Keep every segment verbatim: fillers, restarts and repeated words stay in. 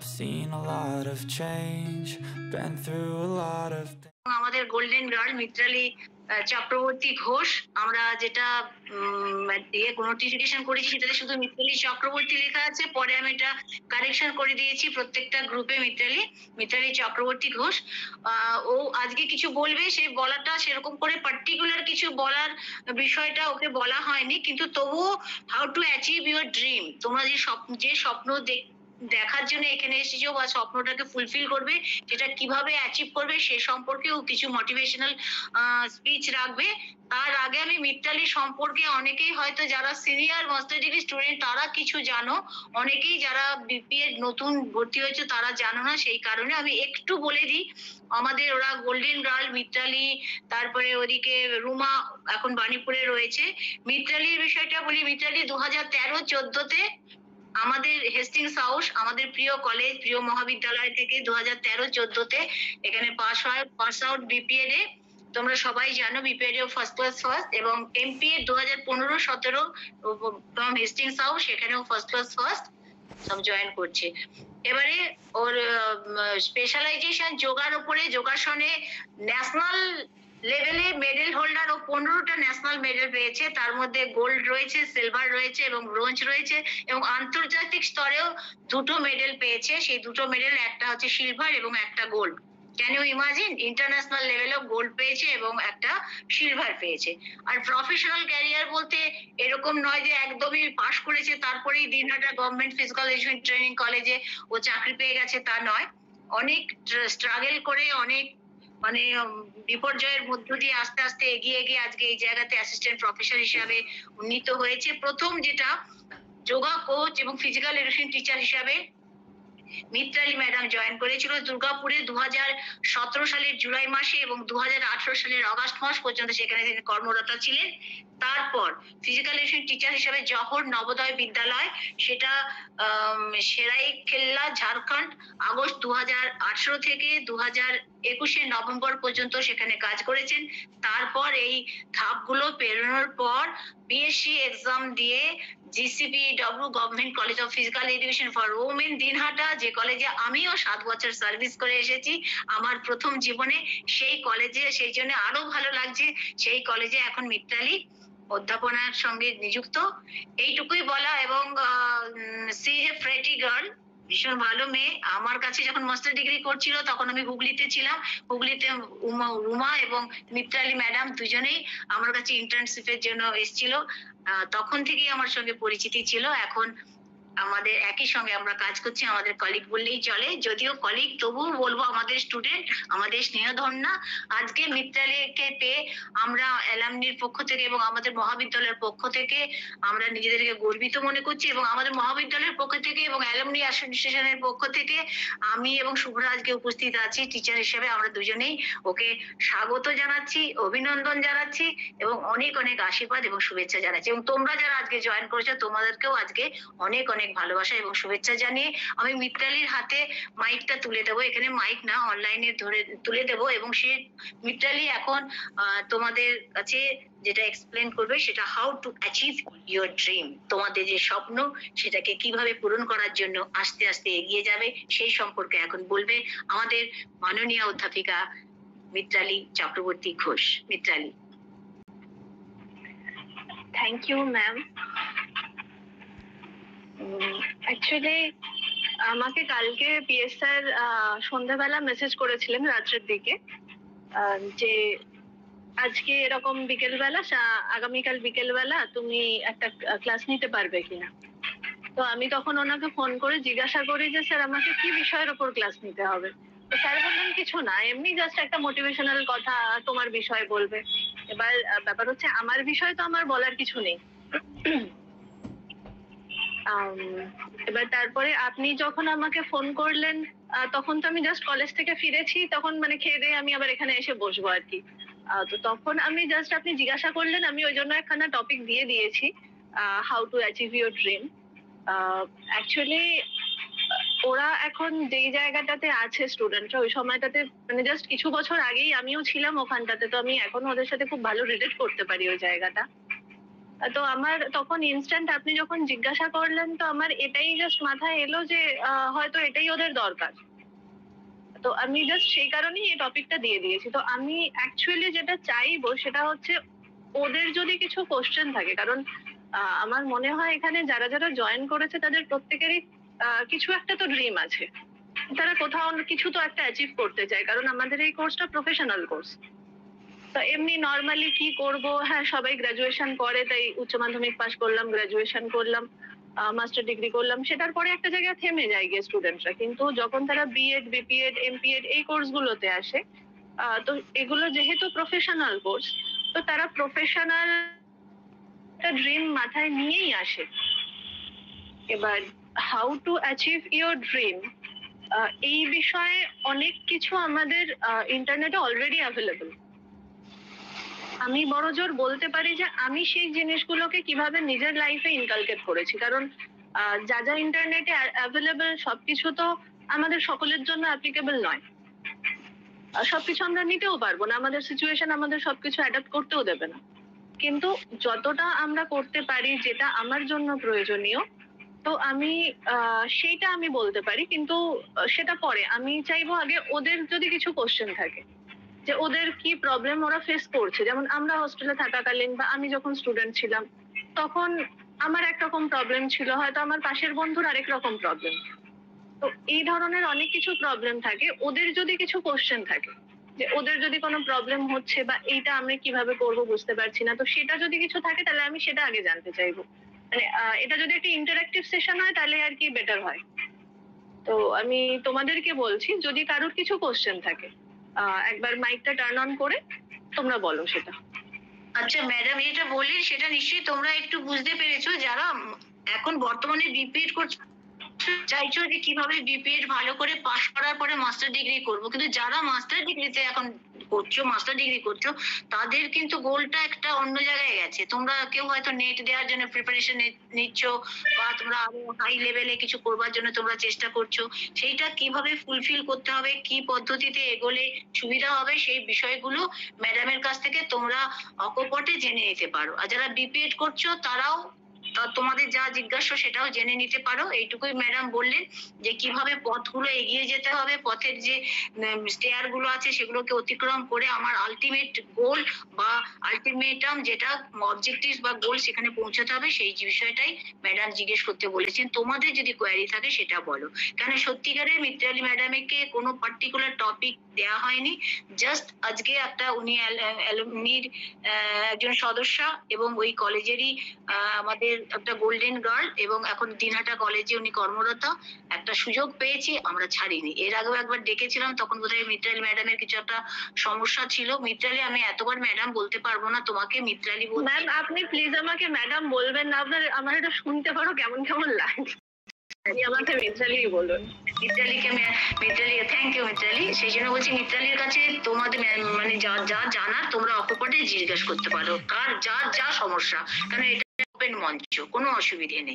Seen a lot of change, been through a lot of আমাদের golden girl Mitrali Chakraborty Ghosh, আমরা যেটা notification করেছি সেটাতে শুধু মিত্রালী চক্রবর্তী লেখা আছে, পরে আমি এটা কারেকশন করে দিয়েছি প্রত্যেকটা গ্রুপে মিত্রালী মিত্রালী চক্রবর্তী ঘোষ। ও আজকে কিছু বলবে, সেই বলাটা সেরকম করে পার্টিকুলার কিছু বলার বিষয়টা ওকে বলা হয়নি, কিন্তু তবুও how to achieve your dream, তোমরা যে স্বপ্ন যে স্বপ্ন দেখ দেখার জন্য এখানে এসেছো বা স্বপ্নটাকে ফুলফিল করবে, সেটা কিভাবে অ্যাচিভ করবে সে সম্পর্কেও কিছু মোটিভেশনাল স্পিচ রাখবে। তার আগে আমি মিত্রালী সম্পর্কে, অনেকেই হয়তো যারা সিনিয়র মাস্টার ডিগ্রি স্টুডেন্ট তারা কিছু জানো, অনেকেই যারা বিপিএ নতুন ভর্তি হয়েছে তারা জানো না, সেই কারণে আমি একটু বলে দিই। আমাদের ওরা গোল্ডেন গার্ল মিত্রালী, তারপরে ওদিকে রুমা এখন বাণীপুরে রয়েছে। মিত্রালীর বিষয়টা বলি, মিত্রালী দু হাজার তেরো চোদ্দতে আমাদের হেস্টিংস হাউস, আমাদের প্রিয় কলেজ, প্রিয় মহাবিদ্যালয় থেকে দু হাজার তেরো চোদ্দতে এখানে পাস হয়, পাস আউট বিপিএড এ। তোমরা সবাই জানো বিপিএড এ ফার্স্ট ক্লাস ফার্স্ট, এবং এমপিএ দু হাজার পনেরো সতেরো ফ্রম হেস্টিংস হাউস, সেখানেও ফার্স্ট ক্লাস ফার্স্ট সব জয়েন করছে। এবারে ওর স্পেশালাইজেশন যোগার উপরে, যোগাসনে ন্যাশনাল লেভেলে মেডেল হোল্ডার, ও পনেরোটা ন্যাশনাল মেডেল পেয়েছে, তার মধ্যে গোল্ড রয়েছে, সিলভার রয়েছে এবং ব্রোঞ্জ রয়েছে, এবং আন্তর্জাতিক স্তরেও দুটো মেডেল পেয়েছে। সেই দুটো মেডেল, একটা হচ্ছে সিলভার এবং একটা gold. Can you imagine, international লেভেলেও গোল্ড পেয়েছে এবং একটা সিলভার পেয়েছে। আর প্রফেশনাল ক্যারিয়ার বলতে এরকম নয় যে একদমই পাশ করেছে তারপরেই Dinhata government physical education training কলেজে ও চাকরি পেয়ে গেছে, তা নয়। অনেক স্ট্রাগল করে, অনেক মানে বিপর্যয়ের মধ্য দিয়ে আস্তে আস্তে এগিয়ে এগিয়ে আজকে এই জায়গাতে অ্যাসিস্ট্যান্ট প্রফেসর হিসাবে উন্নীত হয়েছে। প্রথম যেটা যোগা কোচ এবং ফিজিক্যাল এডুকেশন টিচার হিসাবে মিত্রালী ম্যাডাম জয়েন করেছিল দুর্গাপুরে দু হাজার সতেরো সালের জুলাই মাসে, এবং দু হাজার আঠারো সালের অগাস্ট মাস পর্যন্ত সেখানে তিনি কর্মরত ছিলেন। তারপর ফিজিক্যাল এডুকেশন টিচার হিসেবে জহর নবোদয় বিদ্যালয়, সেটা সেরাই কেল্লা ঝাড়খণ্ড, আগস্ট দু হাজার আঠারো থেকে দু হাজার একুশে নভেম্বর পর্যন্ত সেখানে কাজ করেছেন। তারপর এই ধাপগুলো পেরোনোর পর বিএসসি এক্সাম দিয়ে GCPW government college of physical education for women Dinhata, যে কলেজে আমিও সাত বছর সার্ভিস করে এসেছি আমার প্রথম জীবনে, সেই কলেজে, সেই জন্য আরো ভালো লাগছে, সেই কলেজে এখন মিত্রালী অধ্যাপনার সঙ্গে নিযুক্ত। এইটুকুই বলা। এবং সি এ ফ্রেটি গার্ল, ভীষণ ভালো মেয়ে। আমার কাছে যখন মাস্টার ডিগ্রি করছিল তখন আমি হুগলিতে ছিলাম, হুগলিতে রুমা এবং মিত্রালী ম্যাডাম দুজনেই আমার কাছে ইন্টার্নশিপের জন্য এসেছিল, তখন থেকেই আমার সঙ্গে পরিচিতি ছিল। এখন আমাদের একই সঙ্গে আমরা কাজ করছি, আমাদের কলিগ বললেই চলে, যদিও কলিগ তবুও বলবো আমাদের স্টুডেন্ট, আমাদের স্নেহধন্যা। আজকে মিত্রালীকে পেয়ে আমরা অ্যালামনির পক্ষ থেকে এবং আমাদের মহাবিদ্যালয়ের পক্ষ থেকে আমরা নিজেদেরকে গর্বিত মনে করছি, এবং আমাদের মহাবিদ্যালয়ের পক্ষ থেকে এবং অ্যালামনি অ্যাসোসিয়েশনের পক্ষ থেকে আমি এবং শুভ্রা আজকে উপস্থিত আছি টিচার হিসেবে। আমরা দুজনেই ওকে স্বাগত জানাচ্ছি, অভিনন্দন জানাচ্ছি এবং অনেক অনেক আশীর্বাদ এবং শুভেচ্ছা জানাচ্ছি। এবং তোমরা যারা আজকে জয়েন করেছো তোমাদেরকেও আজকে অনেক অনেক ভালোবাসা এবং শুভেচ্ছা জানিয়ে আমি মিত্রালীর হাতে মাইকটা তুলে দেবো, এখানে মাইক না অনলাইনে ধরে তুলে দেবো, এবং সে মিত্রালী এখন তোমাদের কাছে যেটা এক্সপ্লেন করবে সেটা how to achieve your dream, তোমাদের যে স্বপ্ন সেটাকে কিভাবে পূরণ করার জন্য আস্তে আস্তে এগিয়ে যাবে সেই সম্পর্কে এখন বলবে আমাদের মাননীয় অধ্যাপিকা Mitrali Chakraborty Ghosh. Mitrali. Thank you ma'am. Actually আমাকে কালকে পিএস স্যার সন্ধ্যাবেলা মেসেজ করেছিলেন রাত্রের দিকে যে আজকে এরকম বিকেলবেলা, আগামীকাল বিকেলবেলা তুমি একটা ক্লাস নিতে পারবে কিনা। তো আমি তখন ওনাকে ফোন করে জিজ্ঞাসা করি যে স্যার আমাকে কি বিষয়ের ওপর ক্লাস নিতে হবে। তো স্যার বললেন কিছু না, এমনি জাস্ট একটা মোটিভেশনাল কথা তোমার বিষয় বলবে। এবার ব্যাপার হচ্ছে আমার বিষয় তো আমার বলার কিছু নেই। এবার তারপরে আপনি যখন আমাকে ফোন করলেন তখন তো আমি জাস্ট কলেজ থেকে ফিরেছি, তখন মানে খেয়ে দিয়ে আমি আবার এখানে এসে বসবো আর কি। তো তখন আমি জাস্ট আপনি জিজ্ঞাসা করলেন, আমি ওই জন্য একখানা টপিক দিয়ে দিয়েছি, how to achieve your dream. Actually ওরা এখন যেই জায়গাটাতে আছে স্টুডেন্টরা, ওই সময়টাতে মানে জাস্ট কিছু বছর আগেই আমিও ছিলাম ওখানটাতে, তো আমি এখন ওদের সাথে খুব ভালো রিলেট করতে পারি ওই জায়গাটা। তো আমার তখন ইনস্ট্যান্ট আপনি যখন জিজ্ঞাসা করলেন তো আমার এটাই জাস্ট মাথায় এলো যে আহ, হয়তো এটাই ওদের দরকার। তো আমি জাস্ট সেই কারণেই এই টপিকটা দিয়ে দিয়েছি। তো আমি অ্যাকচুয়ালি যেটা চাইবো সেটা হচ্ছে ওদের যদি কিছু কোশ্চেন থাকে, কারণ আহ, আমার মনে হয় এখানে যারা যারা জয়েন করেছে তাদের প্রত্যেকেরই আহ, কিছু একটা তো ড্রিম আছে, তারা কোথাও কিছু তো একটা অ্যাচিভ করতে চায়, কারণ আমাদের এই কোর্সটা প্রফেশনাল কোর্স। তো এমনি নর্মালি কি করব, হ্যাঁ সবাই গ্রাজুয়েশন করে, তাই উচ্চ মাধ্যমিক পাশ করলাম, গ্রাজুয়েশন করলাম, মাস্টার ডিগ্রি করলাম, সেটার পরে একটা জায়গায় থেমে যায় গিয়ে স্টুডেন্টরা। কিন্তু যখন তারা বিএড বিপিএড এমপিএড এই কোর্সগুলোতে আসে, আহ, তো এগুলো যেহেতু প্রফেশনাল কোর্স, তো তারা প্রফেশনাল একটা ড্রিম মাথায় নিয়েই আসে। এবার how to achieve your dream, এই বিষয়ে অনেক কিছু আমাদের ইন্টারনেটে অলরেডি অ্যাভেলেবল। আমি বড়জোর বলতে পারি যে আমি সেই জিনিসগুলোকে কিভাবে নিজের লাইফে ইনকালকেট করেছি, কারণ আহ, যা যা ইন্টারনেটে অ্যাভেলেবল সবকিছু তো আমাদের সকলের জন্য অ্যাপ্লিকেবল নয়। আহ, সবকিছু আমরা নিতেও পারবো না, আমাদের সিচুয়েশন আমাদের সবকিছু অ্যাডাপ্ট করতেও দেবে না। কিন্তু যতটা আমরা করতে পারি যেটা আমার জন্য প্রয়োজনীয়, তো আমি আহ, সেইটা আমি বলতে পারি। কিন্তু আহ, সেটা পরে আমি চাইবো আগে ওদের যদি কিছু কোশ্চেন থাকে, যে ওদের কি প্রবলেম ওরা ফেস করছে। যেমন আমরা হস্টেলে থাকাকালীন বা আমি যখন স্টুডেন্ট ছিলাম, তখন আমার একরকম প্রবলেম ছিল, হয়তো আমার পাশের বন্ধুর আরেক রকম প্রবলেম। তো এই ধরনের অনেক কিছু প্রবলেম থাকে, ওদের যদি কিছু কোশ্চেন থাকে, যে ওদের যদি কোনো প্রবলেম হচ্ছে বা এইটা আমি কিভাবে করব বুঝতে পারছি না, তো সেটা যদি কিছু থাকে তাহলে আমি সেটা আগে জানতে চাইবো। মানে আহ, এটা যদি একটা ইন্টারঅ্যাক্টিভ সেশন হয় তাহলে আর কি বেটার হয়। তো আমি তোমাদেরকে বলছি, যদি কারোর কিছু কোশ্চেন থাকে, আহ, একবার মাইকটা টার্ন অন করে তোমরা বলো সেটা। আচ্ছা ম্যাডাম, যেটা বললেন সেটা নিশ্চয়ই তোমরা একটু বুঝতে পেরেছো, যারা এখন বর্তমানে বিপিএড করছো চাইছো যে কিভাবে বিপিএড ভালো করে পাশ করার পরে মাস্টার ডিগ্রি করব, কিন্তু যারা মাস্টার ডিগ্রিতে এখন করছো, মাস্টার ডিগ্রি করছো, তাদের কিন্তু গোলটা একটা অন্য জায়গায় গেছে। তোমরা কেউ হয়তো নেট দেওয়ার জন্য প্রিপারেশন নিচ্ছ, বা তোমরা আরো হাই লেভেলে কিছু করবার জন্য তোমরা চেষ্টা করছো। সেইটা কিভাবে ফুলফিল করতে হবে, কি পদ্ধতিতে এগোলে সুবিধা হবে, সেই বিষয়গুলো ম্যাডামের কাছ থেকে তোমরা অকপটে জেনে নিতে পারো। আর যারা বিপিএড করছো তারাও তোমাদের যা জিজ্ঞাসা সেটাও জেনে নিতে পারো। এইটুকুই ম্যাডাম বললেন যে কিভাবে পথগুলো এগিয়ে যেতে হবে, পথের যে স্টেয়ার গুলো আছে সেগুলোকে অতিক্রম করে আমার আলটিমেট গোল বা আলটিমেটাম যেটা অবজেক্টিভ বা গোল সেখানে পৌঁছাতে হবে, সেই বিষয়টাই ম্যাডাম জিজ্ঞেস করতে বলেছেন। তোমাদের যদি কোয়ারি থাকে সেটা বলো, কারণ সত্যিকারের মিত্রালী ম্যাডামকে কোনো পার্টিকুলার টপিক দেওয়া হয়নি, জাস্ট আজকে একটা উনি অ্যালুমনির একজন সদস্য এবং ওই কলেজেরই আমাদের একটা গোল্ডেন গার্ল, এবং এখন দিনহাটা কলেজে উনি কর্মরত। একটা সুযোগ পেয়েছি, আমরা ছাড়িনি। এর আগেও একবার ডেকেছিলাম, তখন বোধহয় মিত্রালী ম্যাডামের কিছু একটা সমস্যা ছিল। মিত্রালী, আমি এতবার ম্যাডাম বলতে পারবো না, তোমাকে মিত্রালী বলতে। ম্যাম আপনি প্লিজ আমাকে ম্যাডাম বলবেন না, আপনার আমার এটা শুনতে পারো কেমন কেমন লাগে। আপনি আমাকে মিত্রালী বলুন। মিত্রালীকে মিত্রালী থ্যাংক ইউ মিত্রালী। সেই জন্য বলছি মিত্রালীর কাছে তোমাদের মানে যা যা জানার তোমরা অকপটে জিজ্ঞাসা করতে পারো, কার যার যা সমস্যা, কারণ এটা ওপেন মঞ্চ, কোনো অসুবিধে নেই।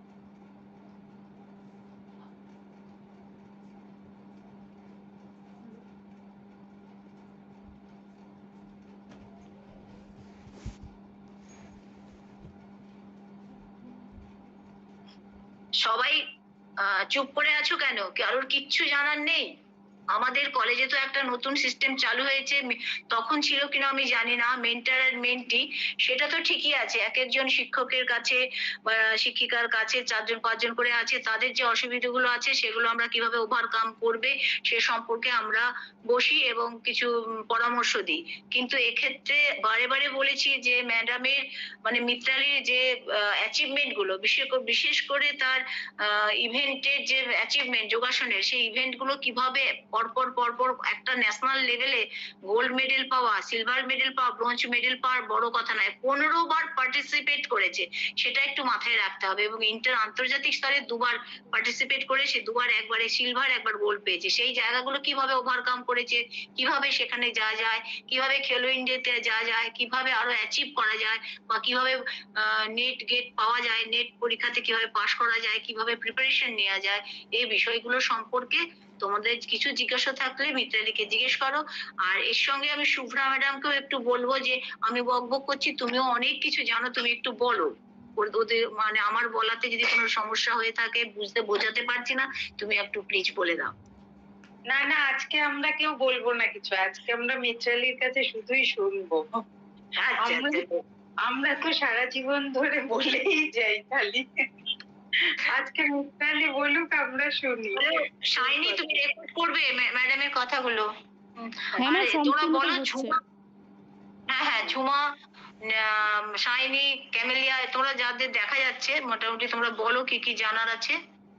সবাই আহ চুপ করে আছো কেন? কারোর কিচ্ছু জানার নেই? আমাদের কলেজে তো একটা নতুন সিস্টেম চালু হয়েছে, তখন ছিল কিনা আমি জানি না, মেন্টার আর মেন্টি, সেটা তো ঠিকই আছে। এক একজন শিক্ষকের কাছে বা শিক্ষিকার কাছে চারজন পাঁচজন করে আছে, তাদের যে অসুবিধাগুলো আছে সেগুলো আমরা কিভাবে ওভারকাম করবে সে সম্পর্কে আমরা বসি এবং কিছু পরামর্শ দিই। কিন্তু এক্ষেত্রে বারে বারে বলেছি যে ম্যাডামের মানে মিত্রালীর যে অ্যাচিভমেন্ট গুলো, বিশেষ বিশেষ করে তার ইভেন্টের যে অ্যাচিভমেন্ট যোগাসনের, সেই ইভেন্ট গুলো কিভাবে পরপর পরপর একটা ন্যাশনাল লেভেলে গোল্ড মেডেল পাওয়া, সিলভার মেডেল পাওয়া, ব্রোঞ্জ মেডেল পাওয়ার বড় কথা নয়, পনেরো বার পার্টিসিপেট করেছে, সেটা একটু মাথায় রাখতে হবে। এবং ইন্টার আন্তর্জাতিক স্তরে দুবার পার্টিসিপেট করে সে দুবার একবারে সিলভার একবার গোল্ড পেয়েছে। সেই জায়গাগুলো কিভাবে ওভারকাম করেছে, কিভাবে সেখানে যাওয়া যায়, কিভাবে খেলো ইন্ডিয়াতে যাওয়া যায়, কিভাবে আরো অ্যাচিভ করা যায়, বা কিভাবে নেট গেট পাওয়া যায়, নেট পরীক্ষাতে কিভাবে পাশ করা যায়, কিভাবে প্রিপারেশন নেওয়া যায়, এই বিষয়গুলো সম্পর্কে তোমাদের কিছু জিজ্ঞাসা থাকলে মিতালিকে জিজ্ঞেস করো। আর এর সঙ্গে আমি শুভ্রা ম্যাডামকেও একটু বলবো যে আমি বকবক করছি, তুমিও অনেক কিছু জানো, তুমি একটু বলো ওর- ওদের মানে আমার বলাতে যদি কোনো সমস্যা হয়ে থাকে, বুঝতে বোঝাতে পারছি না, তুমি একটু প্লিজ বলে দাও। না না, আজকে আমরা কেউ বলবো না কিছু, আজকে আমরা মিত্রালির কাছে শুধুই শুনবো। আচ্ছা আমরা আচ্ছা। আমরা তো সারা জীবন ধরে বলেই যাই খালি, আজকে মিত্রালি বলুক, আমরা শুনি। শাইনি, তুমি রেকর্ড করবে ম্যাডামের কথাগুলো। হ্যাঁ মা, আর তোমরা সম্পূর্ণটা বলো হচ্ছে। ঝুমা, হ্যাঁ হ্যাঁ ঝুমা, আম, শাইনি, ক্যামেলিয়া, তোমরা যাদের দেখা যাচ্ছে মোটামুটি তোমরা বলো কি কি জানার আছে।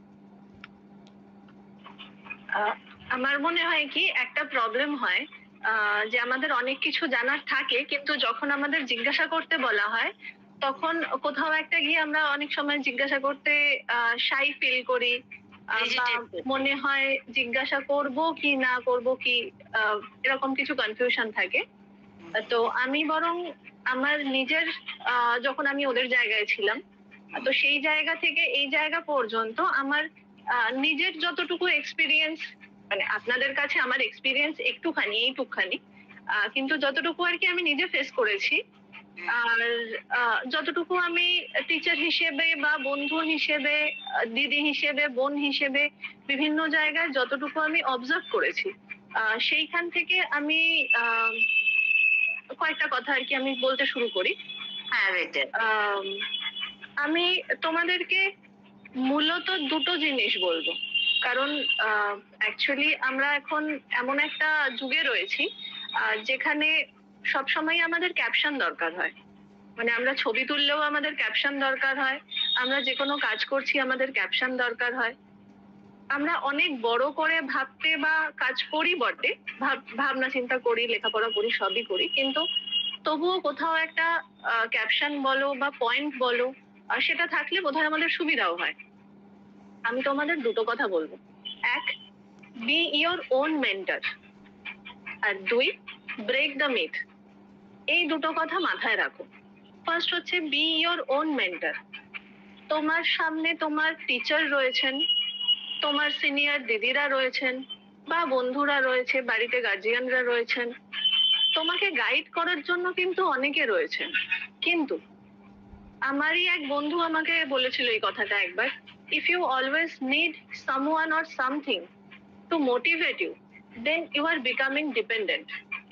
আহ, আমার মনে হয় কি একটা প্রবলেম হয়, আহ, যে আমাদের অনেক কিছু জানার থাকে, কিন্তু যখন আমাদের জিজ্ঞাসা করতে বলা হয় তখন কোথাও একটা গিয়ে আমরা অনেক সময় জিজ্ঞাসা করতে শাই ফিল করি, আহ, বা Hesitate করি। মনে হয় জিজ্ঞাসা করব কি না করব কি, আহ, এরকম কিছু কনফিউশন থাকে। তো আমি বরং আমার নিজের, আহ, যখন আমি ওদের জায়গায় ছিলাম, তো সেই জায়গা থেকে এই জায়গা পর্যন্ত আমার আহ, নিজের যতটুকু এক্সপিরিয়েন্স, মানে আপনাদের কাছে আমার এক্সপিরিয়েন্স একটুখানি এইটুকখানি, আহ, কিন্তু যতটুকু আর কি আমি নিজে ফেস করেছি, আর আহ, যতটুকু আমি টিচার হিসেবে বা বন্ধু হিসেবে, আহ, দিদি হিসেবে, বোন হিসেবে বিভিন্ন জায়গায় যতটুকু আমি অবজার্ভ করেছি, আহ, সেইখান থেকে আমি আহ, কয়েকটা কথা আর কি আমি বলতে শুরু করি। হ্যাঁ বেটার। আম, আমি তোমাদেরকে মূলত দুটো জিনিস বলবো, কারণ অ্যাকচুয়ালি আমরা এখন এমন একটা যুগে রয়েছি আহ, যেখানে সবসময় আমাদের ক্যাপশন দরকার হয়। মানে আমরা ছবি তুললেও আমাদের ক্যাপশন দরকার হয়, আমরা যে কোনো কাজ করছি আমাদের ক্যাপশন দরকার হয়। আমরা অনেক বড় করে ভাবতে বা কাজ করি বটে, ভাব- ভাবনা চিন্তা করি, লেখাপড়া করি, সবই করি, কিন্তু তবুও কোথাও একটা ক্যাপশন বলো বা পয়েন্ট বলো, আহ, সেটা থাকলে বোধহয় আমাদের সুবিধাও হয়। আমি তোমাদের দুটো কথা বলবো। এক, বি ইয়োর ওন মেন্টর। আর দুই, ব্রেক দ্য মিথ। এই দুটো কথা মাথায় রাখো। ফার্স্ট হচ্ছে বি ইয়োর ওন মেন্টর। তোমার সামনে তোমার টিচার রয়েছেন, তোমার সিনিয়র দিদিরা রয়েছেন, বা বন্ধুরা রয়েছে, বাড়িতে গার্জিয়ানরা রয়েছেন, তোমাকে গাইড করার জন্য কিন্তু অনেকে রয়েছেন। কিন্তু আমারই এক বন্ধু আমাকে বলেছিল এই কথাটা একবার, if you always need someone or something to motivate you, then you are becoming dependent.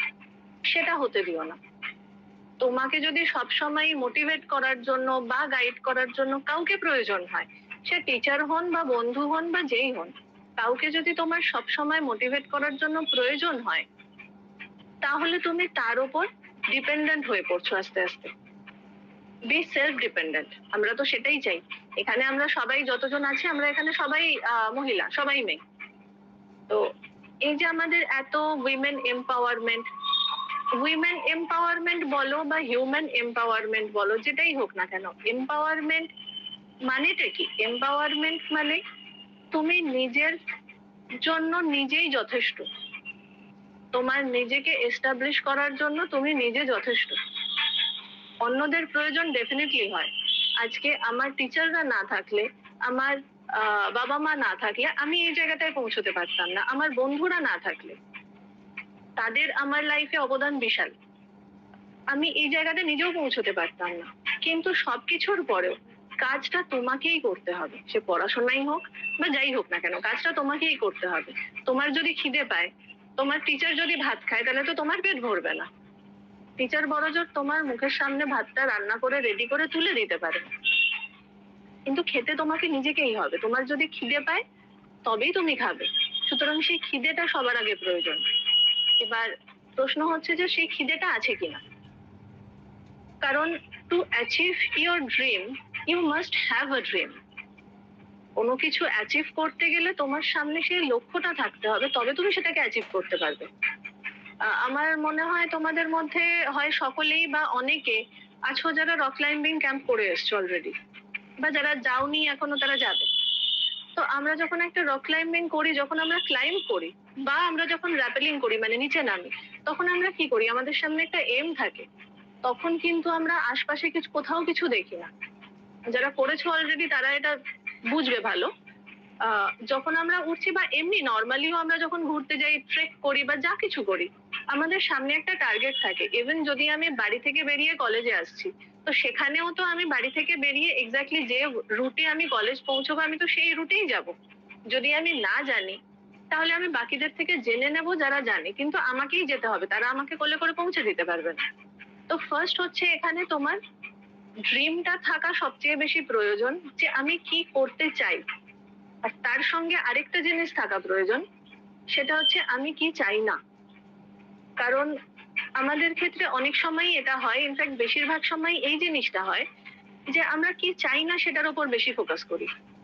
সেটা হতে দিও না। তোমাকে যদি সবসময় মোটিভেট করার জন্য বা গাইড করার জন্য কাউকে প্রয়োজন হয়, সে টিচার হন বা বন্ধু হন বা যেই হন, কাউকে যদি তোমার সবসময় মোটিভেট করার জন্য প্রয়োজন হয়, তাহলে তুমি তার উপর ডিপেন্ডেন্ট হয়ে পড়ছো আস্তে আস্তে। Be self dependent. আমরা তো সেটাই চাই। এখানে আমরা সবাই যতজন আছি, আমরা এখানে সবাই আহ, মহিলা, সবাই মেয়ে। তো এই যে আমাদের এত উইমেন এম্পাওয়ারমেন্ট, উইমেন এম্পাওয়ারমেন্ট বলো বা হিউম্যান এম্পাওয়ারমেন্ট বলো, যেটাই হোক না কেন, এম্পাওয়ারমেন্ট মানেটা কি? এম্পাওয়ারমেন্ট মানে তুমি নিজের জন্য নিজেই যথেষ্ট। তোমার নিজেকে এস্টাবলিশ করার জন্য তুমি নিজে যথেষ্ট। অন্যদের প্রয়োজন ডেফিনেটলি হয়। আজকে আমার টিচাররা না থাকলে, আমার আহ, বাবা মা না থাকলে আমি এই জায়গাটায় পৌঁছতে পারতাম না। আমার বন্ধুরা না থাকলে, তাদের আমার লাইফে অবদান বিশাল, আমি এই জায়গাটা নিজেও পৌঁছতে পারতাম না। কিন্তু সবকিছুর পরেও কাজটা তোমাকেই করতে হবে। সে পড়াশোনাই হোক বা যাই হোক না কেন, কাজটা তোমাকেই করতে হবে। তোমার যদি খিদে পায়, তোমার টিচার যদি ভাত খায়, তাহলে তো তোমার পেট ভরবে না। টিচার বড়জোর তোমার মুখের সামনে ভাতটা রান্না করে রেডি করে তুলে দিতে পারে, কিন্তু খেতে তোমাকে নিজেকেই হবে। তোমার যদি খিদে পায় তবেই তুমি খাবে। সুতরাং সেই খিদেটা সবার আগে প্রয়োজন। এবার প্রশ্ন হচ্ছে যে সেই খিদেটা আছে কিনা। কারণ to achieve your dream, you must have a dream. কোনো কিছু অ্যাচিভ করতে গেলে তোমার সামনে সেই লক্ষ্যটা থাকতে হবে, তবে তুমি সেটাকে অ্যাচিভ করতে পারবে। আহ, আমার মনে হয় তোমাদের মধ্যে হয় সকলেই বা অনেকে আছো যারা রক ক্লাইম্বিং ক্যাম্প করে এসছো অলরেডি, বা যারা যাওনি এখনো তারা যাবে। তো আমরা যখন একটা রক ক্লাইম্বিং করি, যখন আমরা ক্লাইম্ব করি বা আমরা যখন র্যাপেলিং করি মানে নিচে নামি, তখন আমরা কি করি? আমাদের সামনে একটা এম থাকে। তখন কিন্তু আমরা আশপাশে কিছু কোথাও কিছু দেখি না। যারা করেছো অলরেডি তারা এটা বুঝবে ভালো। আহ, যখন আমরা উঠছি বা এমনি নর্মালিও আমরা যখন ঘুরতে যাই, ট্রেক করি বা যা কিছু করি, আমাদের সামনে একটা টার্গেট থাকে। ইভেন যদি আমি বাড়ি থেকে বেরিয়ে কলেজে আসছি, তো সেখানেও তো আমি বাড়ি থেকে বেরিয়ে এক্স্যাক্টলি যে রুটে আমি কলেজ পৌঁছবো, আমি তো সেই রুটেই যাব। যদি আমি না জানি, তাহলে আমি বাকিদের থেকে জেনে নেব যারা জানে, কিন্তু আমাকেই যেতে হবে, তারা আমাকে কোলে করে পৌঁছে দিতে পারবে না। তো ফার্স্ট হচ্ছে এখানে তোমার ড্রিমটা থাকা সবচেয়ে বেশি প্রয়োজন, যে আমি কি করতে চাই। আর তার সঙ্গে আরেকটা জিনিস থাকা প্রয়োজন, সেটা হচ্ছে আমি কি চাই না। কারণ আমাদের ক্ষেত্রে অনেক সময় এটা হয়, ইনফ্যাক্ট বেশিরভাগ সময় এই জিনিসটা হয় যে আমরা কি চাই না সেটার উপর বেশি ফোকাস করি।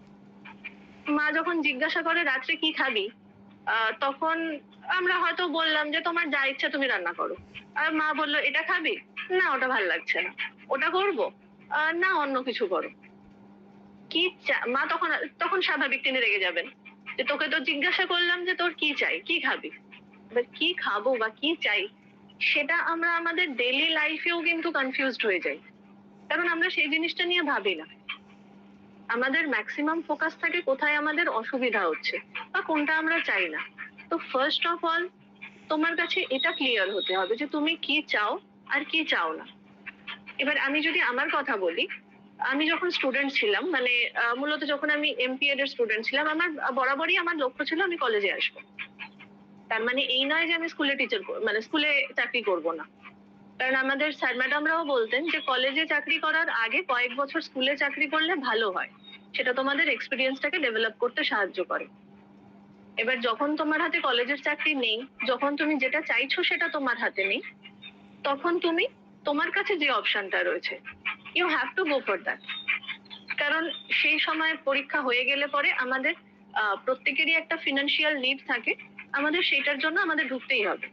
মা যখন জিজ্ঞাসা করে রাত্রে কি খাবি, আহ, তখন আমরা হয়তো বললাম যে তোমার যা ইচ্ছা তুমি রান্না করো। আর মা বললো এটা খাবি, না ওটা ভাল লাগছে না। ওটা করবো, আহ, না অন্য কিছু করো। কি চা- মা তখন তখন স্বাভাবিক তিনি রেগে যাবেন যে তোকে তো জিজ্ঞাসা করলাম যে তোর কি চাই, কি খাবি। এবার কি খাবো বা কি চাই, সেটা আমরা আমাদের ডেইলি লাইফেও কিন্তু কনফিউজড হয়ে যাই, কারণ আমরা সেই জিনিসটা নিয়ে ভাবি না। আমাদের ম্যাক্সিমাম ফোকাস থাকে কোথায় আমাদের অসুবিধা হচ্ছে বা কোনটা আমরা চাই না। তো ফার্স্ট অফ অল তোমার কাছে এটা ক্লিয়ার হতে হবে যে তুমি কি চাও আর কি চাও না। এবার আমি যদি আমার কথা বলি, আমি যখন স্টুডেন্ট ছিলাম, মানে আহ, মূলত যখন আমি এমপিএড এর স্টুডেন্ট ছিলাম, আমার বরাবরই আমার লক্ষ্য ছিল আমি কলেজে আসবো। তার মানে এই নয় যে আমি স্কুলে টিচার, মানে স্কুলে চাকরি করব না। কারণ আমাদের স্যার ম্যাডামরাও বলতেন যে কলেজে চাকরি করার আগে কয়েক বছর স্কুলে চাকরি করলে ভালো হয়, সেটা তোমাদের এক্সপিরিয়েন্সটাকে ডেভেলপ করতে সাহায্য করে। এবার যখন তোমার হাতে কলেজের চাকরি নেই, যখন তুমি যেটা চাইছো সেটা তোমার হাতে নেই, তখন তুমি তোমার কাছে যে অপশনটা রয়েছে, you have to go for that. কারণ সেই সময় পরীক্ষা হয়ে গেলে পরে আমাদের আহ, প্রত্যেকেরই একটা ফিনান্সিয়াল নিড থাকে, আমাদের সেইটার জন্য আমাদের ঢুকতেই হবে।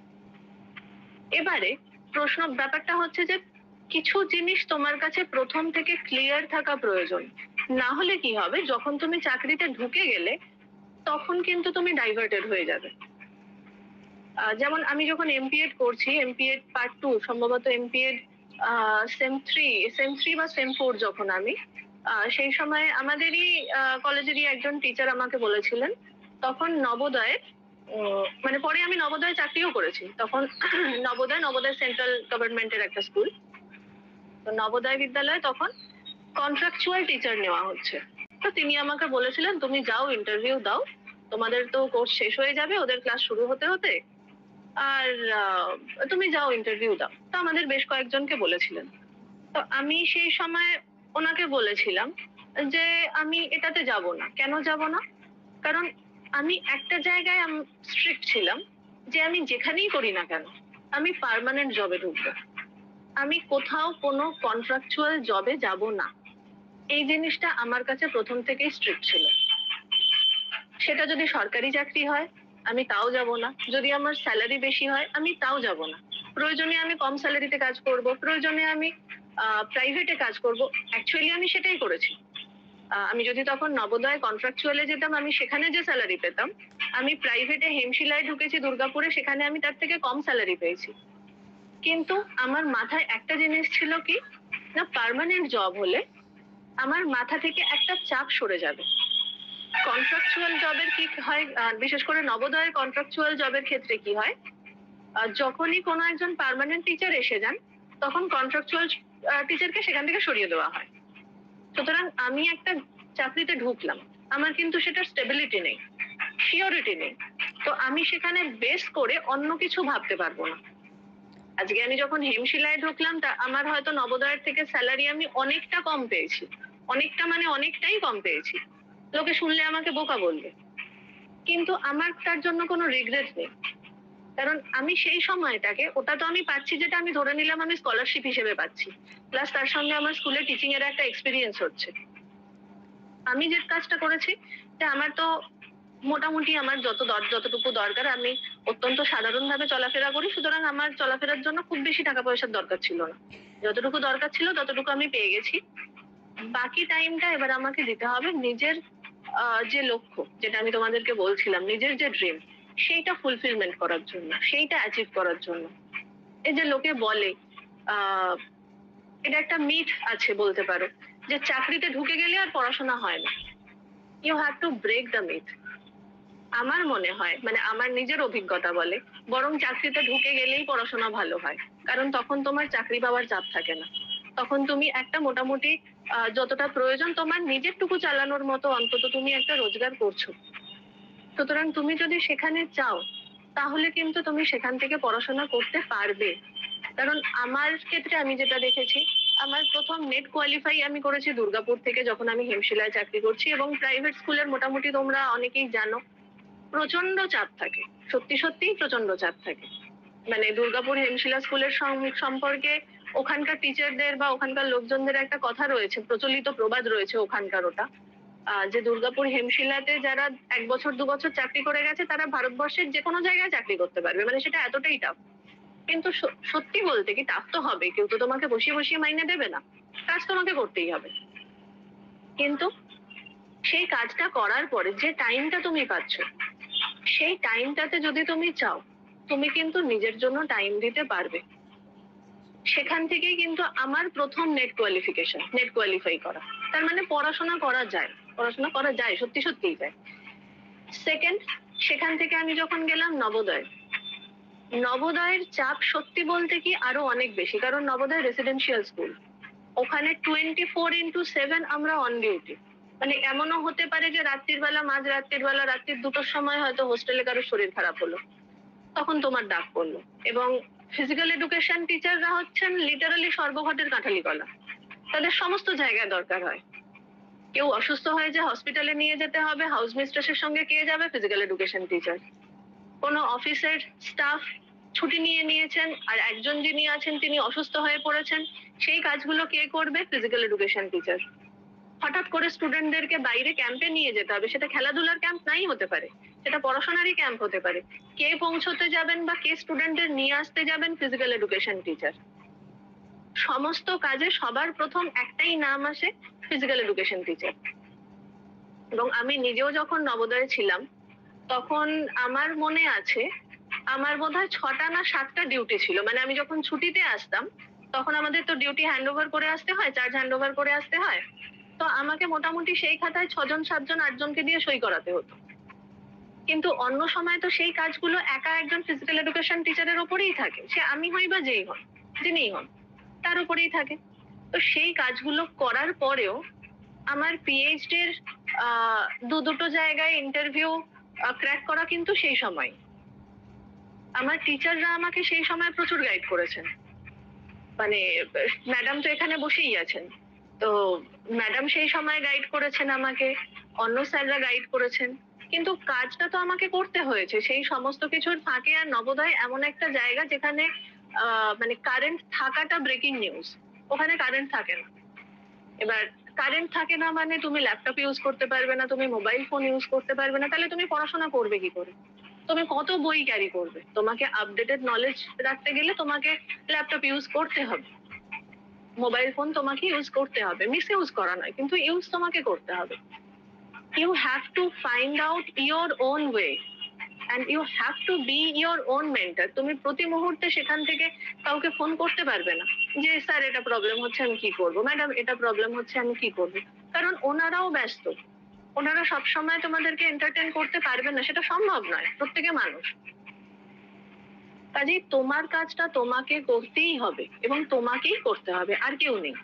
এবারে প্রশ্ন ব্যাপারটা হচ্ছে যে কিছু জিনিস তোমার কাছে প্রথম থেকে ক্লিয়ার থাকা প্রয়োজন, না হলে কি হবে, যখন তুমি চাকরিতে ঢুকে গেলে তখন কিন্তু তুমি ডাইভার্টেড হয়ে যাবে। আহ, যেমন আমি যখন এমপিএড করছি, এমপিএড পার্ট টু সম্ভবত, MPEd sem three sem three বা সেম ফোর যখন আমি, আহ, সেই সময় আমাদেরই কলেজেরই একজন টিচার আমাকে বলেছিলেন, তখন নবোদয়ে, উম, মানে পরে আমি নবোদয়ে চাকরিও করেছি তখন। নবোদয় নবোদয় সেন্ট্রাল গভর্নমেন্টের একটা স্কুল। তো নবোদয় বিদ্যালয়ে তখন কন্ট্রাকচুয়াল টিচার নেওয়া হচ্ছে। তো তিনি আমাকে বলেছিলেন তুমি যাও, ইন্টারভিউ দাও, তোমাদের তো কোর্স শেষ হয়ে যাবে ওদের ক্লাস শুরু হতে হতে, আর আহ, তুমি যাও ইন্টারভিউ দাও। তো আমাদের বেশ কয়েকজনকে বলেছিলেন। তো আমি সেই সময় ওনাকে বলেছিলাম যে আমি এটাতে যাব না। কেন যাব না? কারণ আমি একটা জায়গায় স্ট্রিক্ট ছিলাম যে আমি যেখানেই করি না কেন আমি পার্মানেন্ট জবে ঢুকবো, আমি কোথাও কোনো কন্ট্রাকচুয়াল জবে যাব না। এই জিনিসটা আমার কাছে প্রথম থেকেই স্ট্রিক্ট ছিল। সেটা যদি সরকারি চাকরি হয় আমি তাও যাব না, যদি আমার স্যালারি বেশি হয় আমি তাও যাব না। প্রয়োজনে আমি কম স্যালারিতে কাজ করব, প্রয়োজনে আমি প্রাইভেটে কাজ করব। অ্যাকচুয়ালি আমি সেটাই করেছি। আহ, আমি যদি তখন নবোদয় কন্ট্রাকচুয়ালে যেতাম, আমি সেখানে যে স্যালারি পেতাম, আমি প্রাইভেটে হেমশিলায় ঢুকেছি দুর্গাপুরে, সেখানে আমি তার থেকে কম স্যালারি পেয়েছি। কিন্তু আমার মাথায় একটা জিনিস ছিল কি, না পার্মানেন্ট জব হলে আমার মাথা থেকে একটা চাপ সরে যাবে। কন্ট্রাকচুয়াল জবের কি হয়, আহ, বিশেষ করে নবোদয়ের কন্ট্রাকচুয়াল জবের ক্ষেত্রে কি হয়, আহ, যখনই কোনো একজন পার্মানেন্ট টিচার এসে যান, তখন কন্ট্রাকচুয়াল টিচারকে সেখান থেকে সরিয়ে দেওয়া হয়। সুতরাং আমি একটা চাকরিতে ঢুকলাম, আমার কিন্তু সেটা স্টেবিলিটি নেই, সিওরিটি নেই। তো আমি সেখানে বেস করে অন্য কিছু ভাবতে পারবো না। আজকে আমি যখন হেমশিলায় ঢুকলাম, তা আমার হয়তো নবোদয়ের থেকে স্যালারি আমি অনেকটা কম পেয়েছি, অনেকটা মানে অনেকটাই কম পেয়েছি, লোকে শুনলে আমাকে বোকা বলবে, কিন্তু আমার তার জন্য কোনো রিগ্রেট নেই। কারণ আমি সেই সময়টাকে, ওটা তো আমি পাচ্ছি যেটা আমি ধরে নিলাম আমি স্কলারশিপ হিসেবে পাচ্ছি, প্লাস তার সঙ্গে আমার স্কুলে টিচিং এর একটা এক্সপিরিয়েন্স হচ্ছে। আমি যে কাজটা করেছি, যে আমার তো মোটামুটি আমার যত দর- যতটুকু দরকার, আমি অত্যন্ত সাধারণভাবে চলাফেরা করি, সুতরাং আমার চলাফেরার জন্য খুব বেশি টাকা পয়সার দরকার ছিল না। যতটুকু দরকার ছিল ততটুকু আমি পেয়ে গেছি। বাকি টাইমটা এবার আমাকে দিতে হবে নিজের আহ, যে লক্ষ্য, যেটা আমি তোমাদেরকে বলছিলাম, নিজের যে ড্রিম, সেইটা ফুলফিলমেন্ট করার জন্য, সেইটা অ্যাচিভ করার জন্য। এই যে লোকে বলে, আহ এটা একটা মিথ আছে বলতে পারো, যে চাকরিতে ঢুকে গেলে আর পড়াশোনা হয় না। You have to break the myth. আমার মনে হয়, মানে আমার নিজের অভিজ্ঞতা বলে, বরং চাকরিতে ঢুকে গেলেই পড়াশোনা ভালো হয়। কারণ তখন তোমার চাকরি পাওয়ার চাপ থাকে না। তখন তুমি একটা মোটামুটি আহ, যতটা প্রয়োজন তোমার নিজের টুকু চালানোর মতো অন্তত তুমি একটা রোজগার করছো। সুতরাং তুমি যদি সেখানে চাও তাহলে কিন্তু তুমি সেখান থেকে পড়াশোনা করতে পারবে। কারণ আমার ক্ষেত্রে আমি যেটা দেখেছি, আমার প্রথম নেট কোয়ালিফাই আমি করেছি দুর্গাপুর থেকে, যখন আমি হিমশিলায় চাকরি করছি। এবং প্রাইভেট স্কুলের মোটামুটি তোমরা অনেকেই জানো প্রচন্ড চাপ থাকে, সত্যি সত্যিই প্রচন্ড চাপ থাকে। মানে দুর্গাপুর হিমশিলা স্কুলের সম- সম্পর্কে ওখানকার টিচারদের বা ওখানকার লোকজনদের একটা কথা রয়েছে, প্রচলিত প্রবাদ রয়েছে ওখানকার, ওটা আহ, যে দুর্গাপুর হিমশিলাতে যারা এক বছর দু বছর চাকরি করে গেছে তারা ভারতবর্ষের যে কোনো জায়গায় চাকরি করতে পারবে, মানে সেটা এতটাই টাফ। কিন্তু স- সত্যি বলতে কি, টাফ তো হবে, কেউ তো তোমাকে বসিয়ে বসিয়ে মাইনে দেবে না, কাজ তোমাকে করতেই হবে। কিন্তু সেই কাজটা করার পরে যে টাইমটা তুমি পাচ্ছ, সেই টাইমটাতে যদি তুমি চাও তুমি কিন্তু নিজের জন্য টাইম দিতে পারবে। সেখান থেকেই কিন্তু আমার প্রথম নেট কোয়ালিফিকেশন, নেট কোয়ালিফাই করা। তার মানে পড়াশোনা করা যায়, পড়াশোনা করা যায়, সত্যি সত্যিই যায়। সেকেন্ড, সেখান থেকে আমি যখন গেলাম নবোদয়, নবোদয়ের চাপ সত্যি বলতে কি আরো অনেক বেশি, কারণ নবোদয় রেসিডেন্সিয়াল স্কুল। ওখানে টোয়েন্টি ফোর ইন্টু সেভেন আমরা অন ডিউটি। মানে এমনও হতে পারে যে রাত্রির বেলা, মাঝ রাত্রির বেলা, রাত্রির দুটোর সময় হয়তো হোস্টেলে কারো শরীর খারাপ হলো, তখন তোমার ডাক পড়লো। এবং ফিজিক্যাল এডুকেশন টিচাররা হচ্ছেন লিটারালি সর্বঘটের কাঁঠালি কলা, তাদের সমস্ত জায়গায় দরকার হয়। কেউ অসুস্থ হয়ে যে হসপিটালে নিয়ে যেতে হবে, হাউস মিস্ট্রেসের সঙ্গে কে যাবে? Physical education teacher. কোনো অফিসের স্টাফ ছুটি নিয়ে নিয়েছেন আর একজন যিনি আছেন তিনি অসুস্থ হয়ে পড়েছেন, সেই কাজগুলো কে করবে? Physical education teacher. হঠাৎ করে স্টুডেন্টদেরকে বাইরে ক্যাম্পে নিয়ে যেতে হবে, সেটা খেলাধুলার ক্যাম্প নাই হতে পারে, সেটা পড়াশোনারই ক্যাম্প হতে পারে। কে পৌঁছতে যাবেন বা কে স্টুডেন্টদের নিয়ে আসতে যাবেন? Physical education teacher. সমস্ত কাজে সবার প্রথম একটাই নাম আসে, ফিজিক্যাল এডুকেশন টিচার। এবং আমি নিজেও যখন নবোদয়ে ছিলাম তখন আমার মনে আছে আমার বোধহয় ছটা না সাতটা ডিউটি ছিল। মানে আমি যখন ছুটিতে আসতাম তখন আমাদের তো ডিউটি হ্যান্ড ওভার করে আসতে হয়, চার্জ হ্যান্ড ওভার করে আসতে হয়। তো আমাকে মোটামুটি সেই খাতায় ছজন সাতজন আটজনকে দিয়ে সই করাতে হতো। কিন্তু অন্য সময় তো সেই কাজগুলো একা একজন ফিজিক্যাল এডুকেশন টিচারের ওপরেই থাকে, সে আমি হই বা যেই হন, যিনিই হন, তার উপরেই থাকে। তো সেই কাজগুলো করার পরেও আমার পিএইচডির দু দুটো জায়গায় ইন্টারভিউ ক্র্যাক করা কিন্তু সেই সময়। আমার টিচাররা আমাকে সেই সময় প্রচুর গাইড করেছেন। মানে ম্যাডাম তো এখানে বসেই আছেন, তো ম্যাডাম সেই সময় গাইড করেছেন আমাকে, অন্য স্যাররা গাইড করেছেন। কিন্তু কাজটা তো আমাকে করতে হয়েছে সেই সমস্ত কিছুর ফাঁকে। আর নবোদয় এমন একটা জায়গা যেখানে আহ, মানে কারেন্ট থাকাটা ব্রেকিং নিউজ। ওখানে কারেন্ট থাকে না। এবার কারেন্ট থাকে না মানে তুমি ল্যাপটপ ইউজ করতে পারবে না, তুমি মোবাইল ফোন ইউজ করতে পারবে না, তাহলে তুমি পড়াশোনা করবে কি করে? তুমি কত বই ক্যারি করবে? তোমাকে আপডেটেড নলেজ রাখতে গেলে তোমাকে ল্যাপটপ ইউজ করতে হবে, মোবাইল ফোন তোমাকে ইউজ করতে হবে, মিস ইউজ করা নয়, কিন্তু ইউজ তোমাকে করতে হবে। You have to find out your own way and you have to be your own mentor. তুমি প্রতি মুহূর্তে সেখান থেকে কাউকে ফোন করতে পারবে না যে স্যার এটা প্রবলেম হচ্ছে আমি কি করবো, ম্যাডাম এটা প্রবলেম হচ্ছে আমি কি করবো, কারণ ওনারাও ব্যস্ত। ওনারা সবসময় তোমাদেরকে এন্টারটেন করতে পারবে না, সেটা সম্ভব নয়, প্রত্যেকে মানুষ। কাজেই তোমার কাজটা তোমাকে করতেই হবে এবং তোমাকেই করতে হবে, আর কেউ নেই।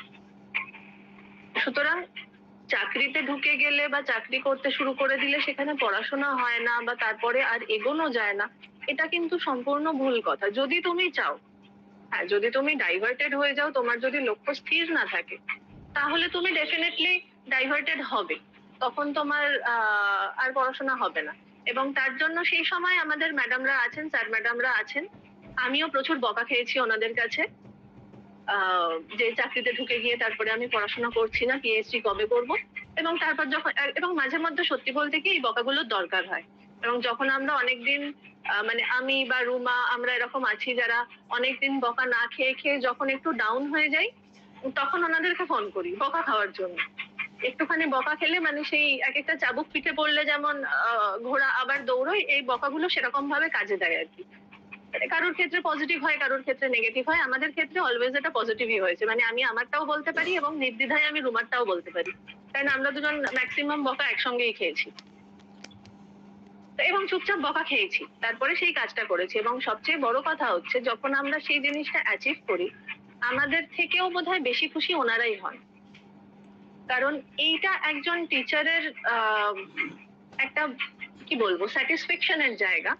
সুতরাং চাকরিতে ঢুকে গেলে বা চাকরি করতে শুরু করে দিলে সেখানে পড়াশোনা হয় না বা তারপরে আর এগোনো যায় না, এটা কিন্তু সম্পূর্ণ ভুল কথা। যদি তুমি চাও, হ্যাঁ, যদি তুমি ডাইভার্টেড হয়ে যাও, তোমার যদি লক্ষ্য স্থির না থাকে, তাহলে তুমি ডেফিনেটলি ডাইভার্টেড হবে, তখন তোমার আহ, আর পড়াশোনা হবে না। এবং তার জন্য সেই সময় আমাদের ম্যাডামরা আছেন, স্যার ম্যাডামরা আছেন। আমিও প্রচুর বকা খেয়েছি ওনাদের কাছে, আহ, যে চাকরিতে ঢুকে গিয়ে তারপরে আমি পড়াশোনা করছি না, পিএইচডি কবে করব। এবং তারপর যখন, এবং মাঝে মধ্যে সত্যি বলতে কি এই বকাগুলোর দরকার হয়। এবং যখন আমরা অনেকদিন আহ, মানে আমি বা রুমা আমরা এরকম আছি যারা অনেকদিন বকা না খেয়ে খেয়ে যখন একটু ডাউন হয়ে যাই, তখন ওনাদেরকে ফোন করি বকা খাওয়ার জন্য। একটুখানি বকা খেলে মানে সেই এক একটা চাবুক পিঠে পড়লে যেমন আহ, ঘোড়া আবার দৌড়োয়, এই বকাগুলো সেরকম ভাবে কাজে দেয় আর কি। কারোর ক্ষেত্রে পজিটিভ হয়, কারোর ক্ষেত্রে নেগেটিভ হয়। আমাদের ক্ষেত্রে অলওয়েজ এটা পজিটিভই হয়েছে, মানে আমি আমারটাও বলতে পারি এবং নির্দ্বিধায় আমি রুমারটাও বলতে পারি, কারণ আমরা দুজন ম্যাক্সিমাম বকা একসঙ্গেই খেয়েছি এবং চুপচাপ বকা খেয়েছি, তারপরে সেই কাজটা করেছি। এবং সবচেয়ে বড় কথা হচ্ছে যখন আমরা সেই জিনিসটা অ্যাচিভ করি, আমাদের থেকেও বোধহয় বেশি খুশি ওনারাই হন। কারণ এইটা একজন টিচারের একটা কি বলবো স্যাটিসফ্যাকশনের জায়গা,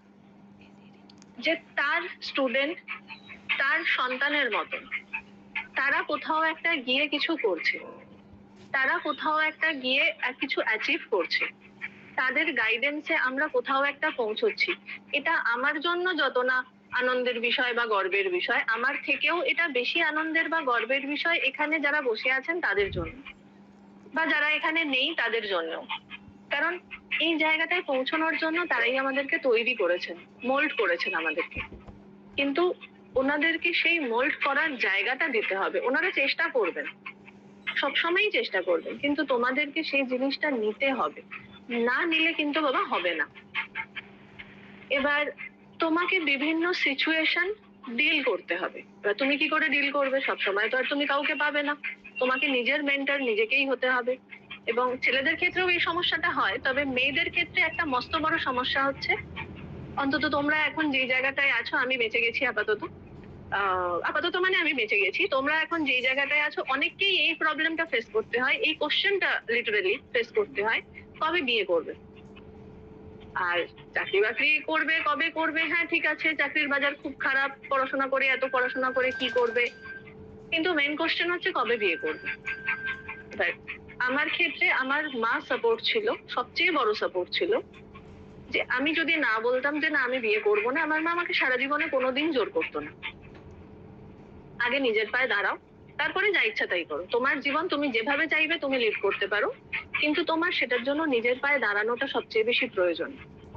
যে তার স্টুডেন্ট তার সন্তানের মতন তারা কোথাও একটা গিয়ে কিছু করছে, তারা কোথাও একটা গিয়ে কিছু অ্যাচিভ করছে, তাদের গাইডেন্সে আমরা কোথাও একটা পৌঁছচ্ছি। এটা আমার জন্য যত না আনন্দের বিষয় বা গর্বের বিষয়, আমার থেকেও এটা বেশি আনন্দের বা গর্বের বিষয় এখানে যারা বসে আছেন তাদের জন্য, বা যারা এখানে নেই তাদের জন্য। কারণ এই জায়গাটায় পৌঁছানোর জন্য তারাই আমাদেরকে তৈরি করেছেন, মোল্ড করেছেন আমাদেরকে, কিন্তু ওনাদেরকে সেই মোল্ড করার জায়গাটা দিতে হবে। ওনারা চেষ্টা করবেন, সবসময়ই চেষ্টা করবেন, কিন্তু তোমাদেরকে সেই জিনিসটা নিতে হবে, না নিলে কিন্তু বাবা হবে না। এবার তোমাকে বিভিন্ন সিচুয়েশন ডিল করতে হবে। এবার তুমি কি করে ডিল করবে? সবসময় তো আর তুমি কাউকে পাবে না, তোমাকে নিজের মেন্টর নিজেকেই হতে হবে। এবং ছেলেদের ক্ষেত্রেও এই সমস্যাটা হয়, তবে মেয়েদের ক্ষেত্রে একটা মস্ত বড় সমস্যা হচ্ছে, অন্তত তোমরা এখন যে জায়গাটায় আছো, আমি বেঁচে গেছি আপাতত, আহ আপাতত মানে আমি বেঁচে গেছি, তোমরা এখন যে জায়গাটায় আছো অনেককেই এই প্রবলেমটা ফেস করতে হয়, এই কোশ্চেনটা লিটারালি ফেস করতে হয়, কবে বিয়ে করবে আর চাকরি বাকরি করবে কবে করবে। হ্যাঁ ঠিক আছে, চাকরির বাজার খুব খারাপ, পড়াশোনা করে এত পড়াশোনা করে কি করবে, কিন্তু মেন কোশ্চেন হচ্ছে কবে বিয়ে করবে। আমার ক্ষেত্রে আমার মা সাপোর্ট ছিল, সবচেয়ে বড় সাপোর্ট ছিল, যে আমি যদি না বলতাম যে না আমি বিয়ে করবো না, আমার মা আমাকে সারা জীবনে কোনোদিন জোর করতো না। আগে নিজের পায়ে দাঁড়াও, তারপরে যা ইচ্ছা তাই করো, তোমার জীবন তুমি যেভাবে চাইবে তুমি লিড করতে পারো, কিন্তু তোমার সেটার জন্য নিজের পায়ে দাঁড়ানোটা সবচেয়ে বেশি প্রয়োজন।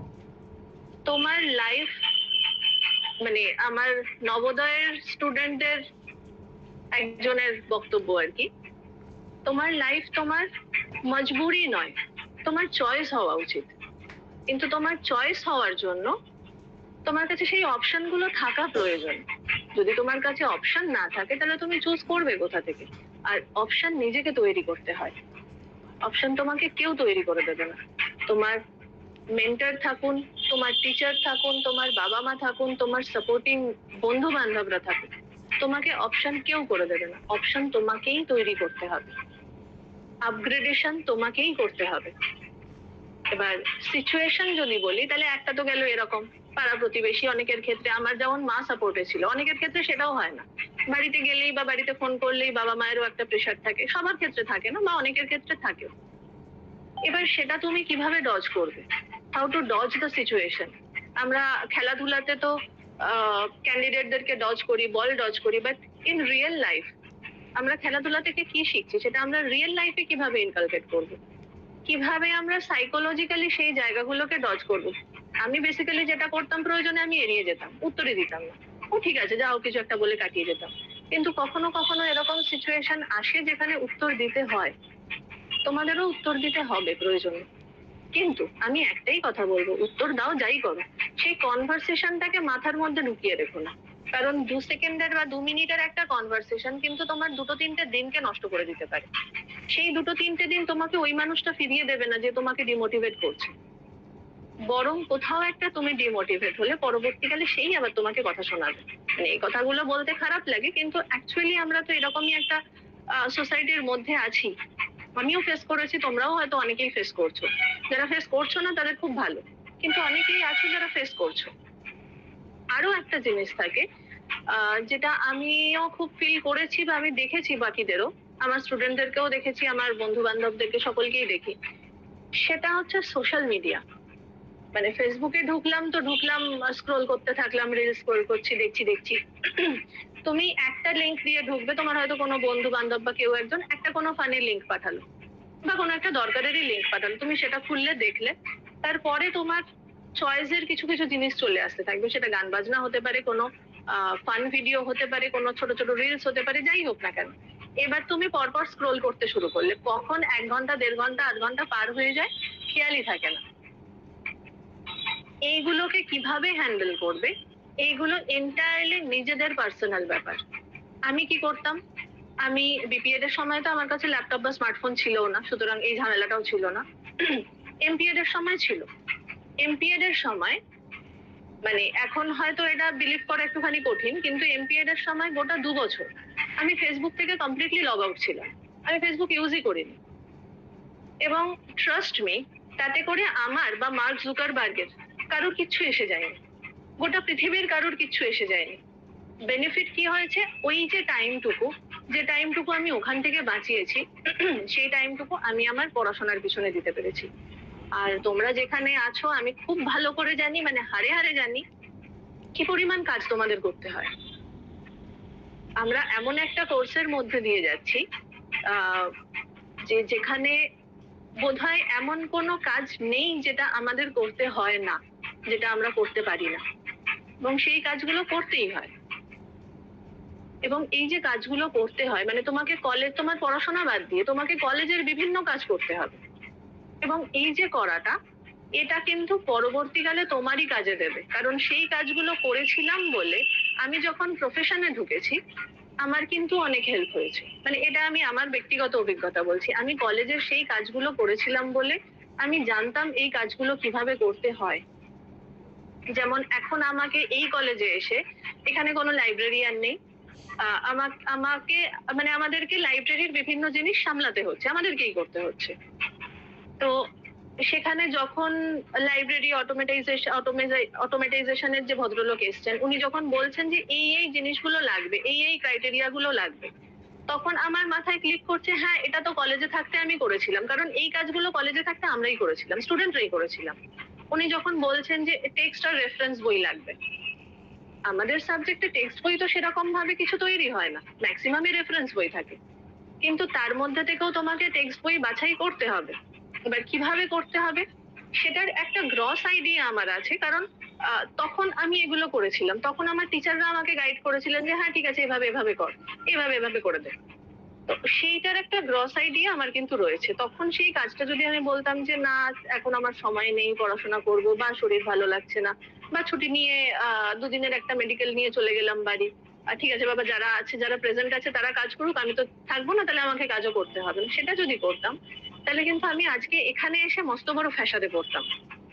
তোমার লাইফ মানে আমার নবোদয়ের স্টুডেন্টদের একজনের বক্তব্য আর কি, তোমার লাইফ তোমার মজবুরি নয়, তোমার চয়েস হওয়া উচিত, কিন্তু তোমার চয়েস হওয়ার জন্য তোমার কাছে সেই অপশন গুলো থাকা প্রয়োজন। যদি তোমার কাছে অপশন না থাকে তাহলে তুমি চুজ করবে কোথা থেকে? আর অপশন নিজেকে তৈরি করতে হয়, অপশন তোমাকে কেউ তৈরি করে দেবে না। তোমার মেন্টর থাকুন, তোমার টিচার থাকুন, তোমার বাবা মা থাকুন, তোমার সাপোর্টিং বন্ধু বান্ধবরা থাকুন, তোমাকে অপশন কেউ করে দেবে না, অপশন তোমাকেই তৈরি করতে হবে, আপগ্রেডেশন তোমাকেই করতে হবে। এবার সিচুয়েশন যদি বলি তাহলে একটা তো গেল এরকম পাড়া প্রতিবেশী, অনেকের ক্ষেত্রে আমার যেমন মা সাপোর্টে ছিল, অনেকের ক্ষেত্রে সেটাও হয় না, বাড়িতে গেলেই বা বাড়িতে ফোন করলেই বাবা মায়েরও একটা প্রেশার থাকে, সবার ক্ষেত্রে থাকে না বা অনেকের ক্ষেত্রে থাকে। এবার সেটা তুমি কিভাবে ডজ করবে, how to dodge the situation. আমরা খেলাধুলাতে তো ক্যান্ডিডেটদেরকে ডজ করি, বল ডজ করি, বাট ইন রিয়েল লাইফ আমরা খেলাধুলা থেকে কি শিখছি সেটা আমরা রিয়েল লাইফে কিভাবে ইনকালকেট করবো, কিভাবে আমরা সাইকোলজিক্যালি সেই জায়গাগুলোকে ডজ করব। আমি বেসিক্যালি যেটা করতাম, প্রয়োজনে আমি এড়িয়ে যেতাম, উত্তরই দিতাম না, ও ঠিক আছে যাও কিছু একটা বলে কাটিয়ে যেতাম। কিন্তু কখনো কখনো এরকম সিচুয়েশন আসে যেখানে উত্তর দিতে হয়, তোমাদেরও উত্তর দিতে হবে প্রয়োজনে, কিন্তু আমি একটাই কথা বলবো, উত্তর দাও যাই করো, সেই কনভারসেশনটাকে মাথার মধ্যে ঢুকিয়ে রেখো না, কারণ দু সেকেন্ডের বা দু মিনিটের একটা কনভারসেশন কিন্তু তোমার দুটো তিনটে দিনকে নষ্ট করে দিতে পারে। সেই দুটো তিনটে দিন তোমাকে ওই মানুষটা ফিরিয়ে দেবে না যে তোমাকে ডিমোটিভেট করছে, বরং কোথাও একটা তুমি ডিমোটিভেট হলে পরবর্তীকালে সেই আবার তোমাকে কথা শোনাবে। মানে এই কথাগুলো বলতে খারাপ লাগে, কিন্তু অ্যাকচুয়ালি আমরা তো এরকমই একটা সোসাইটির মধ্যে আছি, আমিও ফেস করেছি, তোমরাও হয়তো অনেকেই ফেস করছো, যারা ফেস করছো না তাদের খুব ভালো, কিন্তু অনেকেই আছে যারা ফেস করছো। আরো একটা জিনিস থাকে যেটা আমিও খুব ফিল করেছি বা আমি দেখেছি বাকিদেরও, আমার স্টুডেন্টদেরকেও দেখেছি, আমার বন্ধু বান্ধবদেরকে সকলকেই দেখি, সেটা হচ্ছে সোশ্যাল মিডিয়া। মানে ফেসবুকে ঢুকলাম তো ঢুকলাম, স্ক্রোল করতে থাকলাম, রিলস স্ক্রোল করছি, দেখছি দেখছি তুমি একটা লিংক দিয়ে ঢুকবে, তোমার হয়তো কোনো বন্ধু বান্ধব বা কেউ একজন একটা কোনো ফানি লিংক পাঠালো বা কোনো একটা দরকারেরই লিংক পাঠালো, তুমি সেটা খুললে দেখলে, তারপরে তোমার চয়েসের কিছু কিছু জিনিস চলে আসতে থাকবে, সেটা গান বাজনা হতে পারে, কোনো ফান ভিডিও হতে পারে, কোনো ছোট ছোট রিলস হতে পারে, যাই হোক না কেন। এবার তুমি পরপর স্ক্রোল করতে শুরু করলে, কখন এক ঘন্টা দেড় ঘন্টা আধ ঘন্টা পার হয়ে যায় খেয়ালই থাকে না। এইগুলোকে কিভাবে হ্যান্ডেল করবে এইগুলো এন্টায়ারলি নিজেদের পার্সোনাল ব্যাপার। আমি কি করতাম, আমি বিপিএড এর সময় তো আমার কাছে ল্যাপটপ বা স্মার্টফোন ছিল না, সুতরাং এই ঝামেলাটাও ছিল না। এমপিএড এর সময় ছিল। এমপিএড এর সময় মানে এখন হয়তো এটা বিলিভ করা একটুখানি কঠিন, কিন্তু এমপিএড এর সময় গোটা দু বছর আমি ফেসবুক থেকে কমপ্লিটলি লগ আউট ছিলাম। আমি ফেসবুক ইউজই করিনি। এবং ট্রাস্ট মি, তাতে করে আমার বা মার্ক জুকারবার্গের কারোর কিচ্ছু এসে যায়নি, গোটা পৃথিবীর কারোর কিচ্ছু এসে যায়নি। বেনিফিট কি হয়েছে, ওই যে টাইমটুকু যে টাইমটুকু আমি ওখান থেকে বাঁচিয়েছি, সেই টাইমটুকু আমি আমার পড়াশোনার পিছনে দিতে পেরেছি। আর তোমরা যেখানে আছো আমি খুব ভালো করে জানি, মানে হাড়ে হাড়ে জানি কি পরিমাণ কাজ তোমাদের করতে হয়। আমরা এমন একটা কোর্সের মধ্যে দিয়ে যাচ্ছি আহ, যে যেখানে বোধহয় এমন কোনো কাজ নেই যেটা আমাদের করতে হয় না, যেটা আমরা করতে পারি না, এবং সেই কাজগুলো করতেই হয়। এবং এই যে কাজগুলো করতে হয় মানে তোমাকে কলেজ, তোমার পড়াশোনা বাদ দিয়ে তোমাকে কলেজের বিভিন্ন কাজ করতে হবে, এবং এই যে করাটা, এটা কিন্তু পরবর্তীকালে তোমারই কাজে দেবে। কারণ সেই কাজগুলো করেছিলাম বলে আমি যখন প্রফেশনে ঢুকেছি আমার কিন্তু অনেক হেল্প হয়েছে। মানে এটা আমি আমার ব্যক্তিগত অভিজ্ঞতা বলছি। আমি কলেজের সেই কাজগুলো করেছিলাম বলে আমি জানতাম এই কাজগুলো কিভাবে করতে হয়। যেমন এখন আমাকে এই কলেজে এসে, এখানে কোনো লাইব্রেরিয়ান নেই, আহ, আমা- আমাকে মানে আমাদেরকে লাইব্রেরির বিভিন্ন জিনিস সামলাতে হচ্ছে, আমাদেরকেই করতে হচ্ছে। তো সেখানে যখন লাইব্রেরি অটোমেটাইজেশন অটোমেটাইজেশনের যে ভদ্রলোক এসছেন, উনি যখন বলছেন যে এই এই জিনিসগুলো লাগবে, এই এই ক্রাইটেরিয়া গুলো লাগবে, তখন আমার মাথায় ক্লিক করছে, হ্যাঁ এটা তো কলেজে থাকতে আমি করেছিলাম, কারণ এই কাজগুলো কলেজে থাকতে আমরাই করেছিলাম, স্টুডেন্টরাই করেছিলাম। উনি যখন বলছেন যে টেক্সট আর রেফারেন্স বই লাগবে, আমাদের সাবজেক্টে টেক্সট বই তো সেরকম ভাবে কিছু তৈরি হয় না, ম্যাক্সিমামই রেফারেন্স বই থাকে, কিন্তু তার মধ্যে থেকেও তোমাকে টেক্সট বই বাছাই করতে হবে। এবার কিভাবে করতে হবে সেটার একটা গ্রস আইডিয়া আমার আছে, কারণ আহ, তখন আমি এগুলো করেছিলাম, তখন আমার টিচাররা আমাকে গাইড করেছিলেন যে হ্যাঁ ঠিক আছে এভাবে এভাবে কর, এভাবে এভাবে করে দে। তো সেইটার একটা গ্রস আইডিয়া আমার কিন্তু রয়েছে। তখন সেই কাজটা যদি আমি বলতাম যে না এখন আমার সময় নেই, পড়াশোনা করব, বা শরীর ভালো লাগছে না, বা ছুটি নিয়ে আহ দুদিনের একটা মেডিকেল নিয়ে চলে গেলাম বাড়ি, আর ঠিক আছে বাবা যারা আছে, যারা প্রেজেন্ট আছে তারা কাজ করুক, আমি তো থাকবো না, তাহলে আমাকে কাজও করতে হবে না, সেটা যদি করতাম তাহলে কিন্তু আমি আজকে এখানে এসে মস্ত বড় ফ্যাসাদে পড়তাম।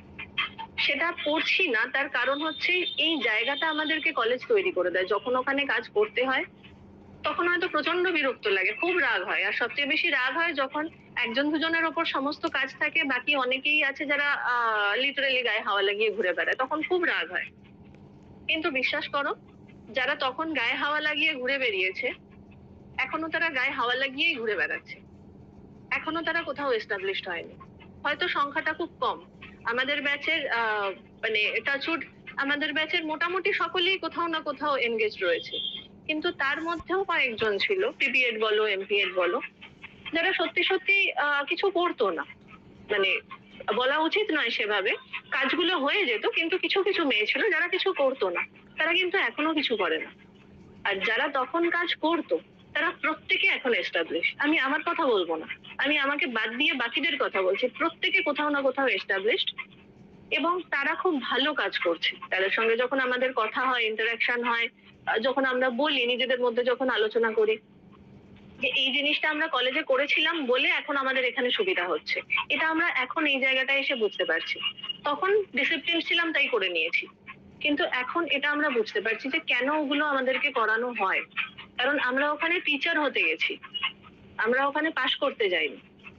সেটা পড়ছি না, তার কারণ হচ্ছে এই জায়গাটা আমাদেরকে কলেজ তৈরি করে দেয়। যখন ওখানে কাজ করতে হয় তখন হয়তো প্রচন্ড বিরক্ত লাগে, খুব রাগ হয়, আর সবচেয়ে বেশি রাগ হয় যখন একজন দুজনের ওপর সমস্ত কাজ থাকে, বাকি অনেকেই আছে যারা আহ লিটারেলি গায়ে হাওয়া লাগিয়ে ঘুরে বেড়ায়, তখন খুব রাগ হয়। কিন্তু বিশ্বাস করো, যারা তখন গায়ে হাওয়া লাগিয়ে ঘুরে বেরিয়েছে এখনো তারা গায়ে হাওয়া লাগিয়েই ঘুরে বেড়াচ্ছে, এখনো তারা কোথাও এস্টাবলিশড হয়নি। হয়তো সংখ্যাটা খুব কম, আমাদের ব্যাচের আহ মানে টাচউড আমাদের ব্যাচের মোটামুটি সকলেই কোথাও না কোথাও এনগেজ রয়েছে, কিন্তু তার মধ্যেও কয়েকজন ছিল, পিপিএড বলো এমপিএড বলো, যারা সত্যি সত্যি আহ কিছু করতো না। মানে বলা উচিত নয় সেভাবে, কাজগুলো হয়ে যেত, কিন্তু কিছু কিছু মেয়ে ছিল যারা কিছু করতো না, তারা কিন্তু এখনো কিছু করে না। আর যারা তখন কাজ করতো তারা প্রত্যেকে এখন এস্টাবলিশ। আমি আমার কথা বলবো না, আমি আমাকে বাদ দিয়ে বাকিদের কথা বলছি, প্রত্যেকে কোথাও না কোথাও এস্টাবলিশড, এবং তারা খুব ভালো কাজ করছে। তাদের সঙ্গে যখন আমাদের কথা হয়, ইন্টারাকশন হয়, আহ, যখন আমরা বলি, নিজেদের মধ্যে যখন আলোচনা করি যে এই জিনিসটা আমরা কলেজে করেছিলাম বলে এখন আমাদের এখানে সুবিধা হচ্ছে, এটা আমরা এখন এই জায়গাটায় এসে বুঝতে পারছি। তখন ডিসিপ্লিন ছিলাম তাই করে নিয়েছি, কিন্তু এখন এটা আমরা বুঝতে পারছি যে কেন ওগুলো আমাদেরকে করানো হয়। কারণ আমরা ওখানে টিচার হতে গেছি, আমরা ওখানে পাশ করতে যাইনি।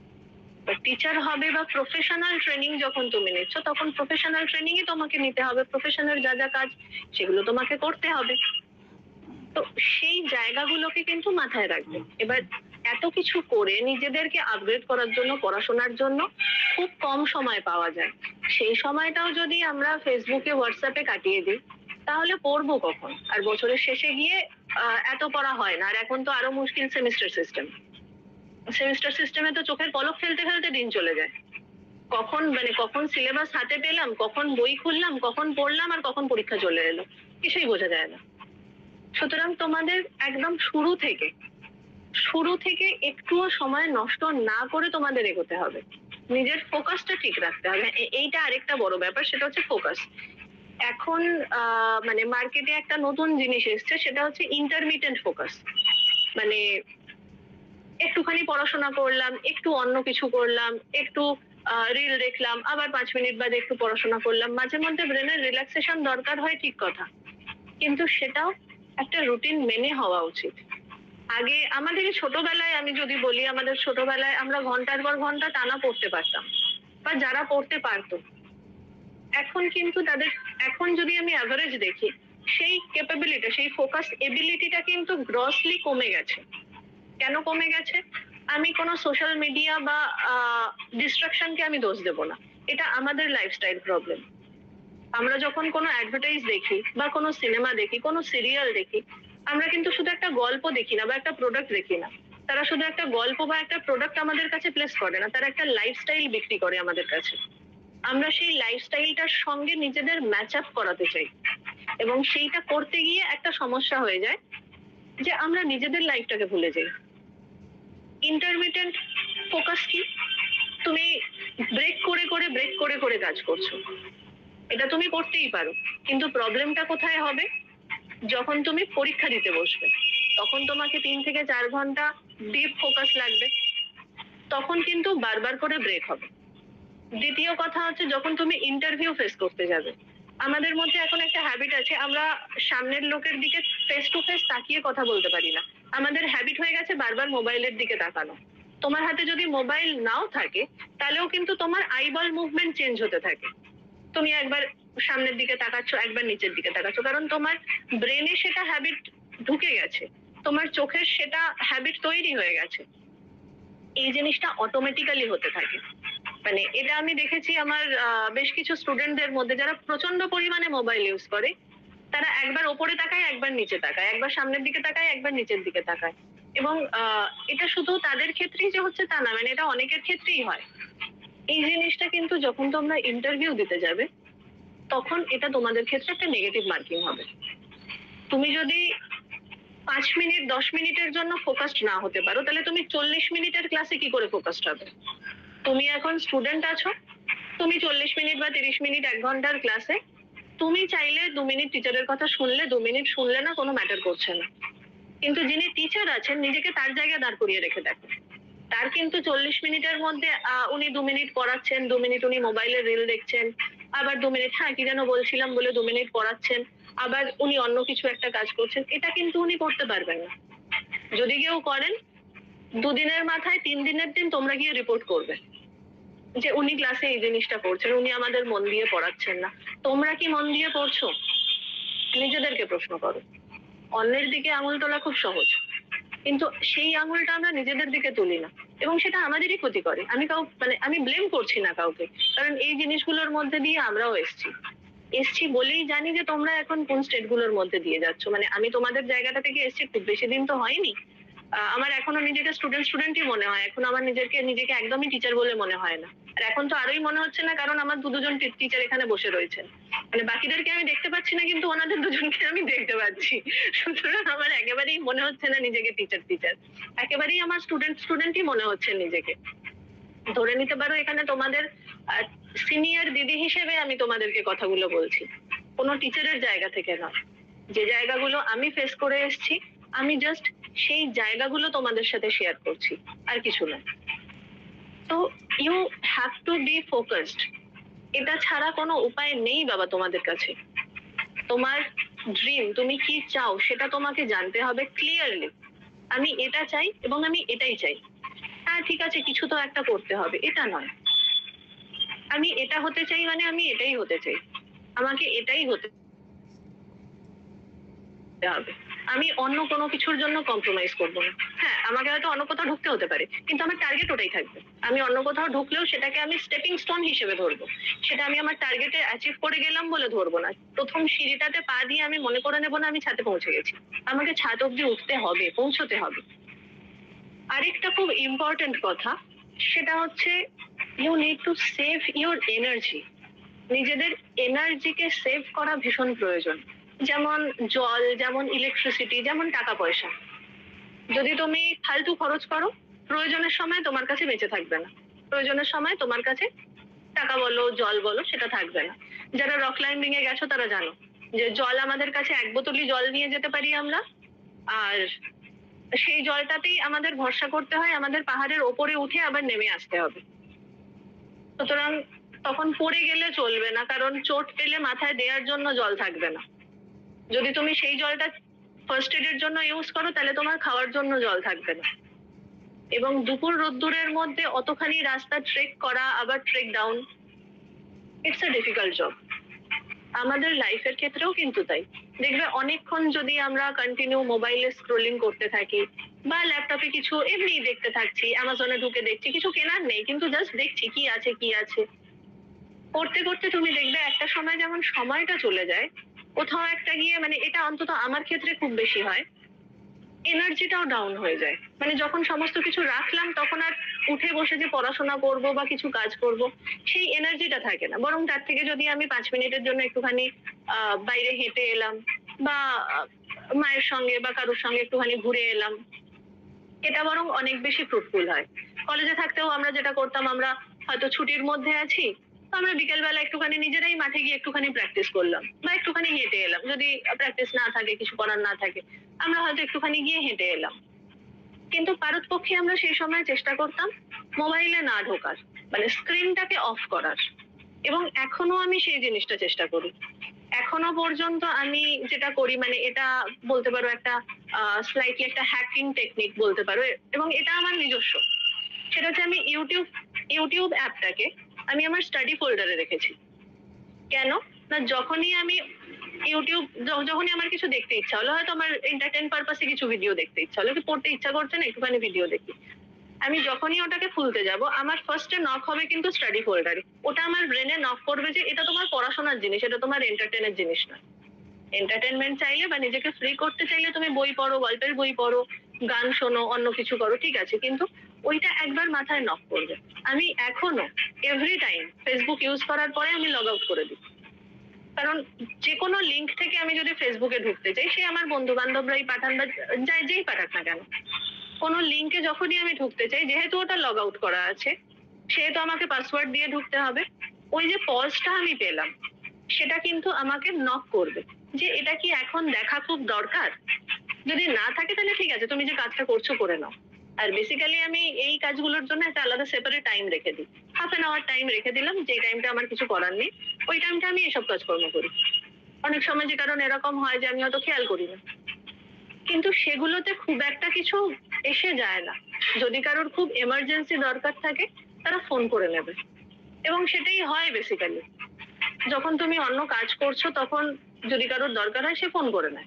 টিচার হবে বা প্রফেশনাল ট্রেনিং যখন তুমি নিচ্ছ, তখন প্রফেশনাল ট্রেনিংই তোমাকে নিতে হবে, প্রফেশনাল যা যা কাজ সেগুলো তোমাকে করতে হবে। তো সেই জায়গাগুলোকে কিন্তু মাথায় রাখবে। এবার এত কিছু করে নিজেদেরকে আপগ্রেড করার জন্য, পড়াশোনার জন্য খুব কম সময় পাওয়া যায়, সেই সময়টাও যদি আমরা ফেসবুকে হোয়াটসঅ্যাপে কাটিয়ে দিই তাহলে পড়বো কখন? আর বছরের শেষে গিয়ে আহ, এত পড়া হয় না। আর এখন তো আরো মুশকিল সেমিস্টার সিস্টেম, সেমিস্টার সিস্টেমে তো চোখের পলক ফেলতে ফেলতে দিন চলে যায়, কখন মানে কখন সিলেবাস হাতে পেলাম, কখন বই খুললাম, কখন পড়লাম, আর কখন পরীক্ষা চলে এলো, কিছুই বোঝা যায় না। সুতরাং তোমাদের একদম শুরু থেকে শুরু থেকে একটুও সময় নষ্ট না করে তোমাদের এগোতে হবে, নিজের ফোকাসটা ঠিক রাখতে হবে। এ- এইটা আরেকটা বড় ব্যাপার, সেটা হচ্ছে ফোকাস। এখন আহ, মানে মার্কেটে একটা নতুন জিনিস এসছে, সেটা হচ্ছে ইন্টারমিটেন্ট ফোকাস। মানে একটুখানি পড়াশোনা করলাম, একটু অন্য কিছু করলাম, একটু রিল দেখলাম, আবার পাঁচ মিনিট বাদে একটু পড়াশোনা করলাম। মাঝে মধ্যে ব্রেনের রিল্যাক্সেশন দরকার হয়, ঠিক কথা, কিন্তু সেটাও একটা রুটিন মেনে হওয়া উচিত। আগে আমাদের এই ছোটবেলায় আমি যদি বলি, আমাদের ছোটবেলায় আমরা ঘন্টার পর ঘন্টা টানা পড়তে পারতাম, বা যারা পড়তে পারতো, এখন কিন্তু তাদের, এখন যদি আমি অ্যাভারেজ দেখি, সেই ক্যাপাবিলিটি, সেই ফোকাস এবিলিটিটা কিন্তু গ্রসলি কমে গেছে। কেন কমে গেছে? আমি কোনো সোশ্যাল মিডিয়া বা ডিস্ট্রাকশনকে আমি দোষ দেব না, এটা আমাদের লাইফস্টাইল প্রবলেম। আমরা যখন কোনো অ্যাডভার্টাইজ দেখি বা কোনো সিনেমা দেখি, কোনো সিরিয়াল দেখি, আমরা কিন্তু শুধু একটা গল্প দেখি না বা একটা প্রোডাক্ট দেখি না। তারা শুধু একটা গল্প বা একটা প্রোডাক্ট আমাদের কাছে প্লেস করে না, তারা একটা লাইফস্টাইল বিক্রি করে আমাদের কাছে। আমরা সেই লাইফস্টাইলটার সঙ্গে নিজেদের ম্যাচ আপ করাতে চাই, এবং সেইটা করতে গিয়ে একটা সমস্যা হয়ে যায় যে আমরা নিজেদের লাইফটাকে ভুলে যাই। ইন্টারমিটেন্ট ফোকাস কি? তুমি ব্রেক করে করে ব্রেক করে করে কাজ করছো, এটা তুমি করতেই পারো, কিন্তু প্রবলেমটা কোথায় হবে? যখন তুমি পরীক্ষা দিতে বসবে, তখন তোমাকে তিন থেকে চার ঘন্টা ডিপ ফোকাস লাগবে, তখন কিন্তু বারবার করে ব্রেক হবে। দ্বিতীয় কথা হচ্ছে, যখন তুমি ইন্টারভিউ ফেস করতে যাবে, আমাদের মধ্যে এখন একটা হ্যাবিট আছে, আমরা সামনের লোকের দিকে ফেস টু ফেস তাকিয়ে কথা বলতে পারি না। আমাদের হ্যাবিট হয়ে গেছে বারবার মোবাইলের দিকে তাকানো। তোমার হাতে যদি মোবাইল নাও থাকে, তাহলেও কিন্তু তোমার আইবল মুভমেন্ট চেঞ্জ হতে থাকে। তুমি একবার সামনের দিকে তাকাচ্ছ, একবার নিচের দিকে তাকাচ্ছ, কারণ তোমার ব্রেনে সেটা হ্যাবিট ঢুকে গেছে, তোমার চোখের সেটা হ্যাবিট তৈরি হয়ে গেছে। এই জিনিসটা অটোমেটিক্যালি হতে থাকে। মানে এটা আমি দেখেছি আমার আহ, বেশ কিছু স্টুডেন্টদের মধ্যে, যারা প্রচন্ড পরিমাণে মোবাইল ইউজ করে, তারা একবার ওপরে তাকায়, একবার নিচে তাকায়, একবার সামনের দিকে তাকায়, একবার নিচের দিকে তাকায়। এবং আহ, এটা শুধু তাদের ক্ষেত্রেই যে হচ্ছে তা না, মানে এটা অনেকের ক্ষেত্রেই হয়। এই জিনিসটা কিন্তু যখন তোমরা ইন্টারভিউ দিতে যাবে, তখন এটা তোমাদের ক্ষেত্রে একটা নেগেটিভ মার্কিং হবে। তুমি যদি পাঁচ মিনিট দশ মিনিটের জন্য ফোকাসড না হতে পারো, তাহলে তুমি চল্লিশ মিনিটের ক্লাসে কি করে ফোকাসড হবে? তুমি এখন স্টুডেন্ট আছো, তুমি চল্লিশ মিনিট বা তিরিশ মিনিট এক ঘন্টার ক্লাসে, তুমি চাইলে দু মিনিট টিচারের কথা শুনলে, দু মিনিট শুনলে না, কোনো ম্যাটার করছে না। কিন্তু যিনি টিচার আছেন, নিজেকে তার জায়গায় দাঁড় করিয়ে রেখে দেখো, তার কিন্তু চল্লিশ মিনিটের মধ্যে আহ, উনি দু মিনিট পড়াচ্ছেন, দু মিনিট উনি মোবাইলে রিল দেখছেন, আবার দু মিনিট হ্যাঁ কি যেন বলছিলাম বলে দু মিনিট পড়াচ্ছেন, আবার উনি অন্য কিছু একটা কাজ করছেন। এটা কিন্তু উনি করতে পারবেন না। যদি কেউ করেন, দুদিনের মাথায় তিন দিনের দিন তোমরা গিয়ে রিপোর্ট করবে যে উনি ক্লাসে এই জিনিসটা করছেন, উনি আমাদের মন দিয়ে পড়াচ্ছেন না। তোমরা কি মন দিয়ে পড়ছো? নিজেদেরকে প্রশ্ন করো। অন্যের দিকে আঙুল তোলা খুব সহজ, কিন্তু সেই আঙুলটা আমরা নিজেদের দিকে তুলি না, এবং সেটা আমাদেরই ক্ষতি করে। আমি কাউ মানে আমি ব্লেম করছি না কাউকে, কারণ এই জিনিসগুলোর মধ্যে দিয়ে আমরাও এসছি এসছি বলেই জানি যে তোমরা এখন কোন স্টেট গুলোর মধ্যে দিয়ে যাচ্ছ। মানে আমি তোমাদের জায়গাটা থেকে এসছি, খুব বেশি দিন তো হয়নি। আহ, আমার এখনো নিজেকে স্টুডেন্ট স্টুডেন্টই মনে হয়, এখন আমার নিজেকে নিজেকে একদমই টিচার বলে মনে হয় না। আর এখন তো আরোই মনে হচ্ছে না, কারণ আমার দু দুজন টিচার এখানে বসে রয়েছেন। মানে বাকিদেরকে আমি দেখতে পাচ্ছি না, কিন্তু ওনাদের দুজনকে আমি দেখতে পাচ্ছি। সুতরাং আমার একেবারেই মনে হচ্ছে না নিজেকে টিচার টিচার, একেবারেই আমার স্টুডেন্ট স্টুডেন্টই মনে হচ্ছে নিজেকে। ধরে নিতে পারো এখানে তোমাদের সিনিয়র দিদি হিসেবে আমি তোমাদেরকে কথাগুলো বলছি, কোনো টিচারের জায়গা থেকে নয়। যে জায়গাগুলো আমি ফেস করে এসেছি, আমি জাস্ট সেই জায়গাগুলো তোমাদের সাথে শেয়ার করছি, আর কিছু না। তো you have to be focused. এটা ছাড়া কোনো উপায় নেই বাবা তোমাদের কাছে। তোমার ড্রিম, তুমি কি চাও সেটা তোমাকে জানতে হবে ক্লিয়ারলি। আমি এটা চাই এবং আমি এটাই চাই। হ্যাঁ ঠিক আছে, কিছু তো একটা করতে হবে, এটা নয়। আমি এটা হতে চাই মানে আমি এটাই হতে চাই, আমাকে এটাই হতে হবে। আমি অন্য কোনো কিছুর জন্য কম্প্রোমাইজ করবো না। হ্যাঁ, আমাকে হয়তো অন্য কোথাও ঢুকতে হতে পারে, কিন্তু আমার টার্গেট ওটাই থাকবে। আমি অন্য কোথাও ঢুকলেও সেটাকে আমি স্টেপিং স্টোন হিসেবে ধরবো, সেটা আমি আমার টার্গেটে অ্যাচিভ করে গেলাম বলে ধরবো না। প্রথম সিঁড়িটাতে পা দিয়ে আমি মনে করে নেবো না আমি ছাদে পৌঁছে গেছি। আমাকে ছাদ অব্দি উঠতে হবে, পৌঁছতে হবে। আরেকটা খুব ইম্পর্টেন্ট কথা, সেটা হচ্ছে you need to save your energy. নিজেদের এনার্জিকে সেভ করা ভীষণ প্রয়োজন। যেমন জল, যেমন ইলেকট্রিসিটি, যেমন টাকা পয়সা। যদি তুমি ফালতু খরচ করো, প্রয়োজনের সময় তোমার কাছে বেঁচে থাকবে না, প্রয়োজনের সময় তোমার কাছে টাকা বলো জল বলো সেটা থাকবে না। যারা রক ক্লাইম্বিং এ গেছো তারা জানো যে জল আমাদের কাছে এক বোতলই জল নিয়ে যেতে পারি আমরা, আর সেই জলটাতেই আমাদের ভরসা করতে হয়, আমাদের পাহাড়ের ওপরে উঠে আবার নেমে আসতে হবে। সুতরাং তখন পড়ে গেলে চলবে না, কারণ চোট পেলে মাথায় দেওয়ার জন্য জল থাকবে না। যদি তুমি সেই জলটা ফার্স্ট এডের জন্য ইউজ করো তাহলে তোমার খাওয়ার জন্য জল থাকবে না। এবং দুপুর রোদ্দুরের মধ্যে অতখানি রাস্তা ট্রেক করা, আবার trek down, it's a difficult job. আমাদের লাইফের ক্ষেত্রেও কিন্তু তাই। দেখবে অনেকক্ষণ যদি আমরা কন্টিনিউ মোবাইলে স্ক্রোলিং করতে থাকি বা ল্যাপটপে কিছু এমনি দেখতে থাকছি, অ্যামাজনে ঢুকে দেখছি, কিছু কেনার নেই কিন্তু জাস্ট দেখছি কি আছে কি আছে, করতে করতে তুমি দেখবে একটা সময় যেমন সময়টা চলে যায়, কোথাও একটা গিয়ে, মানে এটা অন্তত আমার ক্ষেত্রে খুব বেশি হয়, এনার্জিটাও ডাউন হয়ে যায়। মানে যখন সমস্ত কিছু রাখলাম তখন আর উঠে বসে যে পড়াশোনা করব বা কিছু কাজ করব সেই এনার্জিটা থাকে না। বরং তার থেকে যদি আমি পাঁচ মিনিটের জন্য একটুখানি আহ বাইরে হেঁটে এলাম বা মায়ের সঙ্গে বা কারোর সঙ্গে একটুখানি ঘুরে এলাম, এটা বরং অনেক বেশি ফ্রুটফুল হয়। কলেজে থাকতেও আমরা যেটা করতাম, আমরা হয়তো ছুটির মধ্যে আছি, তো আমরা বিকেলবেলা একটুখানি নিজেরাই মাঠে গিয়ে একটুখানি প্র্যাকটিস করলাম বা একটুখানি হেঁটে এলাম। যদি প্র্যাকটিস না থাকে, কিছু করার না থাকে, আমরা হয়তো একটুখানি গিয়ে হেঁটে এলাম। কিন্তু পারতপক্ষে আমরা সেই সময় চেষ্টা করতাম মোবাইলে না ঢোকার, মানে স্ক্রিনটাকে অফ করার। এবং এখনো আমি সেই জিনিসটা চেষ্টা করি। এখনো পর্যন্ত আমি যেটা করি, মানে এটা বলতে পারো একটা স্লাইটলি একটা হ্যাকিং টেকনিক বলতে পারো, এবং এটা আমার নিজস্ব। সেটা হচ্ছে আমি ইউটিউব ইউটিউব অ্যাপটাকে আমি আমার স্টাডি ফোল্ডারে রেখেছি। কেন না, যখনই আমি ইউটিউব যখনই আমার কিছু দেখতে ইচ্ছা হলো, হয়তো আমার এন্টারটেইন পারপাসে কিছু ভিডিও দেখতে ইচ্ছা হলো, কি পড়তে ইচ্ছা করছে না, একটুখানি ভিডিও দেখি, আমি যখনই ওটাকে খুলতে যাব আমার ফার্স্টে নক হবে কিন্তু স্টাডি ফোল্ডারে। ওটা আমার ব্রেনে নক করবে যে এটা তোমার পড়াশোনার জিনিস, এটা তোমার এন্টারটেইনের জিনিস না। এন্টারটেনমেন্ট চাইলে বা নিজেকে ফ্রি করতে চাইলে তুমি বই পড়ো, গল্পের বই পড়ো, গান শোনো, অন্য কিছু করো, ঠিক আছে, কিন্তু ওইটা একবার মাথায় নক করবে। আমি এখনো এভরি টাইম ফেসবুক ইউজ করার পরে আমি লগ আউট করে দিই। কারণ যে কোনো লিঙ্ক থেকে আমি যদি ফেসবুকে ঢুকতে চাই, সে আমার বন্ধু বান্ধবরাই পাঠান বা যাই যেই পাঠাক না কেন, কোনো লিঙ্কে যখনই আমি ঢুকতে চাই, যেহেতু ওটা লগ আউট করা আছে, সেহেতু আমাকে পাসওয়ার্ড দিয়ে ঢুকতে হবে। ওই যে পজটা আমি পেলাম, সেটা কিন্তু আমাকে নক করবে যে এটা কি এখন দেখা খুব দরকার। যদি না থাকে তাহলে ঠিক আছে, তুমি যে কাজটা করছো করে নাও। আর বেসিক্যালি আমি এই কাজগুলোর জন্য একটা আলাদা সেপারেট টাইম রেখে দিই, হাফ এন আওয়ার টাইম রেখে দিলাম, যে টাইমটা আমার কিছু করার নেই, ওই টাইমটা আমি এসব কাজকর্ম করি। অনেক সময় যে কারণ এরকম হয় যে আমি হয়তো খেয়াল করি না, কিন্তু সেগুলোতে খুব একটা কিছু এসে যায় না। যদি কারোর খুব এমার্জেন্সি দরকার থাকে তারা ফোন করে নেবে, এবং সেটাই হয় বেসিক্যালি। যখন তুমি অন্য কাজ করছো তখন যদি কারোর দরকার হয় সে ফোন করে নেয়।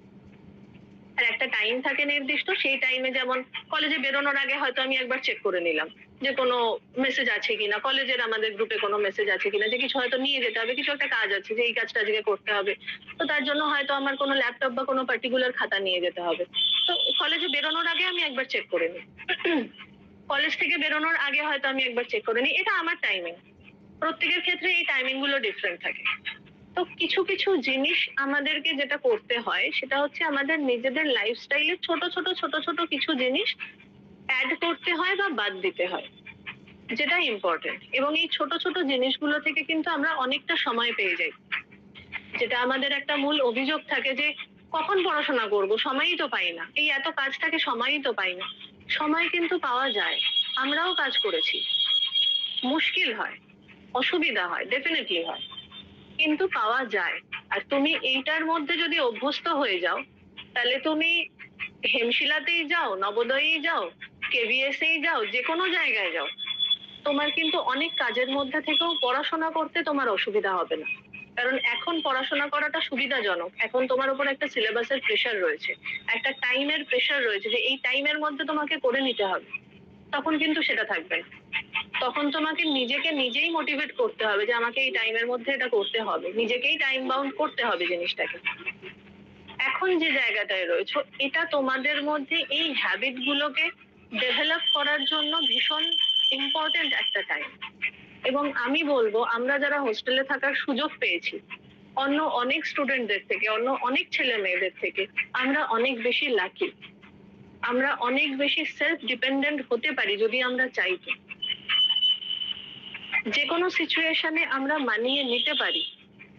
আর একটা টাইম থাকে নির্দিষ্ট, সেই টাইমে যেমন কলেজে বেরোনোর আগে হয়তো আমি একবার চেক করে নিলাম যে কোনো মেসেজ আছে কিনা, কলেজের আমাদের গ্রুপে কোনো মেসেজ আছে কিনা, যে কিছু হয়তো নিয়ে যেতে হবে, কিছু একটা কাজ আছে যে এই কাজটা আজকে করতে হবে, তো তার জন্য হয়তো আমার কোনো ল্যাপটপ বা কোনো পার্টিকুলার খাতা নিয়ে যেতে হবে, তো কলেজে বেরোনোর আগে আমি একবার চেক করে নিই। কলেজ থেকে বেরোনোর আগে হয়তো আমি একবার চেক করে নিই। এটা আমার টাইমিং। প্রত্যেকের ক্ষেত্রে এই টাইমিং গুলো ডিফারেন্ট থাকে। তো কিছু কিছু জিনিস আমাদেরকে যেটা করতে হয় সেটা হচ্ছে আমাদের নিজেদের লাইফস্টাইলে ছোট ছোট ছোট ছোট কিছু জিনিস অ্যাড করতে হয় বা বাদ দিতে হয়, যেটা ইম্পর্টেন্ট। এবং এই ছোট ছোট জিনিসগুলো থেকে কিন্তু আমরা অনেকটা সময় পেয়ে যাই। যেটা আমাদের একটা মূল অভিযোগ থাকে যে কখন পড়াশোনা করব, সময়ই তো পাই না, এই এত কাজ থাকে সময়ই তো পাই না। সময় কিন্তু পাওয়া যায়, আমরাও কাজ করেছি, মুশকিল হয়, অসুবিধা হয়, ডেফিনেটলি হয়, কিন্তু পাওয়া যায়। আর তুমি এইটার মধ্যে যদি অভ্যস্ত হয়ে যাও, তাহলে তুমি হেমশিলাতেই যাও, নবোদয়েই যাও, কেভিএসেই যাও, যে কোনো জায়গায় যাও, তোমার কিন্তু অনেক কাজের মধ্যে থেকেও পড়াশোনা করতে তোমার অসুবিধা হবে না। কারণ এখন পড়াশোনা করাটা সুবিধাজনক। এখন তোমার উপর একটা সিলেবাসের প্রেশার রয়েছে, একটা টাইমের প্রেশার রয়েছে যে এই টাইমের মধ্যে তোমাকে করে নিতে হবে। তখন কিন্তু সেটা থাকবে না। তখন তোমাকে নিজেকে নিজেই মোটিভেট করতে হবে যে আমাকে এই টাইমের মধ্যে এটা করতে হবে, নিজেকেই টাইম বাউন্ড করতে হবে জিনিসটাকে। এখন যে জায়গাটায় রয়েছে, এটা তোমাদের মধ্যে এই হ্যাবিট গুলোকে ডেভেলপ করার জন্য ভীষণ ইম্পর্টেন্ট একটা টাইম। এবং আমি বলবো আমরা যারা হোস্টেলে থাকার সুযোগ পেয়েছি অন্য অনেক স্টুডেন্টদের থেকে, অন্য অনেক ছেলে মেয়েদের থেকে, আমরা অনেক বেশি লাকি। আমরা অনেক বেশি সেলফ ডিপেন্ডেন্ট হতে পারি যদি আমরা চাই। তো যে কোনো সিচুয়েশনে আমরা মানিয়ে নিতে পারি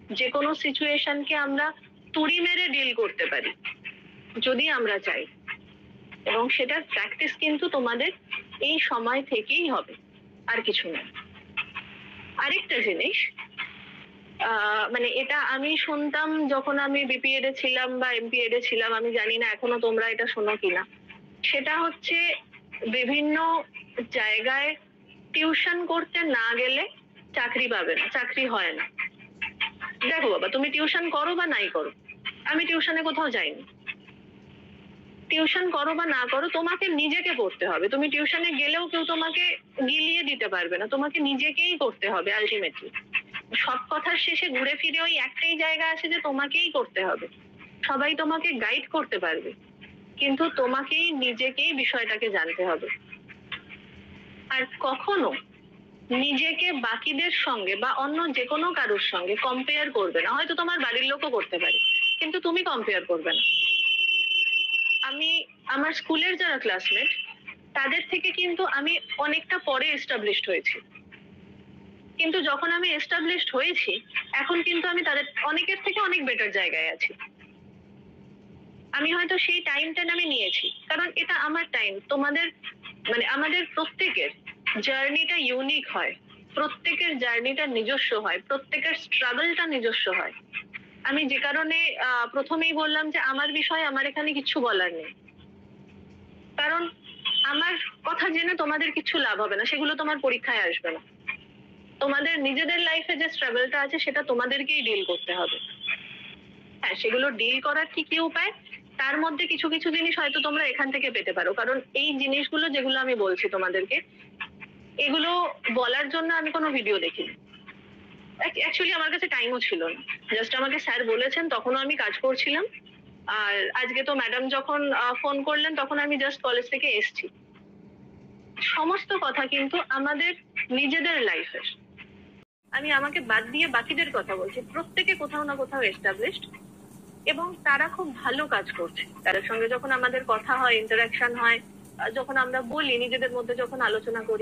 যে কোনো সিচুয়েশনকে আমরা তুড়ি মেরে ডিল করতে পারি যদি আমরা চাই, এবং সেটার প্র্যাকটিস কিন্তু তোমাদের এই সময় থেকেই হবে, আর কিছু না। আরেকটা জিনিস, আহ মানে এটা আমি শুনতাম যখন আমি বিপিএড এ ছিলাম বা এমপিএড এ ছিলাম, আমি জানি না এখনো তোমরা এটা শোনো কিনা, সেটা হচ্ছে বিভিন্ন জায়গায় টিউশন করতে না গেলে চাকরি পাবে না, চাকরি হয় না। দেখো বাবা, তুমি টিউশন করো বা নাই করো, আমি টিউশনে কোথাও যাইনি, টিউশন করো বা না করো তোমাকে নিজেকে পড়তে হবে। তুমি টিউশনে গেলেও কেউ তোমাকে গিলিয়ে দিতে পারবে না, তোমাকে নিজেকেই করতে হবে আলটিমেটলি। সব কথার শেষে ঘুরে ফিরে ওই একটাই জায়গা আছে যে তোমাকেই করতে হবে। সবাই তোমাকে গাইড করতে পারবে, কিন্তু তোমাকেই নিজেকেই বিষয়টাকে জানতে হবে। আর কখনো নিজেকে বাকিদের সঙ্গে বা অন্য যে কোনো কারোর সঙ্গে কম্পেয়ার করবে না। হয়তো তোমার বাড়ির লোকও করতে পারে, কিন্তু তুমি কম্পেয়ার করবে না। আমি আমার স্কুলের যারা ক্লাসমেট তাদের থেকে কিন্তু আমি অনেকটা পরে এস্টাবলিশড হয়েছি, কিন্তু যখন আমি এস্টাবলিশড হয়েছি এখন কিন্তু আমি তাদের অনেকের থেকে অনেক বেটার জায়গায় আছি। আমি হয়তো সেই টাইমটা আমি নিয়েছি, কারণ এটা আমার টাইম। তোমাদের মানে আমাদের প্রত্যেকের জার্নিটা ইউনিক হয়, প্রত্যেকের জার্নিটা নিজস্ব হয়, প্রত্যেকের স্ট্রাগলটা নিজস্ব হয়। আমি যে কারণে আহ প্রথমেই বললাম যে আমার বিষয়ে আমার এখানে কিছু বলার নেই, কারণ আমার কথা জেনে তোমাদের কিছু লাভ হবে না, সেগুলো তোমার পরীক্ষায় আসবে না। তোমাদের নিজেদের লাইফে যে স্ট্রাগলটা আছে সেটা তোমাদেরকেই ডিল করতে হবে। হ্যাঁ, সেগুলো ডিল করার কি কি উপায়, তার মধ্যে কিছু কিছু জিনিস হয়তো তোমরা এখান থেকে পেতে পারো। কারণ এই জিনিসগুলো যেগুলো আমি বলছি তোমাদেরকে, এগুলো বলার জন্য আমি কোনো ভিডিও দেখিনি। অ্যাকচুয়ালি আমার কাছে টাইমও ছিল না, জাস্ট আমাকে স্যার বলেছেন, তখনও আমি কাজ করছিলাম। আর আজকে তো ম্যাডাম যখন ফোন করলেন তখন আমি জাস্ট কলেজ থেকে এসছি। সমস্ত কথা কিন্তু আমাদের নিজেদের লাইফের, আমি আমাকে বাদ দিয়ে বাকিদের কথা বলছি। প্রত্যেকে কোথাও না কোথাও এস্টাবলিশড এবং তারা খুব ভালো কাজ করছে। তাদের সঙ্গে যখন আমাদের কথা হয়, ইন্টারাকশন হয়, যখন আমরা বলি, নিজেদের মধ্যে যখন আলোচনা করি,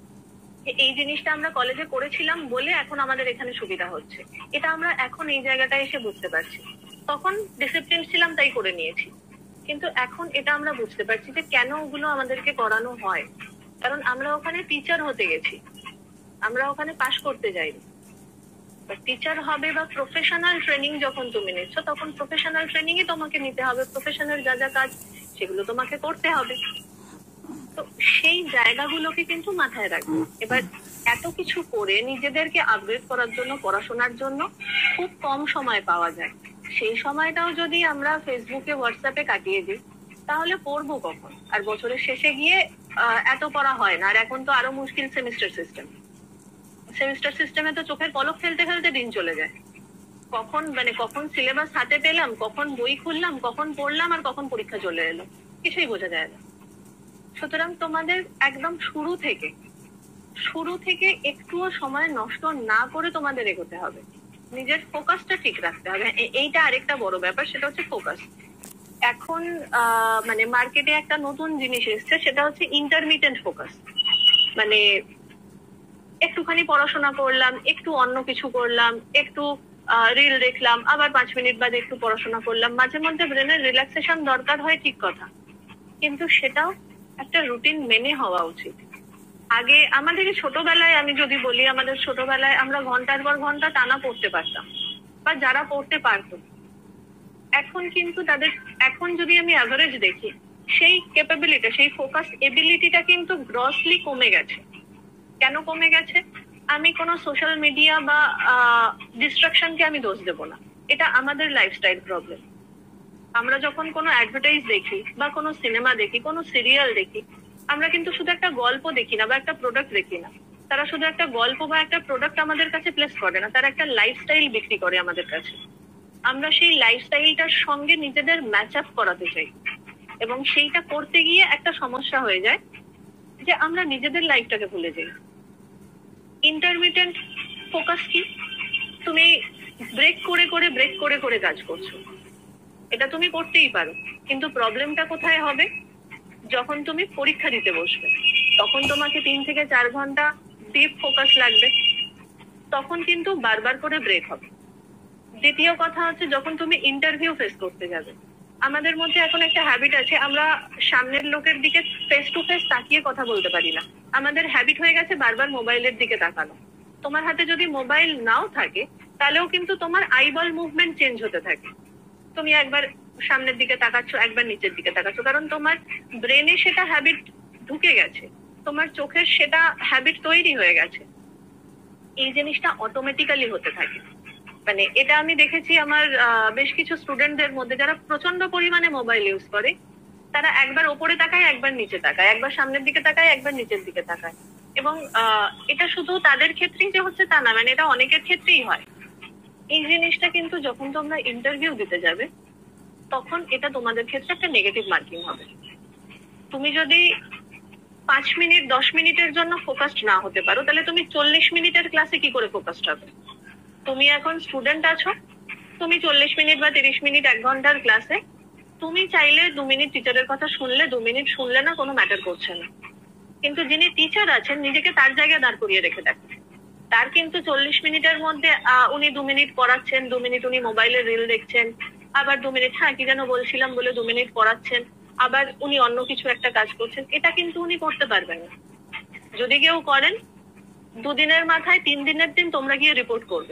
এই জিনিসটা আমরা কলেজে করেছিলাম বলে এখন আমাদের এখানে সুবিধা হচ্ছে, এটা আমরা এখন এই জায়গাটায় এসে বুঝতে পারছি। তখন ডিসিপ্লিন ছিলাম তাই করে নিয়েছি, কিন্তু এখন এটা আমরা বুঝতে পারছি যে কেন ওগুলো আমাদেরকে করানো হয়। কারণ আমরা ওখানে টিচার হতে গেছি, আমরা ওখানে পাশ করতে যাইনি। টিচার হবে বা প্রফেশনাল ট্রেনিং যখন তুমি নিচ্ছ, তখন প্রফেশনাল ট্রেনিংই তোমাকে নিতে হবে, প্রফেশনাল যা যা কাজ সেগুলো তোমাকে করতে হবে। তো সেই জায়গাগুলোকে কিন্তু মাথায় রাখবে। এবার এত কিছু করে নিজেদেরকে আপগ্রেড করার জন্য, পড়াশোনার জন্য খুব কম সময় পাওয়া যায়। সেই সময়টাও যদি আমরা ফেসবুকে, হোয়াটসঅ্যাপে কাটিয়ে দিই, তাহলে পড়বো কখন? আর বছরের শেষে গিয়ে এত পড়া হয় না। আর এখন তো আরো মুশকিল সেমিস্টার সিস্টেম। সেমিস্টার সিস্টেমে তো চোখের পলক ফেলতে ফেলতে দিন চলে যায়। কখন মানে কখন সিলেবাস হাতে পেলাম, কখন বই খুললাম, কখন পড়লাম, আর কখন পরীক্ষা চলে এলো, কিছুই বোঝা যায় না। সুতরাং তোমাদের একদম শুরু থেকে শুরু থেকে একটুও সময় নষ্ট না করে তোমাদের এগোতে হবে, নিজের ফোকাসটা ঠিক রাখতে হবে। এইটা আরেকটা বড় ব্যাপার, সেটা হচ্ছে ফোকাস। এখন আহ মানে মার্কেটে একটা নতুন জিনিস এসছে, সেটা হচ্ছে ইন্টারমিটেন্ট ফোকাস। মানে একটুখানি পড়াশোনা করলাম, একটু অন্য কিছু করলাম, একটু রিল দেখলাম, আবার পাঁচ মিনিট বাদে একটু পড়াশোনা করলাম। মাঝে মধ্যে ব্রেনের রিল্যাক্সেশন দরকার হয়, ঠিক কথা, কিন্তু সেটাও একটা রুটিন মেনে হওয়া উচিত। আগে আমাদের ছোটবেলায়, আমি যদি বলি, আমাদের ছোটবেলায় আমরা ঘন্টার পর ঘন্টা টানা পড়তে পারতাম, বা যারা পড়তে পারতো। এখন কিন্তু তাদের, এখন যদি আমি অ্যাভারেজ দেখি, সেই ক্যাপাবিলিটি, সেই ফোকাস এবিলিটিটা কিন্তু গ্রসলি কমে গেছে। কেন কমে গেছে? আমি কোনো সোশ্যাল মিডিয়া বা ডিস্ট্রাকশনকে আমি দোষ দেব না, এটা আমাদের লাইফস্টাইল প্রবলেম। আমরা যখন কোনো অ্যাডভার্টাইজ দেখি বা কোনো সিনেমা দেখি, কোনো সিরিয়াল দেখি, আমরা কিন্তু শুধু একটা গল্প দেখি না বা একটা প্রোডাক্ট দেখি না। তারা শুধু একটা গল্প বা একটা প্রোডাক্ট আমাদের কাছে প্লেস করে না, তারা একটা লাইফস্টাইল বিক্রি করে আমাদের কাছে। আমরা সেই লাইফস্টাইলটার সঙ্গে নিজেদের ম্যাচ আপ করাতে চাই, এবং সেইটা করতে গিয়ে একটা সমস্যা হয়ে যায় যে আমরা নিজেদের লাইফটাকে ভুলে যাই। ইন্টারমিটেন্ট ফোকাস কি? তুমি ব্রেক করে করে ব্রেক করে করে কাজ করছো, এটা তুমি করতেই পারো, কিন্তু প্রবলেমটা কোথায় হবে? যখন তুমি পরীক্ষা দিতে বসবে, তখন তোমাকে তিন থেকে চার ঘন্টা ডিপ ফোকাস লাগবে, তখন কিন্তু বারবার করে ব্রেক হবে। দ্বিতীয় কথা হচ্ছে যখন তুমি ইন্টারভিউ ফেস করতে যাবে, আমাদের মধ্যে এখন একটা হ্যাবিট আছে, আমরা সামনের লোকের দিকে ফেস টু ফেস তাকিয়ে কথা বলতে পারি না। আমাদের হ্যাবিট হয়ে গেছে বারবার মোবাইলের দিকে তাকানো। তোমার হাতে যদি মোবাইল নাও থাকে তাহলেও কিন্তু তোমার আইবল মুভমেন্ট চেঞ্জ হতে থাকে। তুমি একবার সামনের দিকে তাকাচ্ছ, একবার নিচের দিকে তাকাচ্ছ, কারণ তোমার ব্রেনে সেটা হ্যাবিট ঢুকে গেছে, তোমার চোখের সেটা হ্যাবিট তৈরি হয়ে গেছে। এই জিনিসটা অটোমেটিক্যালি হতে থাকে। মানে এটা আমি দেখেছি আমার বেশ কিছু স্টুডেন্টদের মধ্যে যারা প্রচন্ড পরিমাণে মোবাইল ইউজ করে, তারা একবার ওপরে তাকায়, একবার নিচে তাকায়, একবার সামনের দিকে তাকায়, একবার নিচের দিকে তাকায়। এবং এটা শুধু তাদের ক্ষেত্রেই যে হচ্ছে তা না, মানে এটা অনেকের ক্ষেত্রেই হয়। এই জিনিসটা কিন্তু যখন তোমরা ইন্টারভিউ দিতে যাবে তখন এটা তোমাদের ক্ষেত্রে একটা নেগেটিভ মার্কিং হবে। তুমি যদি পাঁচ মিনিট দশ মিনিটের জন্য ফোকাসড না হতে পারো, তাহলে তুমি চল্লিশ মিনিটের ক্লাসে কি করে ফোকাসড হবে? তুমি এখন স্টুডেন্ট আছো, তুমি চল্লিশ মিনিট বা তিরিশ মিনিট এক ঘন্টার ক্লাসে তুমি চাইলে দু মিনিট টিচারের কথা শুনলে, দু মিনিট শুনলে না, কোনো ম্যাটার করছে না। কিন্তু যিনি টিচার আছেন নিজেকে তার জায়গায় দাঁড় করিয়ে রেখে দেখেন, তার কিন্তু চল্লিশ মিনিটের মধ্যে উনি দু মিনিট পড়াচ্ছেন, দু মিনিট উনি মোবাইলে রিল দেখছেন, আবার দু মিনিট হ্যাঁ কি যেন বলছিলাম বলে দু মিনিট পড়াচ্ছেন, আবার উনি অন্য কিছু একটা কাজ করছেন। এটা কিন্তু উনি করতে পারবেন না। যদি কেউ করেন, দুদিনের মাথায় তিন দিনের দিন তোমরা গিয়ে রিপোর্ট করবে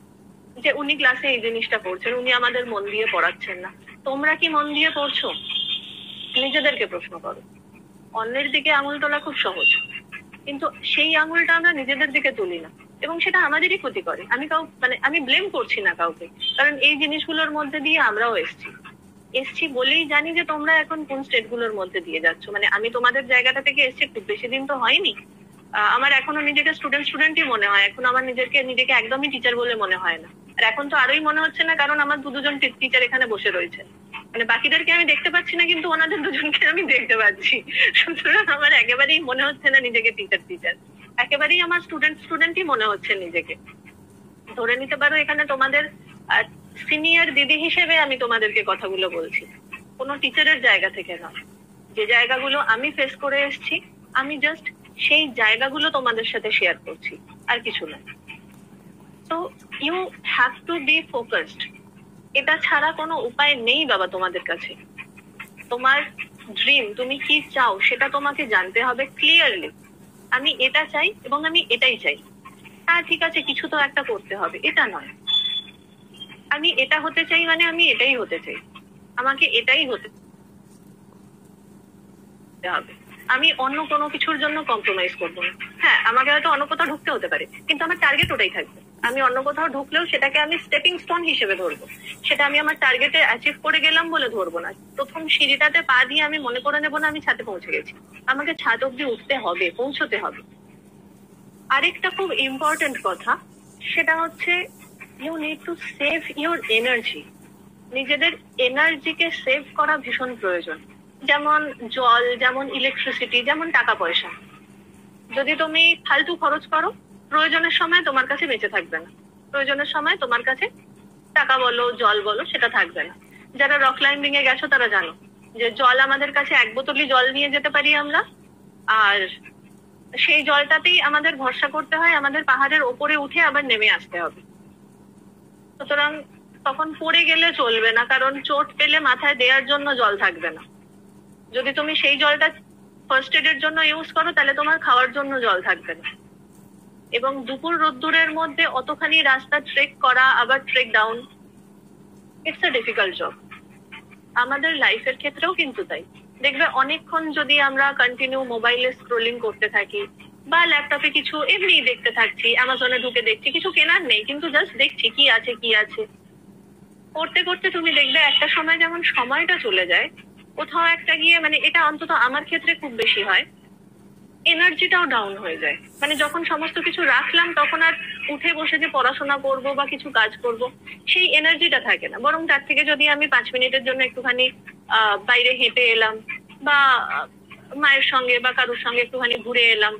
যে উনি ক্লাসে এই জিনিসটা করছেন, উনি আমাদের মন দিয়ে পড়াচ্ছেন না। তোমরা কি মন দিয়ে পড়ছো? নিজেদেরকে প্রশ্ন করো। অন্যের দিকে আঙুল তোলা খুব সহজ, কিন্তু সেই আঙুলটা আমরা নিজেদের দিকে তুলি না, এবং সেটা আমাদেরই ক্ষতি করে। আমি কাউ মানে আমি ব্লেম করছি না কাউকে, কারণ এই জিনিসগুলোর মধ্যে দিয়ে আমরাও এসছি এসছি বলেই জানি যে তোমরা এখন কোন স্টেট গুলোর মধ্যে দিয়ে যাচ্ছ। মানে আমি তোমাদের জায়গাটা থেকে এসছি, খুব বেশি দিন তো হয়নি। আমার এখনো নিজেকে স্টুডেন্ট স্টুডেন্টই মনে হয়, এখন আমার নিজেকে নিজেকে একদমই টিচার বলে মনে হয় না। আর এখন তো আরোই মনে হচ্ছে না, কারণ আমার দু দুজন টিচার এখানে বসে রয়েছে। মানে বাকিদেরকে আমি দেখতে পাচ্ছি না, কিন্তু ওনাদের দুজনকে আমি দেখতে পাচ্ছি। সুতরাং আমার একেবারেই মনে হচ্ছে না নিজেকে টিচার টিচার একেবারেই আমার স্টুডেন্ট স্টুডেন্টই মনে হচ্ছে নিজেকে। ধরে নিতে পারো এখানে তোমাদের সিনিয়র দিদি হিসেবে আমি তোমাদেরকে কথাগুলো বলছি, কোনো টিচারের জায়গা থেকে নয়। যে জায়গাগুলো আমি ফেস করে এসেছি, আমি জাস্ট সেই জায়গাগুলো তোমাদের সাথে শেয়ার করছি, আর কিছু না। তো you have to be focused. এটা ছাড়া কোনো উপায় নেই বাবা তোমাদের কাছে। তোমার ড্রিম, তুমি কি চাও সেটা তোমাকে জানতে হবে ক্লিয়ারলি। আমি এটা চাই এবং আমি এটাই চাই। হ্যাঁ ঠিক আছে, কিছু তো একটা করতে হবে, এটা নয়। আমি এটা হতে চাই মানে আমি এটাই হতে চাই, আমাকে এটাই হতে হবে। আমি অন্য কোনো কিছুর জন্য কম্প্রোমাইজ করবো না। হ্যাঁ, আমাকে হয়তো অন্য কোথাও ঢুকতে হতে পারে, কিন্তু আমার টার্গেট ওটাই থাকবে। আমি অন্য কোথাও ঢুকলেও সেটাকে আমি স্টেপিং স্টোন হিসেবে ধরবো, সেটা আমি আমার টার্গেটে অ্যাচিভ করে গেলাম বলে ধরবো না। প্রথম সিঁড়িটাতে পা দিয়ে আমি মনে করে নেবো না আমি ছাদে পৌঁছে গেছি। আমাকে ছাদ অব্দি উঠতে হবে, পৌঁছতে হবে। আরেকটা খুব ইম্পর্টেন্ট কথা, সেটা হচ্ছে you need to save your energy. নিজেদের এনার্জিকে সেভ করা ভীষণ প্রয়োজন। যেমন জল, যেমন ইলেকট্রিসিটি, যেমন টাকা পয়সা। যদি তুমি ফালতু খরচ করো, প্রয়োজনের সময় তোমার কাছে বেঁচে থাকবে না। প্রয়োজনের সময় তোমার কাছে টাকা বলো, জল বলো, সেটা থাকবে না। যারা রক ক্লাইম্বিং এ গেছো তারা জানো যে জল আমাদের কাছে এক বোতলই জল নিয়ে যেতে পারি আমরা, আর সেই জলটাতেই আমাদের ভরসা করতে হয়, আমাদের পাহাড়ের ওপরে উঠে আবার নেমে আসতে হবে। সুতরাং তখন পড়ে গেলে চলবে না, কারণ চোট পেলে মাথায় দেওয়ার জন্য জল থাকবে না। যদি তুমি সেই জলটা ফার্স্ট এডের জন্য ইউজ করো, তাহলে তোমার খাওয়ার জন্য জল থাকবে না। এবং দুপুর রোদ্দুরের মধ্যে অতখানি রাস্তা ট্রেক করা, আবার trek down, it's a difficult job. আমাদের লাইফের ক্ষেত্রেও কিন্তু তাই। দেখবে অনেকক্ষণ যদি আমরা কন্টিনিউ মোবাইলে স্ক্রোলিং করতে থাকি, বা ল্যাপটপে কিছু এমনি দেখতে থাকছি, অ্যামাজনে ঢুকে দেখছি, কিছু কেনার নেই কিন্তু জাস্ট দেখছি কি আছে কি আছে, করতে করতে তুমি দেখবে একটা সময় যেমন সময়টা চলে যায়, কোথাও একটা গিয়ে, মানে এটা অন্তত আমার ক্ষেত্রে খুব বেশি হয়, এনার্জিটাও ডাউন হয়ে যায়। মানে যখন সমস্ত কিছু রাখলাম, তখন আর উঠে বসে যে পড়াশোনা করব বা কিছু কাজ করব, সেই এনার্জিটা থাকে না। বরং তার থেকে যদি আমি পাঁচ মিনিটের জন্য একটুখানি আহ বাইরে হেঁটে এলাম, বা মায়ের সঙ্গে বা কারোর সঙ্গে একটুখানি ঘুরে এলাম,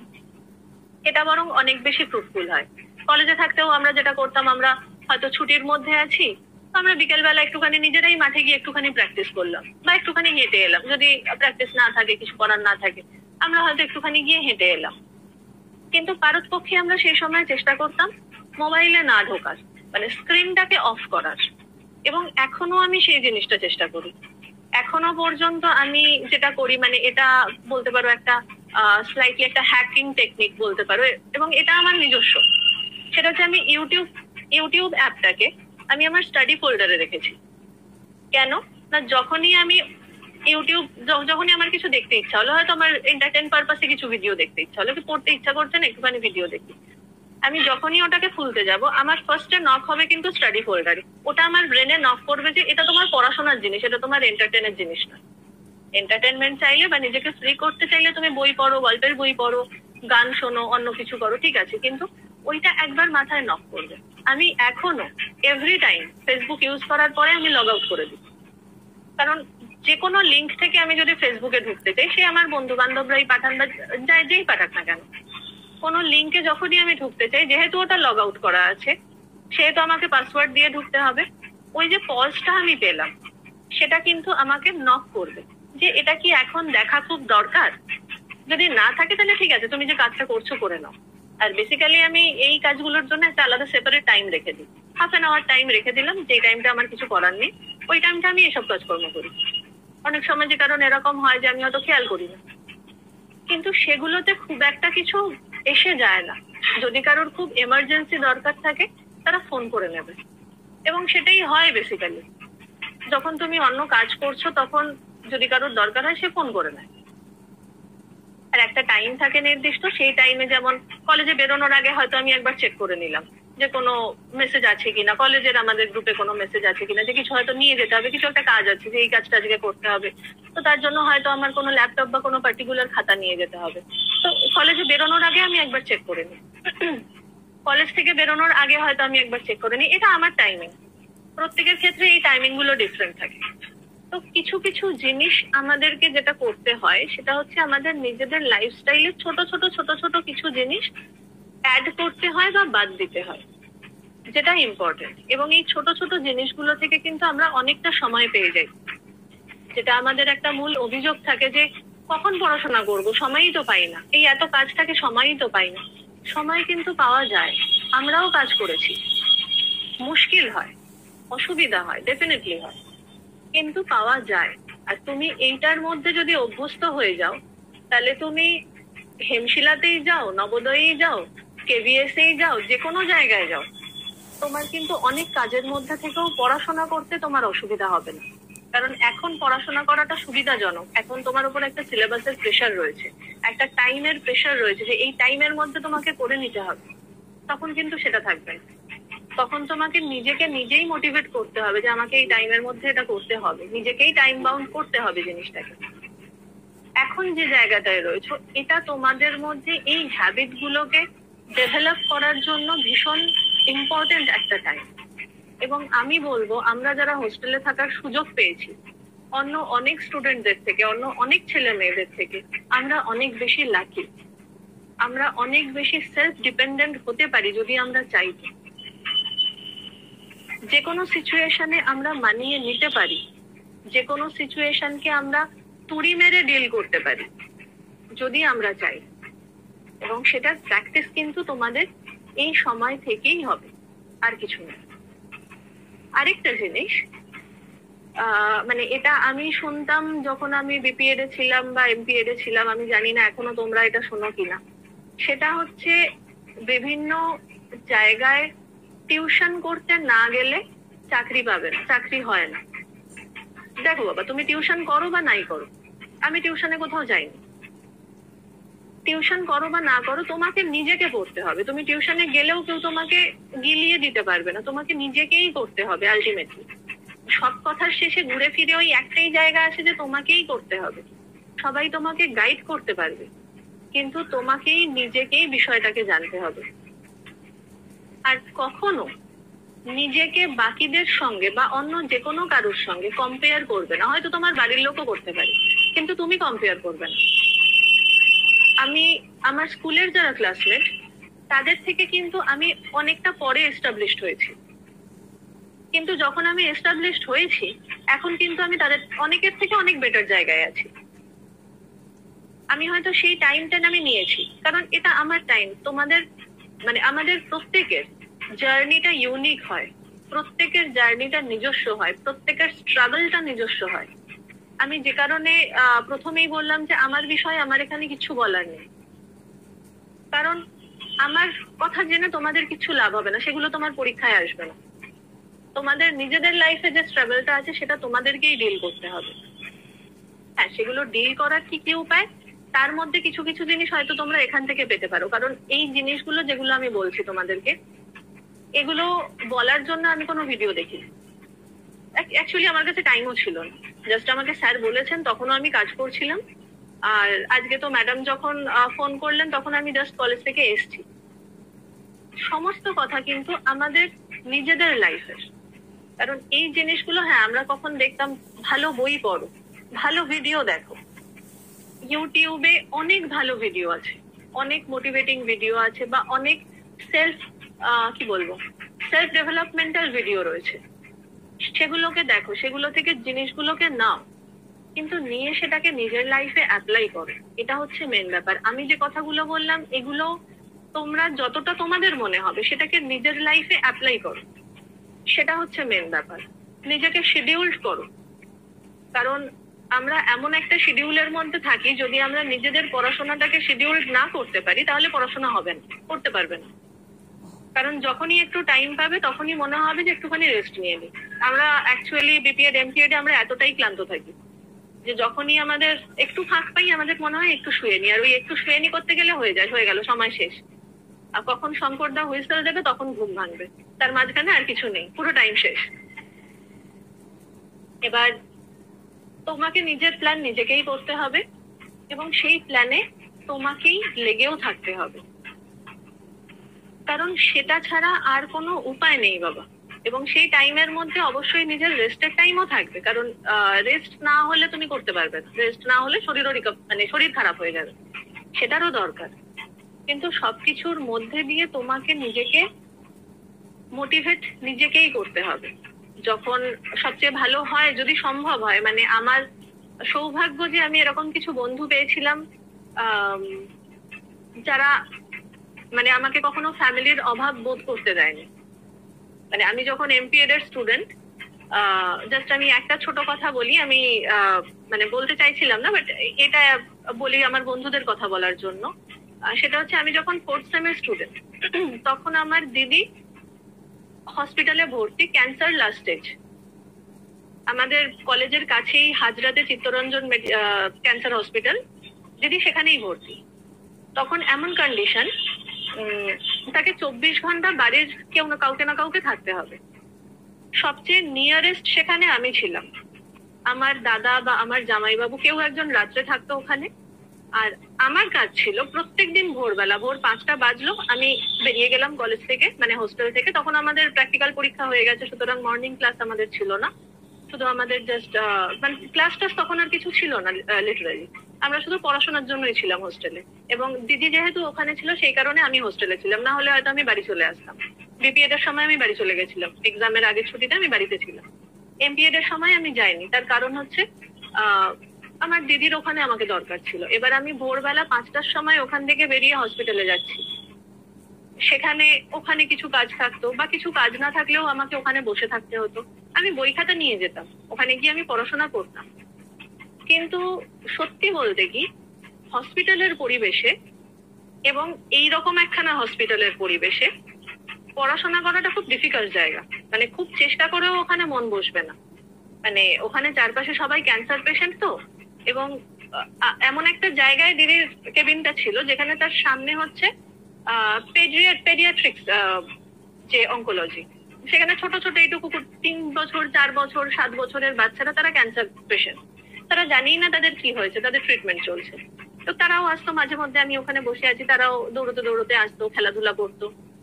এটা বরং অনেক বেশি ফ্রুটফুল হয়। কলেজে থাকতেও আমরা যেটা করতাম, আমরা হয়তো ছুটির মধ্যে আছি, আমরা বিকেলবেলা একটুখানি নিজেরাই মাঠে গিয়ে একটুখানি প্র্যাকটিস করলাম, বা একটুখানি হেঁটে এলাম। যদি প্র্যাকটিস না থাকে, কিছু করার না থাকে, আমরা হয়তো একটুখানি গিয়ে হেঁটে এলাম। কিন্তু পারতপক্ষে আমরা সেই সময় চেষ্টা করতাম মোবাইলে না ঢোকার, মানে স্ক্রিনটাকে অফ করার। এবং এখনো আমি সেই জিনিসটা চেষ্টা করি। এখনো পর্যন্ত আমি যেটা করি, মানে এটা বলতে পারো একটা স্লাইটলি একটা হ্যাকিং টেকনিক বলতে পারো, এবং এটা আমার নিজস্ব। সেটা হচ্ছে আমি ইউটিউব ইউটিউব অ্যাপটাকে আমি আমার স্টাডি ফোল্ডারে রেখেছি। কেন না, যখনই আমি ইউটিউব যখনই আমার কিছু দেখতে ইচ্ছা হলো, হয়তো আমার এন্টারটেইন পারপাসে কিছু ভিডিও দেখতে ইচ্ছা হলো, কি পড়তে ইচ্ছা করছে না, একটুখানি ভিডিও দেখি, আমি যখনই ওটাকে খুলতে যাব আমার ফার্স্টে নক হবে কিন্তু স্টাডি ফোল্ডারে। ওটা আমার ব্রেনে নক করবে যে এটা তোমার পড়াশোনার জিনিস, এটা তোমার এন্টারটেনের জিনিস না। এন্টারটেনমেন্ট চাইলে বা নিজেকে ফ্রি করতে চাইলে তুমি বই পড়ো, গল্পের বই পড়ো, গান শোনো, অন্য কিছু করো, ঠিক আছে, কিন্তু ওইটা একবার মাথায় নক করবে। আমি এখনো এভরি টাইম ফেসবুক ইউজ করার পরে আমি লগ আউট করে দিই। কারণ যে কোনো লিঙ্ক থেকে আমি যদি ফেসবুকে ঢুকতে চাই, সে আমার বন্ধু বান্ধবরাই পাঠান বা যাই যেই পাঠাক না কেন, কোনো লিঙ্কে যখনই আমি ঢুকতে চাই, যেহেতু ওটা লগ আউট করা আছে সেহেতু আমাকে পাসওয়ার্ড দিয়ে ঢুকতে হবে। ওই যে পজটা আমি পেলাম সেটা কিন্তু আমাকে নক করবে যে এটা কি এখন দেখা খুব দরকার। যদি না থাকে তাহলে ঠিক আছে, তুমি যে কাজটা করছো করে নাও। আর বেসিক্যালি আমি এই কাজগুলোর জন্য একটা আলাদা সেপারেট টাইম রেখে দিই, হাফ অ্যান আওয়ার টাইম রেখে দিলাম, যে টাইমটা আমার কিছু করার নেই, ওই টাইমটা আমি এসব কাজকর্ম করি। অনেক সময় যে কারণ এরকম হয় যে আমি হয়তো খেয়াল করি না, কিন্তু সেগুলোতে খুব একটা কিছু এসে যায় না। যদি কারোর খুব এমার্জেন্সি দরকার থাকে তারা ফোন করে নেবে, এবং সেটাই হয় বেসিক্যালি। যখন তুমি অন্য কাজ করছো তখন যদি কারোর দরকার হয় সে ফোন করে নেয়। আর একটা টাইম থাকে নির্দিষ্ট, সেই টাইমে যেমন কলেজে বেরোনোর আগে হয়তো আমি একবার চেক করে নিলাম যে কোনো মেসেজ আছে কিনা, কলেজের আমাদের গ্রুপে কোনো মেসেজ আছে কিনা, যে কিছু হয়তো নিয়ে যেতে হবে, কিছু একটা কাজ আছে যে এই কাজটা আজকে করতে হবে, তো তার জন্য হয়তো আমার কোনো ল্যাপটপ বা কোনো পার্টিকুলার খাতা নিয়ে যেতে হবে, তো কলেজে বেরোনোর আগে আমি একবার চেক করে নিই। কলেজ থেকে বেরোনোর আগে হয়তো আমি একবার চেক করে নিই। এটা আমার টাইমিং। প্রত্যেকের ক্ষেত্রে এই টাইমিং গুলো ডিফারেন্ট থাকে। তো কিছু কিছু জিনিস আমাদেরকে যেটা করতে হয় সেটা হচ্ছে আমাদের নিজেদের লাইফস্টাইলে ছোট ছোট ছোট ছোট কিছু জিনিস অ্যাড করতে হয় বা বাদ দিতে হয়, যেটা ইম্পর্টেন্ট। এবং এই ছোট ছোট জিনিসগুলো থেকে কিন্তু আমরা অনেকটা সময় পেয়ে যাই। যেটা আমাদের একটা মূল অভিযোগ থাকে যে কখন পড়াশোনা করব, সময়ই তো পাই না, এই এত কাজ থাকে সময়ই তো পাই না। সময় কিন্তু পাওয়া যায়, আমরাও কাজ করেছি, মুশকিল হয়, অসুবিধা হয়, ডেফিনেটলি হয়, কিন্তু পাওয়া যায়। আর তুমি এইটার মধ্যে যদি অভ্যস্ত হয়ে যাও, তাহলে তুমি হেমশিলাতেই যাও, নবোদয়েই যাও, কেভিএসেই যাও, যে কোনো জায়গায় যাও, তোমার কিন্তু অনেক কাজের মধ্যে থেকেও পড়াশোনা করতে তোমার অসুবিধা হবে না। কারণ এখন পড়াশোনা করাটা সুবিধাজনক। এখন তোমার উপর একটা সিলেবাসের প্রেশার রয়েছে, একটা টাইমের প্রেশার রয়েছে যে এই টাইমের মধ্যে তোমাকে করে নিতে হবে। তখন কিন্তু সেটা থাকবে না। তখন তোমাকে নিজেকে নিজেই মোটিভেট করতে হবে যে আমাকে এই টাইমের মধ্যে এটা করতে হবে, নিজেকেই টাইম বাউন্ড করতে হবে জিনিসটাকে। এখন যে জায়গাটায় রয়েছে, এটা তোমাদের মধ্যে এই হ্যাবিট গুলোকে ডেভেলপ করার জন্য ভীষণ ইম্পর্টেন্ট একটা টাইম। এবং আমি বলবো আমরা যারা হোস্টেলে থাকার সুযোগ পেয়েছি অন্য অনেক স্টুডেন্টদের থেকে, অন্য অনেক ছেলে মেয়েদের থেকে, আমরা অনেক বেশি লাকি। আমরা অনেক বেশি সেলফ ডিপেন্ডেন্ট হতে পারি যদি আমরা চাই। যে কোনো সিচুয়েশনে আমরা মানিয়ে নিতে পারি, যে কোনো সিচুয়েশনকে আমরা তুড়ি মেরে ডিল করতে পারি যদি আমরা চাই। এবং সেটার প্র্যাকটিস কিন্তু তোমাদের এই সময় থেকেই হবে, আর কিছু না। আরেকটা জিনিস, আহ মানে এটা আমি শুনতাম যখন আমি বিপিএড এ ছিলাম বা এমপিএড এ ছিলাম, আমি জানি না এখনো তোমরা এটা শোনো কিনা, সেটা হচ্ছে বিভিন্ন জায়গায় টিউশন করতে না গেলে চাকরি পাবে না, চাকরি হয় না। দেখো বাবা, তুমি টিউশন করো বা নাই করো, আমি টিউশনে কোথাও যাইনি, টিউশন করো বা না করো তোমাকে নিজেকে পড়তে হবে। তুমি টিউশনে গেলেও কেউ তোমাকে গিলিয়ে দিতে পারবে না, তোমাকে নিজেকেই করতে হবে আলটিমেটলি। সব কথার শেষে ঘুরে ফিরে ওই একটাই জায়গা আছে যে তোমাকেই করতে হবে। সবাই তোমাকে গাইড করতে পারবে, কিন্তু তোমাকেই নিজেকেই বিষয়টাকে জানতে হবে। আর কখনো নিজেকে বাকিদের সঙ্গে বা অন্য যে কোনো কারোর সঙ্গে কম্পেয়ার করবে না। হয়তো তোমার বাড়ির লোকও করতে পারে, কিন্তু তুমি কম্পেয়ার করবে না। আমি আমার স্কুলের যারা ক্লাসমেট তাদের থেকে কিন্তু আমি অনেকটা পরে এস্টাবলিশড হয়েছি, কিন্তু যখন আমি এস্টাবলিশড হয়েছি এখন কিন্তু আমি তাদের অনেকের থেকে অনেক বেটার জায়গায় আছি। আমি হয়তো সেই টাইমটা আমি নিয়েছি, কারণ এটা আমার টাইম, তোমাদের মানে আমাদের প্রত্যেকের জার্নিটা ইউনিক হয়, প্রত্যেকের জার্নিটা নিজস্ব হয়, প্রত্যেকের স্ট্রাগলটা নিজস্ব হয়। আমি যে কারণে আহ, প্রথমেই বললাম যে আমার বিষয়ে আমার এখানে কিছু বলার নেই, কারণ আমার কথা জেনে তোমাদের কিছু লাভ হবে না, সেগুলো তোমার পরীক্ষায় আসবে না। তোমাদের নিজেদের লাইফে যে স্ট্রাগলটা আছে সেটা তোমাদেরকেই ডিল করতে হবে। হ্যাঁ, সেগুলো ডিল করার কি কি উপায়, তার মধ্যে কিছু কিছু জিনিস হয়তো তোমরা এখান থেকে পেতে পারো, কারণ এই জিনিসগুলো যেগুলো আমি বলছি তোমাদেরকে, এগুলো বলার জন্য আমি কোনো ভিডিও দেখিনি। অ্যাকচুয়ালি আমার কাছে টাইমও ছিল না, জাস্ট আমাকে স্যার বলেছেন, তখনও আমি কাজ করছিলাম। আর আজকে তো ম্যাডাম যখন ফোন করলেন তখন আমি জাস্ট কলেজ থেকে এসছি। সমস্ত কথা কিন্তু আমাদের নিজেদের লাইফের, কারণ এই জিনিসগুলো, হ্যাঁ আমরা কখন দেখতাম ভালো বই পড়ো, ভালো ভিডিও দেখো, ইউটিউবে অনেক ভালো ভিডিও আছে, অনেক মোটিভেটিং ভিডিও আছে, বা অনেক সেলফ কি বলবো সেলফ ডেভেলপমেন্টাল ভিডিও রয়েছে, সেগুলোকে দেখো, সেগুলো থেকে জিনিসগুলোকে নাও, কিন্তু নিয়ে সেটাকে নিজের লাইফে অ্যাপ্লাই করো। এটা হচ্ছে মেন ব্যাপার। আমি যে কথাগুলো বললাম এগুলো তোমরা যতটা তোমাদের মনে হবে সেটাকে নিজের লাইফে অ্যাপ্লাই করো, সেটা হচ্ছে মেন ব্যাপার। নিজেকে শিডিউলড করো, কারণ আমরা এমন একটা শিডিউলের মধ্যে থাকি, যদি আমরা নিজেদের পড়াশোনাটাকে শিডিউলড না করতে পারি তাহলে পড়াশোনা হবে না, করতে পারবে না। কারণ যখনই একটু টাইম পাবে তখনই মনে হবে যে একটুখানি রেস্ট নিয়ে নিই। আমরা অ্যাকচুয়ালি বিপিএড এমপিএড আমরা এতটাই ক্লান্ত থাকি যে যখনই আমাদের একটু ফাঁক পাই আমাদের মনে হয় একটু শুয়ে নি, আর ওই একটু শুয়ে নি করতে গেলে হয়ে যায়, হয়ে গেল, সময় শেষ। আর কখন শঙ্কর দা হুইসেল দেবে তখন ঘুম ভাঙবে, তার মাঝখানে আর কিছু নেই, পুরো টাইম শেষ। এবার তোমাকে নিজের প্ল্যান নিজেকেই করতে হবে, এবং সেই প্ল্যানে তোমাকেই লেগেও থাকতে হবে, কারণ সেটা ছাড়া আর কোনো উপায় নেই বাবা। এবং সেই টাইমের মধ্যে অবশ্যই নিজের রেস্টের টাইমও থাকবে, কারণ রেস্ট না হলে তুমি করতে পারবে না, রেস্ট না হলে শরীরও মানে শরীর খারাপ হয়ে যাবে, সেটারও দরকার। কিন্তু সবকিছুর মধ্যে দিয়ে তোমাকে নিজেকে মোটিভেট নিজেকেই করতে হবে। যখন সবচেয়ে ভালো হয়, যদি সম্ভব হয়, মানে আমার সৌভাগ্য যে আমি এরকম কিছু বন্ধু পেয়েছিলাম যারা মানে আমাকে কখনো ফ্যামিলির অভাব বোধ করতে দেয়নি। মানে আমি যখন এমপিএড এর স্টুডেন্ট, জাস্ট আমি একটা ছোট কথা বলি, আমি মানে বলতে চাইছিলাম না, বাট এটা বলি আমার বন্ধুদের কথা বলার জন্য। সেটা হচ্ছে আমি যখন ফোর্থ সেমের স্টুডেন্ট, তখন আমার দিদি হসপিটালে ভর্তি, ক্যান্সার লাস্ট স্টেজ। আমাদের কলেজের কাছেই হাজরাতে চিত্তরঞ্জন ক্যান্সার হসপিটাল, দিদি সেখানেই ভর্তি। তখন এমন কন্ডিশন, তাকে চব্বিশ ঘন্টা বাড়ির কেউ না কাউকে না কাউকে থাকতে হবে। সবচেয়ে নিয়ারেস্ট সেখানে আমি ছিলাম, আমার দাদা বা আমার জামাইবাবু কেউ একজন রাত্রে থাকতো ওখানে। আর আমার কাজ ছিল প্রত্যেকদিন ভোরবেলা, ভোর পাঁচটা বাজলো, আমি বেরিয়ে গেলাম কলেজ থেকে, মানে হোস্টেল থেকে। তখন আমাদের প্র্যাকটিক্যাল পরীক্ষা হয়ে গেছে, সুতরাং মর্নিং ক্লাস আমাদের ছিল না, শুধু আমাদের জাস্ট মানে ক্লাস টাস তখন আর কিছু ছিল না লিটারালি, আমরা শুধু পড়াশোনার জন্যই ছিলাম হোস্টেলে। এবং দিদি যেহেতু ওখানে ছিল সেই কারণে আমি হোস্টেলে ছিলাম, না হলে হয়তো আমি বাড়ি চলে আসতাম। বিপিএড এর সময় আমি বাড়ি চলে গেছিলাম, এক্সামের আগের ছুটিতে আমি বাড়িতে ছিলাম। এমপিএড এর সময় আমি যাইনি, তার কারণ হচ্ছে আহ আমার দিদির ওখানে আমাকে দরকার ছিল। এবার আমি ভোরবেলা পাঁচটার সময় ওখান থেকে বেরিয়ে হসপিটালে যাচ্ছি, সেখানে ওখানে কিছু কাজ থাকতো, বা কিছু কাজ না থাকলেও আমাকে ওখানে বসে থাকতে হতো। আমি বই খাতা নিয়ে যেতাম, ওখানে গিয়ে আমি পড়াশোনা করতাম। কিন্তু সত্যি বলতে কি, হসপিটালের পরিবেশে এবং এইরকম একখানা হসপিটালের পরিবেশে পড়াশোনা করাটা খুব ডিফিকাল্ট জায়গা। মানে খুব চেষ্টা করেও ওখানে মন বসবে না, মানে ওখানে চারপাশে সবাই ক্যান্সার পেশেন্ট তো। এবং এমন একটা জায়গায় দিদির কেবিনটা ছিল যেখানে তার সামনে হচ্ছে পেডিয়াট্রিক্স যে অঙ্কোলজি, সেখানে ছোট ছোট এইটুকু তিন বছর চার বছর সাত বছরের বাচ্চারা, তারা ক্যান্সার পেশেন্ট, তারা জানেই না তাদের কি হয়েছে, তাদের ট্রিটমেন্ট চলছে। তো তারাও আসতো মাঝে মধ্যে, আমি ওখানে বসে আছি, তারাও দৌড়তে দৌড়তে আসতো, খেলাধুলা করতো।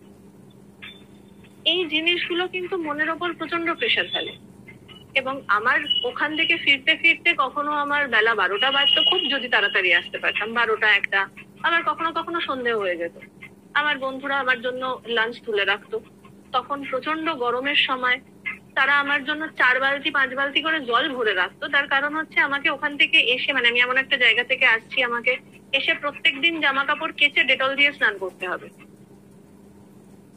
এই জিনিসগুলো কিন্তু মনের ওপর প্রচন্ড প্রেশার ফেলে। এবং আমার ওখান থেকে ফিরতে ফিরতে কখনো আমার বেলা বারোটা বাজতো, খুব যদি তাড়াতাড়ি আসতে পারতাম, বারোটা একটা, আবার কখনো কখনো সন্দেহ হয়ে যেত। আমার বন্ধুরা আমার জন্য লাঞ্চ তুলে রাখতো, তখন প্রচন্ড গরমের সময় তারা আমার জন্য চার বালতি পাঁচ বালতি করে জল ভরে রাখতো। তার কারণ হচ্ছে আমাকে ওখান থেকে এসে, মানে আমি এমন একটা জায়গা থেকে আসছি, আমাকে এসে প্রত্যেকদিন জামা কাপড় কেচে ডেটল দিয়ে স্নান করতে হবে।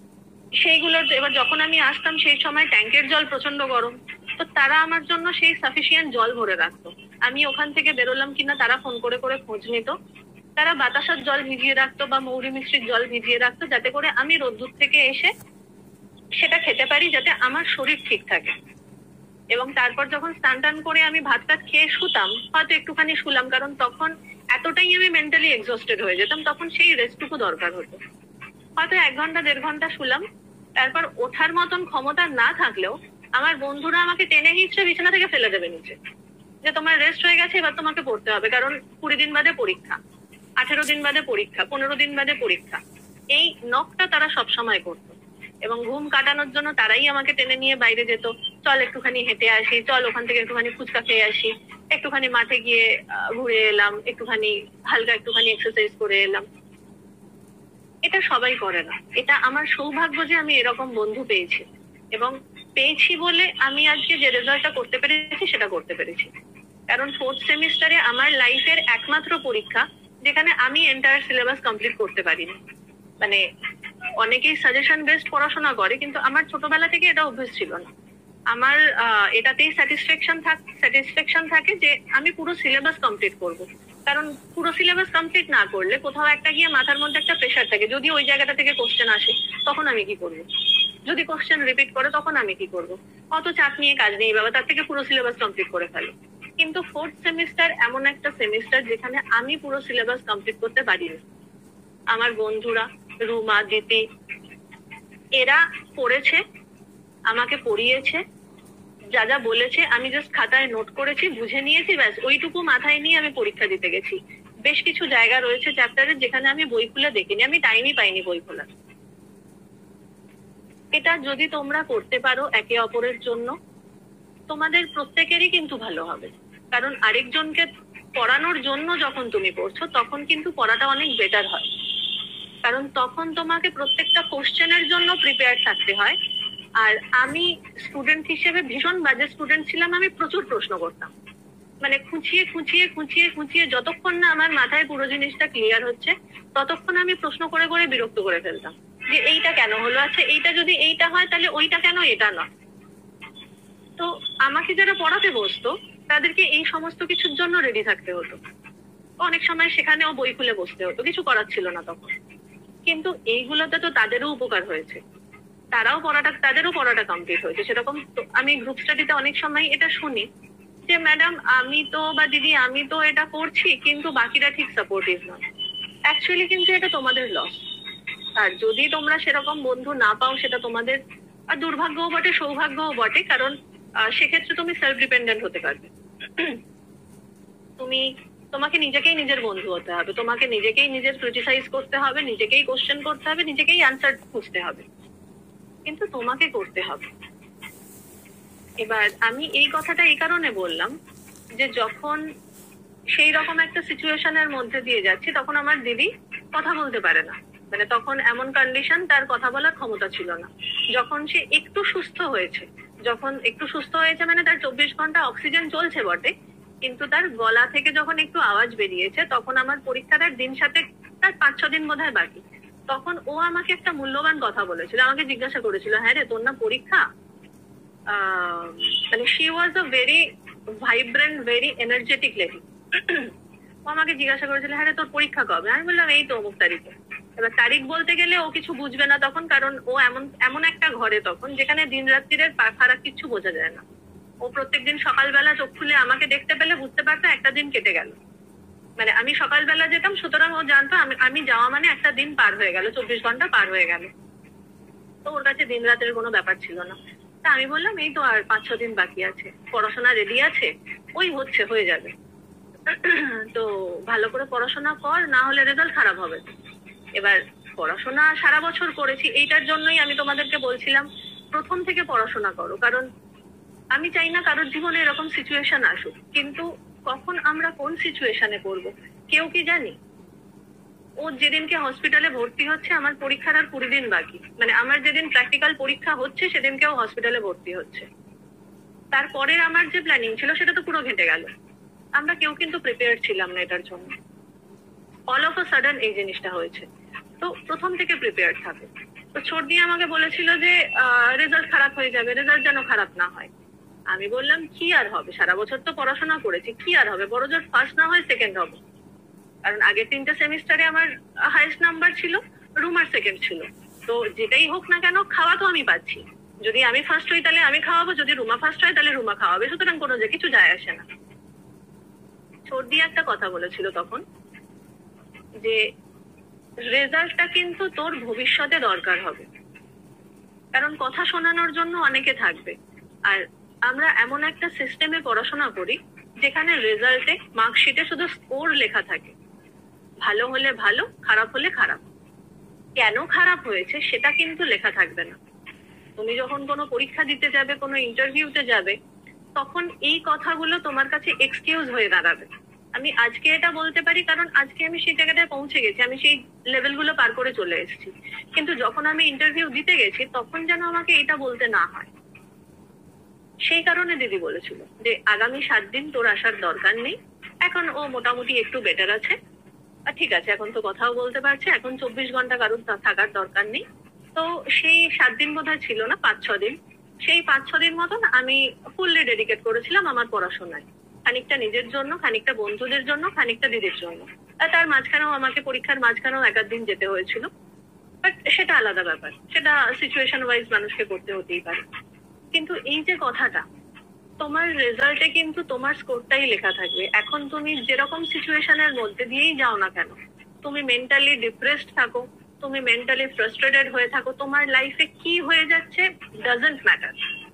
সেইগুলোর এবার যখন আমি আসতাম সেই সময় ট্যাঙ্কের জল প্রচন্ড গরম, তো তারা আমার জন্য সেই সাফিসিয়েন্ট জল ভরে রাখতো। আমি ওখান থেকে বেরোলাম কিনা তারা ফোন করে করে খোঁজ নিত। তারা বাতাসার জল ভিজিয়ে রাখতো বা মৌরি মিষ্টির জল ভিজিয়ে রাখতো, যাতে করে আমি রোদ্দুর থেকে এসে সেটা খেতে পারি, যাতে আমার শরীর ঠিক থাকে। এবং তারপর যখন স্নান টান করে আমি ভাত টাত খেয়ে শুতাম, হয়তো একটুখানি শুলাম, কারণ তখন এতটাই আমি মেন্টালি এক্সস্টেড হয়ে যেতাম, তখন সেই রেস্টটুকু দরকার হতো। হয়তো এক ঘন্টা দেড় ঘন্টা শুলাম, তারপর ওঠার মতন ক্ষমতা না থাকলেও আমার বন্ধুরা আমাকে টেনে হিঁচড়ে বিছানা থেকে ফেলে দেবে নিচে, যে তোমার রেস্ট হয়ে গেছে, এবার তোমাকে পড়তে হবে, কারণ কুড়ি দিন বাদে পরীক্ষা, আঠেরো দিন বাদে পরীক্ষা, পনেরো দিন বাদে পরীক্ষা। এই নকটা তারা সবসময় করতো। এবং ঘুম কাটানোর জন্য তারাই আমাকে টেনে নিয়ে বাইরে যেত, চল একটুখানি হেঁটে আসি, চল ওখান থেকে একটুখানি ফুচকা খেয়ে আসি, একটুখানি মাঠে গিয়ে ঘুরে এলাম, একটুখানি হালকা একটুখানি এক্সারসাইজ করে এলাম। এটা সবাই করে না। এটা আমার সৌভাগ্য যে আমি এরকম বন্ধু পেয়েছি, এবং পেয়েছি বলে আমি আজকে যে রেজাল্টটা করতে পেরেছি সেটা করতে পেরেছি। কারণ ফোর্থ সেমিস্টারে আমার লাইফের একমাত্র পরীক্ষা যেখানে আমি এন্টায়ার সিলেবাস কমপ্লিট করতে পারিনি। মানে অনেকেই সাজেশন বেসড পড়াশোনা করে, কিন্তু আমার ছোটবেলা থেকে এটা অভ্যেস ছিল না। আমার এটাতেই স্যাটিসফ্যাকশন থাক স্যাটিসফ্যাকশন থাকে যে আমি পুরো সিলেবাস কমপ্লিট করব। কারণ পুরো সিলেবাস কমপ্লিট না করলে কোথাও একটা গিয়ে মাথার মধ্যে একটা প্রেশার থাকে, যদি ওই জায়গাটা থেকে কোশ্চেন আসে তখন আমি কি করব, যদি কোশ্চেন রিপিট করে তখন আমি কি করব, অত চাপ নিয়ে কাজ নেই বাবা, তার থেকে পুরো সিলেবাস কমপ্লিট করে ফেলো। কিন্তু ফোর্থ সেমিস্টার এমন একটা সেমিস্টার যেখানে আমি পুরো সিলেবাস কমপ্লিট করতে পারিনি। আমার বন্ধুরা রুমা, দিতি, এরা পড়েছে, আমাকে পড়িয়েছে, যা যা বলেছে আমি জাস্ট খাতায় নোট করেছি, বুঝে নিয়েছি, ব্যাস ওইটুকু মাথায় নিয়ে আমি পরীক্ষা দিতে গেছি। বেশ কিছু জায়গা রয়েছে চ্যাপ্টারের যেখানে আমি বই খুলে দেখিনি, আমি টাইমই পাইনি বই খোলা। এটা যদি তোমরা করতে পারো একে অপরের জন্য, তোমাদের প্রত্যেকেরই কিন্তু ভালো হবে। কারণ আরেকজনকে পড়ানোর জন্য যখন তুমি পড়ছো তখন কিন্তু পড়াটা অনেক বেটার হয়, কারণ তখন তোমাকে প্রত্যেকটা কোশ্চেনের জন্য প্রিপেয়ার থাকতে হয়। আর আমি স্টুডেন্ট হিসেবে ভীষণ বাজে স্টুডেন্ট ছিলাম, আমি প্রচুর প্রশ্ন করতাম, মানে খুঁচিয়ে খুঁচিয়ে খুঁচিয়ে খুঁচিয়ে যতক্ষণ না আমার মাথায় পুরো জিনিসটা ক্লিয়ার হচ্ছে ততক্ষণ আমি প্রশ্ন করে করে বিরক্ত করে ফেলতাম, যে এইটা কেন হলো, আচ্ছা এইটা যদি এইটা হয় তাহলে ওইটা কেন এটা নয়। তো আমাকে যারা পড়াতে বসতো তাদেরকে এই সমস্ত কিছুর জন্য রেডি থাকতে হতো। অনেক সময় সেখানেও বই খুলে বসতে হতো, কিছু করার ছিল না তখন। কিন্তু এইগুলোতে তো তাদেরও উপকার হয়েছে, তারাও পড়াটা তাদেরও পড়াটা কমপ্লিট হয়েছে। সেরকম আমি গ্রুপ স্টাডিতে অনেক সময় এটা শুনি যে ম্যাডাম আমি তো বা দিদি আমি তো এটা করছি কিন্তু বাকিরা ঠিক সাপোর্টিভ নয়। অ্যাকচুয়ালি কিন্তু এটা তোমাদের লস। আর যদি তোমরা সেরকম বন্ধু না পাও সেটা তোমাদের আর দুর্ভাগ্যও বটে, সৌভাগ্যও বটে, কারণ সেক্ষেত্রে তুমি সেলফ ডিপেন্ডেন্ট হতে পারবে। তুমি তোমাকে নিজেকেই নিজের বন্ধু হতে হবে, তোমাকে নিজেকেই নিজের ক্রিটিসাইজ করতে হবে, নিজেকেই কোশ্চেন করতে হবে, নিজেকেই অ্যান্সার খুঁজতে হবে, কিন্তু তোমাকে করতে হবে। এবার আমি এই কথাটা এই কারণে বললাম যে যখন সেই রকম একটা সিচুয়েশনের মধ্যে দিয়ে যাচ্ছি তখন আমার দিদি কথা বলতে পারে না, মানে তখন এমন কন্ডিশন তার কথা বলার ক্ষমতা ছিল না। যখন সে একটু সুস্থ হয়েছে, যখন একটু সুস্থ হয়েছে মানে তার চব্বিশ ঘন্টা অক্সিজেন চলছে বটে, কিন্তু তার গলা থেকে যখন একটু আওয়াজ বেরিয়েছে তখন আমার পরীক্ষাটার দিন সাথে তার পাঁচ ছ দিন বোধহয় বাকি, তখন ও আমাকে একটা মূল্যবান কথা বলেছিল, আমাকে জিজ্ঞাসা করেছিল হ্যাঁ রে তোর না পরীক্ষা, আহ মানে she was a very vibrant very energetic lady. ও আমাকে জিজ্ঞাসা করেছিল হ্যাঁ রে তোর পরীক্ষা কবে, আমি বললাম এই তো অমুক তারিখে। এবার তারিখ বলতে গেলে ও কিছু বুঝবে না তখন, কারণ ও এমন এমন একটা ঘরে তখন যেখানে দিন রাত্রির ফারাক কিছু বোঝা যায় না। ও প্রত্যেকদিন সকালবেলা চোখ খুলে আমাকে দেখতে পেলে বুঝতে পারতো একটা দিন কেটে গেল, মানে আমি সকালবেলা যেতাম সুতরাং ও জানতো আমি আমি যাওয়া মানে একটা দিন পার হয়ে গেল, চব্বিশ ঘন্টা পার হয়ে গেল। তো ওর কাছে দিন রাতের কোনো ব্যাপার ছিল না। তা আমি বললাম এই তো আর পাঁচ ছ দিন বাকি আছে, পড়াশোনা রেডি আছে, ওই হচ্ছে হয়ে যাবে, তো ভালো করে পড়াশোনা কর, না হলে রেজাল্ট খারাপ হবে। এবার পড়াশোনা সারা বছর করেছি, এইটার জন্যই আমি তোমাদেরকে বলছিলাম প্রথম থেকে পড়াশোনা করো, কারণ আমি চাই না কারোর জীবনে এরকম সিচুয়েশন আসুক, কিন্তু কখন আমরা কোন সিচুয়েশনে পড়বো কেউ কি জানি। ও যেদিনকে হসপিটালে ভর্তি হচ্ছে আমার পরীক্ষার আর কুড়ি দিন বাকি, মানে আমার যেদিন প্র্যাকটিক্যাল পরীক্ষা হচ্ছে সেদিনকেও হসপিটালে ভর্তি হচ্ছে। তারপরের আমার যে প্ল্যানিং ছিল সেটা তো পুরো ঘেটে গেল। আমরা কেউ কিন্তু প্রিপেয়ার ছিলাম না এটার জন্য, অল অফ আ সাডেন এই জিনিসটা হয়েছে। তো প্রথম থেকে প্রিপেয়ার থাকে। তো ছোট দিয়ে আমাকে বলেছিল যে রেজাল্ট খারাপ হয়ে যাবে, রেজাল্ট যেন খারাপ না হয়। আমি বললাম কি আর হবে, সারা বছর তো পড়াশোনা করেছি, কি আর হবে, বড় জোর ফার্স্ট না হয় সেকেন্ড হবে। কারণ আগের তিনটে সেমিস্টারে আমার হাইয়েস্ট নাম্বার ছিল, রুমার সেকেন্ড ছিল। তো যেটাই হোক না কেন খাওয়া তো আমি পাচ্ছি। যদি আমি ফার্স্ট হই তাহলে আমি খাওয়াবো, যদি রুমা ফার্স্ট হয় তাহলে রুমা খাওয়াবে, সুতরাং কোনো যে কিছু যায় আসে না। ছোট দিয়ে একটা কথা বলেছিল তখন যে রেজাল্টটা কিন্তু তোর ভবিষ্যতে দরকার হবে, কারণ কথা শোনানোর জন্য অনেকে থাকবে। আর আমরা এমন একটা সিস্টেমে পড়াশোনা করি যেখানে রেজাল্টে মার্কশিটে শুধু স্কোর লেখা থাকে, ভালো হলে ভালো, খারাপ হলে খারাপ। কেন খারাপ হয়েছে সেটা কিন্তু লেখা থাকবে না। তুমি যখন কোনো পরীক্ষা দিতে যাবে, কোনো ইন্টারভিউতে যাবে, তখন এই কথাগুলো তোমার কাছে এক্সকিউজ হয়ে দাঁড়াবে। আমি আজকে এটা বলতে পারি কারণ আজকে আমি সেই জায়গাটায় পৌঁছে গেছি, আমি সেই লেভেলগুলো পার করে চলে এসেছি। কিন্তু যখন আমি ইন্টারভিউ দিতে গেছি তখন যেন আমাকে এটা বলতে না হয়। সেই কারণে দিদি বলেছিল যে আগামী সাত দিন তোর আসার দরকার নেই, এখন ও মোটামুটি একটু বেটার আছে, আর ঠিক আছে এখন তো কথাও বলতে পারছে, এখন চব্বিশ ঘন্টা কারোর থাকার দরকার নেই। তো সেই সাত দিন বোধহয় ছিল না, পাঁচ ছ দিন, সেই পাঁচ ছ দিন মতন আমি ফুললি ডেডিকেট করেছিলাম আমার পড়াশোনায়, খানিকটা নিজের জন্য, খানিকটা বন্ধুদের জন্য, খানিকটা দিদির জন্য। আর তার মাঝখানেও আমাকে পরীক্ষার মাঝখানেও এক আধ দিন যেতে হয়েছিল, বাট সেটা আলাদা ব্যাপার, সেটা সিচুয়েশন ওয়াইজ মানুষকে করতে হতেই পারে। কিন্তু এই যে কথাটা, তোমার রেজাল্টে কিন্তু তোমার স্কোরটাই লেখা থাকবে। এখন তুমি যেরকম সিচুয়েশনের মধ্যে দিয়েই যাও না কেন, তুমি মেন্টালি ডিপ্রেসড থাকো, তুমি মেন্টালি ফ্রাস্ট্রেটেড হয়ে থাকো, তোমার লাইফে কি হয়ে যাচ্ছে ডাজন্ট ম্যাটার,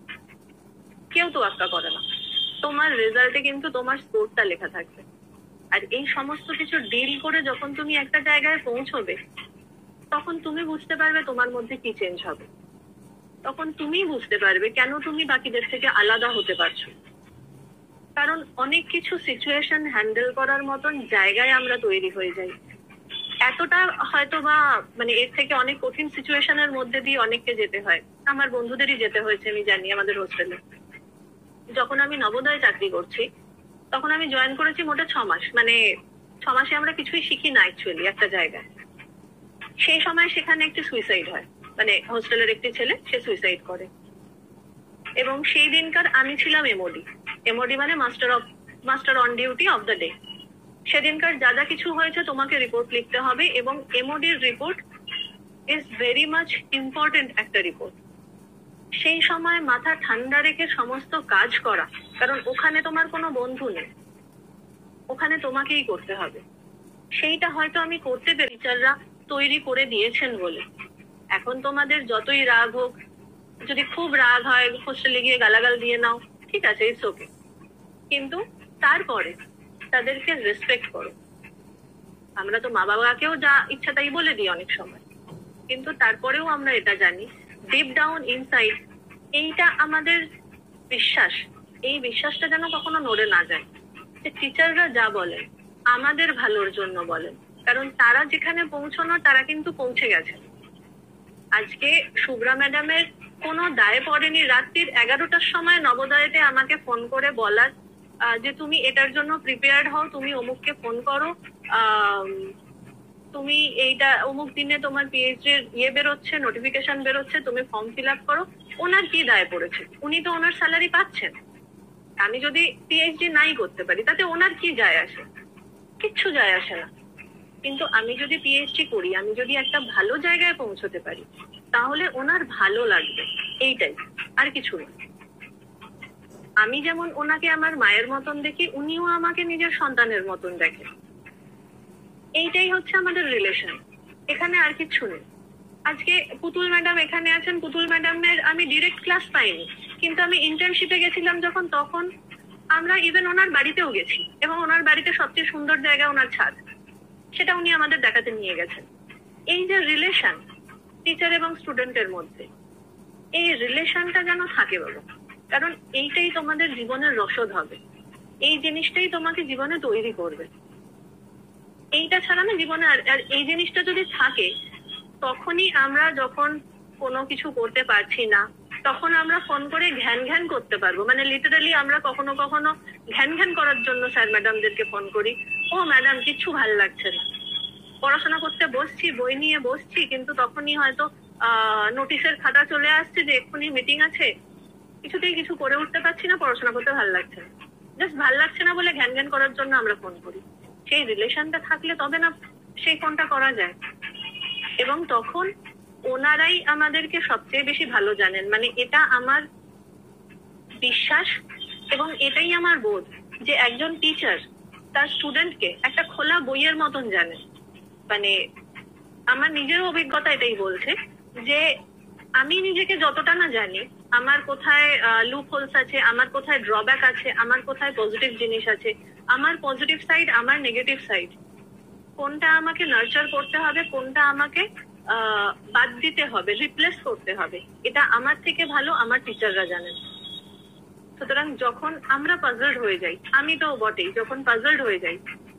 কেউ তো আক্কা করে না, তোমার রেজাল্টে কিন্তু তোমার স্কোরটা লেখা থাকবে। আর এই সমস্ত কিছু ডিল করে যখন তুমি একটা জায়গায় পৌঁছবে, তখন তুমি বুঝতে পারবে তোমার মধ্যে কি চেঞ্জ হবে, তখন তুমি বুঝতে পারবে কেন তুমি বাকিদের থেকে আলাদা হতে পারছো। কারণ অনেক কিছু সিচুয়েশন হ্যান্ডেল করার মতন জায়গায় আমরা তৈরি হয়ে যাই। এতটা হয়তো বা মানে এর থেকে অনেক কঠিন সিচুয়েশনের মধ্যে দিয়ে অনেককে যেতে হয়, আমার বন্ধুদেরই যেতে হয়েছে আমি জানি। আমাদের হোস্টেলে যখন আমি নবোদয় চাকরি করছি, তখন আমি জয়েন করেছি মোটে ছ মাস, মানে ছ মাসে আমরা কিছুই শিখি না অ্যাকচুয়ালি একটা জায়গায়। সেই সময় সেখানে একটি সুইসাইড হয়, মানে হোস্টেলের একটি ছেলে সে সুইসাইড করে, এবং সেই দিনকার আমি ছিলাম এমওডি। এমওডি মানে master of master on duty of the day. সেদিনকার যা যা কিছু হয়েছে তোমাকে রিপোর্ট লিখতে হবে, এবং এমওডির report is very much important একটা রিপোর্ট। সেই সময় মাথা ঠান্ডা রেখে সমস্ত কাজ করা, কারণ ওখানে তোমার কোনো বন্ধু নেই, ওখানে তোমাকেই করতে হবে। সেইটা হয়তো আমি করতে পেরে টিচাররা তৈরি করে দিয়েছেন বলে। এখন তোমাদের যতই রাগ হোক, যদি খুব রাগ হয় হোস্টেলে গিয়ে গালাগাল দিয়ে নাও, ঠিক আছে, ইটস ওকে, কিন্তু তারপরে তাদেরকে রেসপেক্ট করো। আমরা তো মা বাবাকেও যা ইচ্ছা তাই বলে দিই অনেক সময়, কিন্তু তারপরেও আমরা এটা জানি ডিপ ডাউন ইনসাইড এইটা আমাদের বিশ্বাস, এই বিশ্বাসটা যেন কখনো নড়ে না যায় যে টিচাররা যা বলেন আমাদের ভালোর জন্য বলেন, কারণ তারা যেখানে পৌঁছানো তারা কিন্তু পৌঁছে গেছেন। আজকে শুভ্রা ম্যাডামের কোনো দায়ে পড়েনি রাত্রির এগারোটার সময় নবোদয়তে আমাকে ফোন করে বলার যে তুমি এটার জন্য প্রিপেয়ার্ড হও, তুমি অমুককে ফোন করো, তুমি এইটা অমুক দিনে তোমার পিএইচডি এর ইয়ে বেরোচ্ছে, নোটিফিকেশন বেরোচ্ছে, তুমি ফর্ম ফিল আপ করো। ওনার কি দায় পড়েছে? উনি তো ওনার স্যালারি পাচ্ছেন। আমি যদি পিএইচডি নাই করতে পারি তাতে ওনার কি যায় আসে? কিচ্ছু যায় আসে না। কিন্তু আমি যদি পিএইচডি করি, আমি যদি একটা ভালো জায়গায় পৌঁছতে পারি, তাহলে ওনার ভালো লাগবে, এইটাই, আর কিছু না। আমি যেমন ওনাকে আমার মায়ের মতন দেখি, উনিও আমাকে নিজের সন্তানের মতন দেখে। এইটাই হচ্ছে আমাদের রিলেশন, এখানে আর কিছু নেই। আজকে পুতুল ম্যাডাম এখানে আছেন, পুতুল ম্যাডামের আমি ডিরেক্ট ক্লাস পাইনি, কিন্তু আমি ইন্টার্নশিপে গেছিলাম যখন, তখন আমরা ইভেন ওনার বাড়িতেও গেছি, এবং ওনার বাড়িতে সবচেয়ে সুন্দর জায়গা ওনার ছাদ, সেটা উনি আমাদের দেখাতে নিয়ে গেছেন। এই যে রিলেশন টিচার এবং স্টুডেন্টের মধ্যে, এই রিলেশনটা যেন থাকে বাবা, কারণ এইটাই তোমাদের জীবনের রসদ হবে, এই জিনিসটাই তোমাকে জীবনে তৈরি করবে। এইটা ছাড়া না জীবনে আর এই জিনিসটা যদি থাকে, তখনই আমরা যখন কোনো কিছু করতে পারছি না, তখন আমরা ফোন করে ঘ্যান ঘ্যান করতে পারবো। মানে লিটারালি আমরা কখনো কখনো ঘ্যান ঘ্যান করার জন্য স্যার ম্যাডামদেরকে ফোন করি, ও ম্যাডাম কিচ্ছু ভালো লাগছে না, পড়াশোনা করতে বসছি, বই নিয়ে বসছি, কিন্তু তখনই হয়তো নোটিশের খাতা চলে আসছে যে এক্ষুনি মিটিং আছে, কিছুতেই কিছু করে উঠতে পারছি না, পড়াশোনা করতে ভালো লাগছে না, জাস্ট ভাল লাগছে না বলে ঘ্যান ঘ্যান করার জন্য আমরা ফোন করি। সেই রিলেশনটা থাকলে তবে না সেই ফোনটা করা যায়। এবং তখন ওনারাই আমাদেরকে সবচেয়ে বেশি ভালো জানেন, মানে এটা আমার বিশ্বাস এবং এটাই আমার বোধ যে একজন টিচার তার স্টুডেন্টকে একটা খোলা বইয়ের মতন জানে। মানে আমার নিজের অভিজ্ঞতা এটাই বলছে যে আমি নিজেকে যতটা না জানি, আমার কোথায় লুপ হোলস আছে, আমার কোথায় ড্রব্যাক আছে, আমার কোথায় পজিটিভ জিনিস আছে, আমার পজিটিভ সাইড, আমার নেগেটিভ সাইড, কোনটা আমাকে নার্চার করতে হবে, কোনটা আমাকে আহ বাদ দিতে হবে, রিপ্লেস করতে হবে, এটা আমার থেকে ভালো আমার টিচাররা জানেন। সুতরাং যখন আমরা পাজলড হয়ে যাই, আমি তো বটেই, যখন পাজলড হয়ে যাই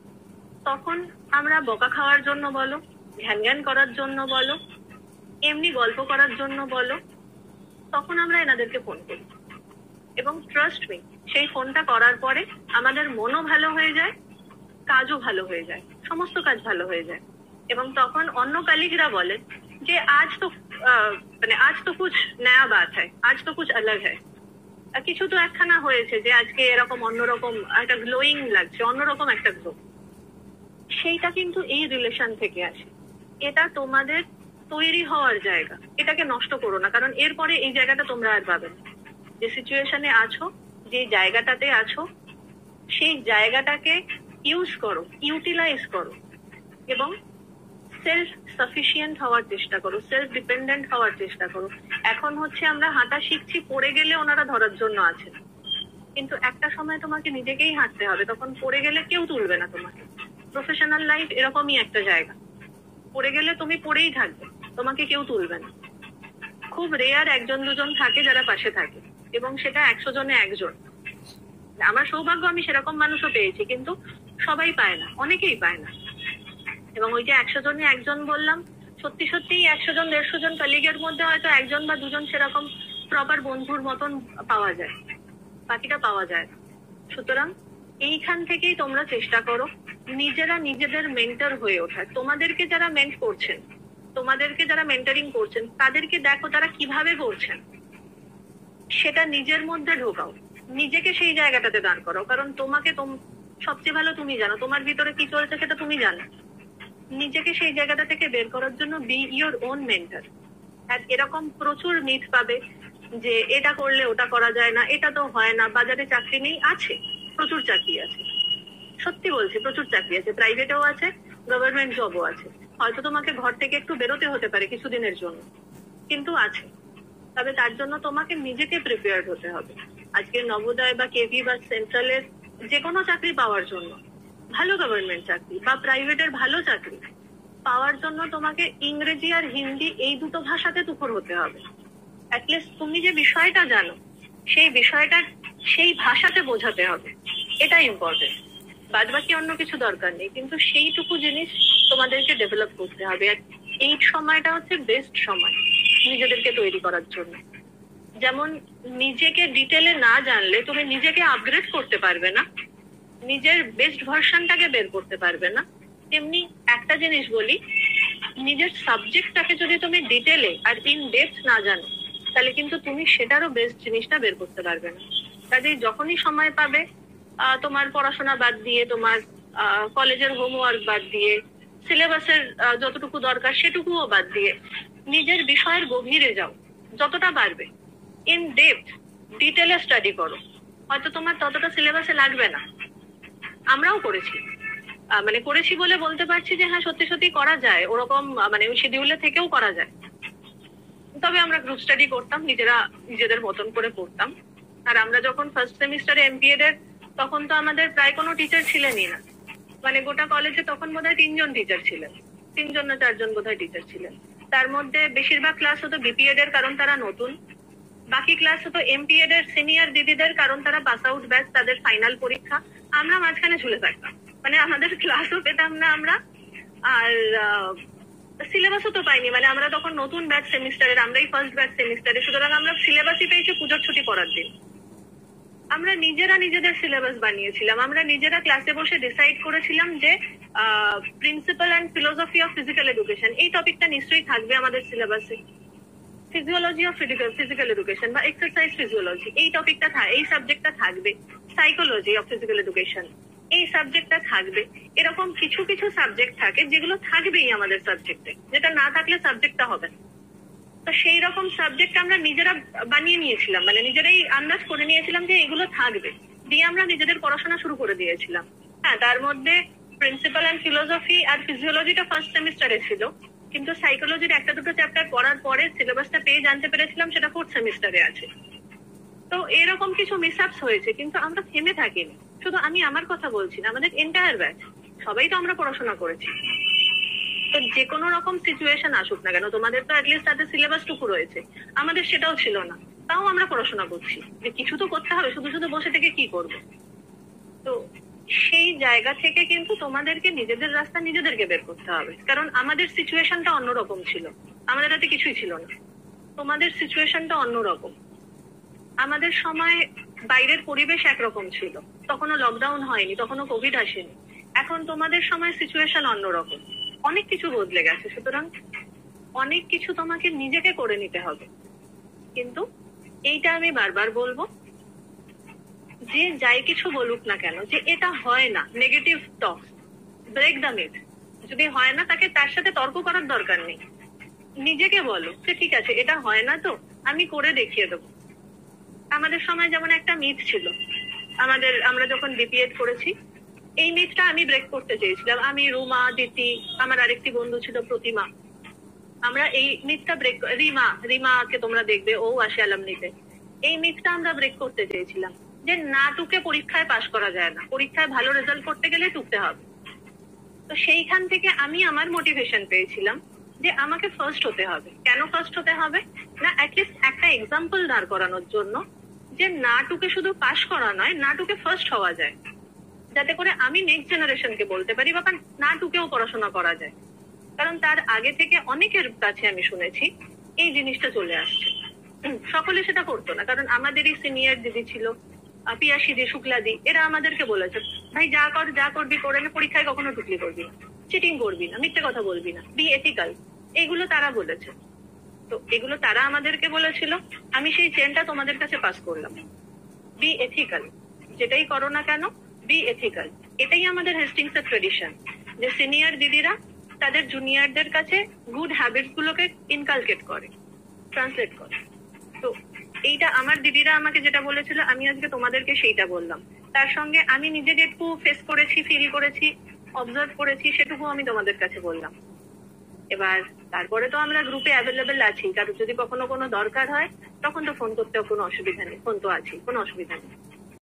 তখন আমরা বকা খাওয়ার জন্য বলো, ঘ্যান ঘ্যান করার জন্য বলো, এমনি গল্প করার জন্য বলো, তখন আমরা এনাদেরকে ফোন করি। এবং ট্রাস্ট মি, সেই ফোনটা করার পরে আমাদের মনও ভালো হয়ে যায়, কাজও ভালো হয়ে যায়, সমস্ত কাজ ভালো হয়ে যায়। এবং তখন অন্য কালিগরা বলেন যে আজ তো মানে আজ তো কুছ নয়া বাত হ্যায়, আজ তো কুছ আলাগ হ্যায়, কিছু তো একখানা হয়েছে যে আজকে এরকম অন্যরকম একটা গ্লোয়িং লাগছে, অন্যরকম একটা গ্লো। সেইটা কিন্তু এই রিলেশন থেকে আসে। এটা তোমাদের তৈরি হওয়ার জায়গা, এটাকে নষ্ট করো না, কারণ এরপরে এই জায়গাটা তোমরা আর পাবে না। যে সিচুয়েশনে আছো, যে জায়গাটাতে আছো, সেই জায়গাটাকে ইউজ করো, ইউটিলাইজ করো এবং সেলফ সাফিসিয়েন্ট হওয়ার চেষ্টা করো, সেলফ ডিপেন্ডেন্ট হওয়ার চেষ্টা করো। এখন হচ্ছে আমরা হাঁটা শিখছি, পড়ে গেলে ওনারা ধরার জন্য আছেন, কিন্তু একটা সময় তোমাকে নিজেকেই হাঁটতে হবে, তখন পড়ে গেলে কেউ তুলবে না তোমাকে। প্রফেশনাল লাইফ এরকমই একটা জায়গা, পড়ে গেলে তুমি পড়েই থাকবে, তোমাকে কেউ তুলবে না। খুব রেয়ার একজন দুজন থাকে যারা পাশে থাকে, এবং সেটা একশো জনে একজন। আমার সৌভাগ্য, আমি সেরকম মানুষও পেয়েছি, কিন্তু সবাই পায় না, অনেকেই পায় না। এবং ওই যে একশো জনে একজন বললাম, সত্যি সত্যিই একশো জন দেড়শো জন কলিগের মধ্যে হয়তো একজন বা দুজন সেরকম প্রপার বন্ধুর মতন পাওয়া যায়, বাকিটা পাওয়া যায়। সুতরাং এইখান থেকেই তোমরা চেষ্টা করো নিজেরা নিজেদের মেন্টর হয়ে ওঠার। তোমাদেরকে যারা মেন্ট করছেন, তোমাদেরকে যারা মেন্টারিং করছেন, তাদেরকে দেখো তারা কিভাবে করছেন, সেটা নিজের মধ্যে ঢোকাও, নিজেকে সেই জায়গাটাতে দাঁড় করো। কারণ তোমাকে সবচেয়ে ভালো তুমি জানো, তোমার ভিতরে কি চলছে সেটা তুমি জানো। নিজেকে সেই জায়গাটা থেকে বের করার জন্য বি ইওর ওন মেন্টর। আর এরকম প্রচুর মিথ পাবে যে এটা করলে ওটা করা যায় না, এটা তো হয় না, বাজারে চাকরি নেই। আছে, প্রচুর চাকরি আছে, সত্যি বলছি, প্রচুর চাকরি আছে, প্রাইভেটেও আছে, গভর্নমেন্ট জবও আছে। হয়তো তোমাকে ঘর থেকে একটু বেরোতে হতে পারে কিছুদিনের জন্য, কিন্তু আছে। তবে তার জন্য তোমাকে নিজেকে প্রিপেয়ার্ড হতে হবে। আজকে নবোদয় বা কেভি বা সেন্ট্রালের যে কোনো চাকরি পাওয়ার জন্য, ভালো গভর্নমেন্ট চাকরি বা প্রাইভেটের ভালো চাকরি পাওয়ার জন্য তোমাকে ইংরেজি আর হিন্দি এই দুটো ভাষাতে তুখর হতে হবে। অ্যাটলিস্ট তুমি যে বিষয়টা জানো সেই বিষয়টা সেই ভাষাতে বোঝাতে হবে, এটা ইম্পর্টেন্ট। বাদ বাকি অন্য কিছু দরকার নেই, কিন্তু সেইটুকু জিনিস তোমাদেরকে ডেভেলপ করতে হবে। আর এই সময়টা হচ্ছে বেস্ট সময় নিজেদেরকে তৈরি করার জন্য। যেমন নিজেকে ডিটেলে না জানলে তুমি নিজেকে আপগ্রেড করতে পারবে না, নিজের বেস্ট ভার্সনটাকে বের করতে পারবে না, তেমনি একটা জিনিস বলি, নিজের সাবজেক্টটাকে যদি তুমি ডিটেলে আর ইন ডেপথ না জানো, তাহলে কিন্তু তুমি সেটারও বেস্ট জিনিসটা বের করতে পারবে না। কাজেই যখনই সময় পাবে, তোমার পড়াশোনা বাদ দিয়ে, তোমার কলেজের হোমওয়ার্ক বাদ দিয়ে, সিলেবাসের যতটুকু দরকার সেটুকুও বাদ দিয়ে নিজের বিষয়ের গভীরে যাও, যতটা পারবে ইন ডেপথ ডিটেলে স্টাডি করো। হয়তো তোমার ততটা সিলেবাসে লাগবে না, আমরাও করেছি, মানে করেছি বলে বলতে পারছি যে হ্যাঁ সত্যি সত্যি করা যায়, ওরকম মানে ওই শিডিউলে থেকেও করা যায়। তবে আমরা গ্রুপ স্টাডি করতাম, নিজেরা নিজেদের মতন করে পড়তাম। আর আমরা যখন ফার্স্ট সেমিস্টারে এমপিএড এর, তখন তো আমাদের প্রায় কোনো টিচার ছিলেনই না, মানে গোটা কলেজে তখন বোধহয় তিনজন টিচার ছিলেন, তিনজন না চারজন বোধহয় টিচার ছিলেন। তার মধ্যে বেশিরভাগ ক্লাস হতো বিপিএড এর, কারণ তারা নতুন। বাকি ক্লাস হতো এমপিএড এর সিনিয়র দিদিদের, কারণ তারা পাস আউট ব্যাচ, তাদের ফাইনাল পরীক্ষা। আমরা মাঝখানে ঝুলে থাকতাম, মানে আমাদের ক্লাসও পেতাম না আমরা, আর সিলেবাসও তো পাইনি। মানে আমরা তখন নতুন ব্যাচ সেমিস্টারের, আমরাই ফার্স্ট ব্যাচ সেমিস্টারে, সুতরাং আমরা সিলেবাসই পেয়েছি পুজোর ছুটি পড়ার দিন। আমরা নিজেরা নিজেদের সিলেবাস বানিয়েছিলাম, আমরা নিজেরা ক্লাসে বসে ডিসাইড করেছিলাম যে principal and philosophy of physical education এই টপিকটা নিশ্চয়ই থাকবে আমাদের সিলেবাসে। Physiology of physical physical education বা এক্সারসাইজ ফিজিওলজি এই টপিকটা এই সাবজেক্টটা থাকবে, সাইকোলজি অফ ফিজিক্যাল এডুকেশন এই সাবজেক্টটা থাকবে। এরকম কিছু কিছু সাবজেক্ট থাকে যেগুলো থাকবেই আমাদের সাবজেক্টে, যেটা না থাকলে সাবজেক্টটা হবে না। তো সেই রকম সাবজেক্ট আমরা নিজেরা বানিয়ে নিয়েছিলাম, মানে নিজেরাই আন্দাজ করে নিয়েছিলাম যে এগুলো থাকবে, দিয়ে আমরা নিজেদের পড়াশোনা শুরু করে দিয়েছিলাম। হ্যাঁ, তার মধ্যে প্রিন্সিপাল অ্যান্ড ফিলোসফি আর ফিজিওলজিটা ফার্স্ট সেমিস্টারে ছিল, কিন্তু সাইকোলজির একটা দুটো চ্যাপ্টার পড়ার পরে সিলেবাসটা পেয়ে জানতে পেরেছিলাম সেটা ফোর্থ সেমিস্টারে আছে। তো এরকম কিছু মিসআপস হয়েছে, কিন্তু আমরা থেমে থাকিনি। শুধু আমি আমার কথা বলছি না, আমাদের এন্টায়ার ব্যাচ সবাই তো আমরা পড়াশোনা করেছি। তো যে কোনো রকম সিচুয়েশন আসুক না কেন, তোমাদের তো অ্যাটলিস্ট তাদের সিলেবাসটুকু রয়েছে, আমাদের সেটাও ছিল না, তাও আমরা পড়াশোনা করছি যে কিছু তো করতে হবে, শুধু শুধু বসে থেকে কি করব। তো সেই জায়গা থেকে কিন্তু তোমাদেরকে নিজেদের রাস্তা নিজেদেরকে বের করতে হবে, কারণ আমাদের সিচুয়েশনটা অন্যরকম ছিল, আমাদের হাতে কিছুই ছিল না। তোমাদের সিচুয়েশনটা অন্যরকম। আমাদের সময় বাইরের পরিবেশ একরকম ছিল, তখনও লকডাউন হয়নি, তখনও কোভিড আসেনি। এখন তোমাদের সময় সিচুয়েশন অন্যরকম, অনেক কিছু বদলে গেছে। সুতরাং অনেক কিছু তোমাকে নিজেকে করে নিতে হবে। কিন্তু এইটা আমি বারবার বলবো, যে যাই কিছু বলুক না কেন যে এটা হয় না, negative talk, break the myth. যদি হয় না তাকে তার সাথে তর্ক করার দরকার নেই, নিজেকে বলো যে ঠিক আছে এটা হয় না, তো আমি করে দেখিয়ে দেবো। আমাদের সময় যেমন একটা মিথ ছিল, আমাদের আমরা যখন বিপিএড করেছি, এই মিথটা আমি ব্রেক করতে চেয়েছিলাম। আমি, রুমা, দিতি, আমার আরেকটি বন্ধু ছিল প্রতিমা, আমরা এই মিথটা ব্রেক, রিমা রিমাকে তোমরা দেখবে, ও আসে অ্যালামনিতে, এই মিথটা আমরা ব্রেক করতে চেয়েছিলাম যে না টুকে পরীক্ষায় পাশ করা যায় না, পরীক্ষায় ভালো রেজাল্ট করতে গেলে টুকতে হবে। তো সেইখান থেকে আমি আমার মোটিভেশন পেয়েছিলাম যে আমাকে ফার্স্ট হতে হবে। কেন ফার্স্ট হতে হবে না, অ্যাটলিস্ট একটা এক্সাম্পল দাঁড় করানোর জন্য যে না টুকে শুধু পাশ করা নয়, না টুকে ফার্স্ট হওয়া যায়, যাতে করে আমি নেক্সট জেনারেশনকে বলতে পারি বাবা না টুকেও পড়াশোনা করা যায়। কারণ তার আগে থেকে অনেকের কাছে আমি শুনেছি এই জিনিসটা চলে আসছে, সকলে সেটা করতো না। কারণ আমাদেরই সিনিয়র দিদি ছিল, পিয়াসিদি, শুক্লাদি, এরা আমাদেরকে বলেছে ভাই যা কর যা করবি করে নে, পরীক্ষায় কখনো টুকলি করবি না, চিটিং করবি না, মিথ্যে কথা বলবি না, বি এথিক্যাল, এগুলো তারা বলেছে। তো এগুলো তারা আমাদেরকে বলেছিল, আমি সেই চেনটা তোমাদের কাছে পাস করলাম। বি এথিক্যাল, যেটাই করো না কেন বি এথিক্যাল। এটাই আমাদের হেস্টিংস এর ট্রেডিশন, যে সিনিয়র দিদিরা তাদের জুনিয়রদের কাছে গুড হ্যাবিটস গুলোকে ইনকালকেট করে, ট্রান্সলেট করে। তো এইটা আমার দিদিরা আমাকে যেটা বলেছিল, আমি আজকে তোমাদেরকে সেইটা বললাম। তার সঙ্গে আমি নিজে যেটুকু ফেস করেছি, ফিল করেছি, অবজার্ভ করেছি, সেটুকু আমি তোমাদের কাছে বললাম। এবার তারপরে তো আমরা গ্রুপে অ্যাভেলেবেল আছি, কারণ যদি কখনো কোনো দরকার হয় তখন তো ফোন করতেও কোনো অসুবিধা নেই, ফোন তো আছি, কোনো অসুবিধা নেই।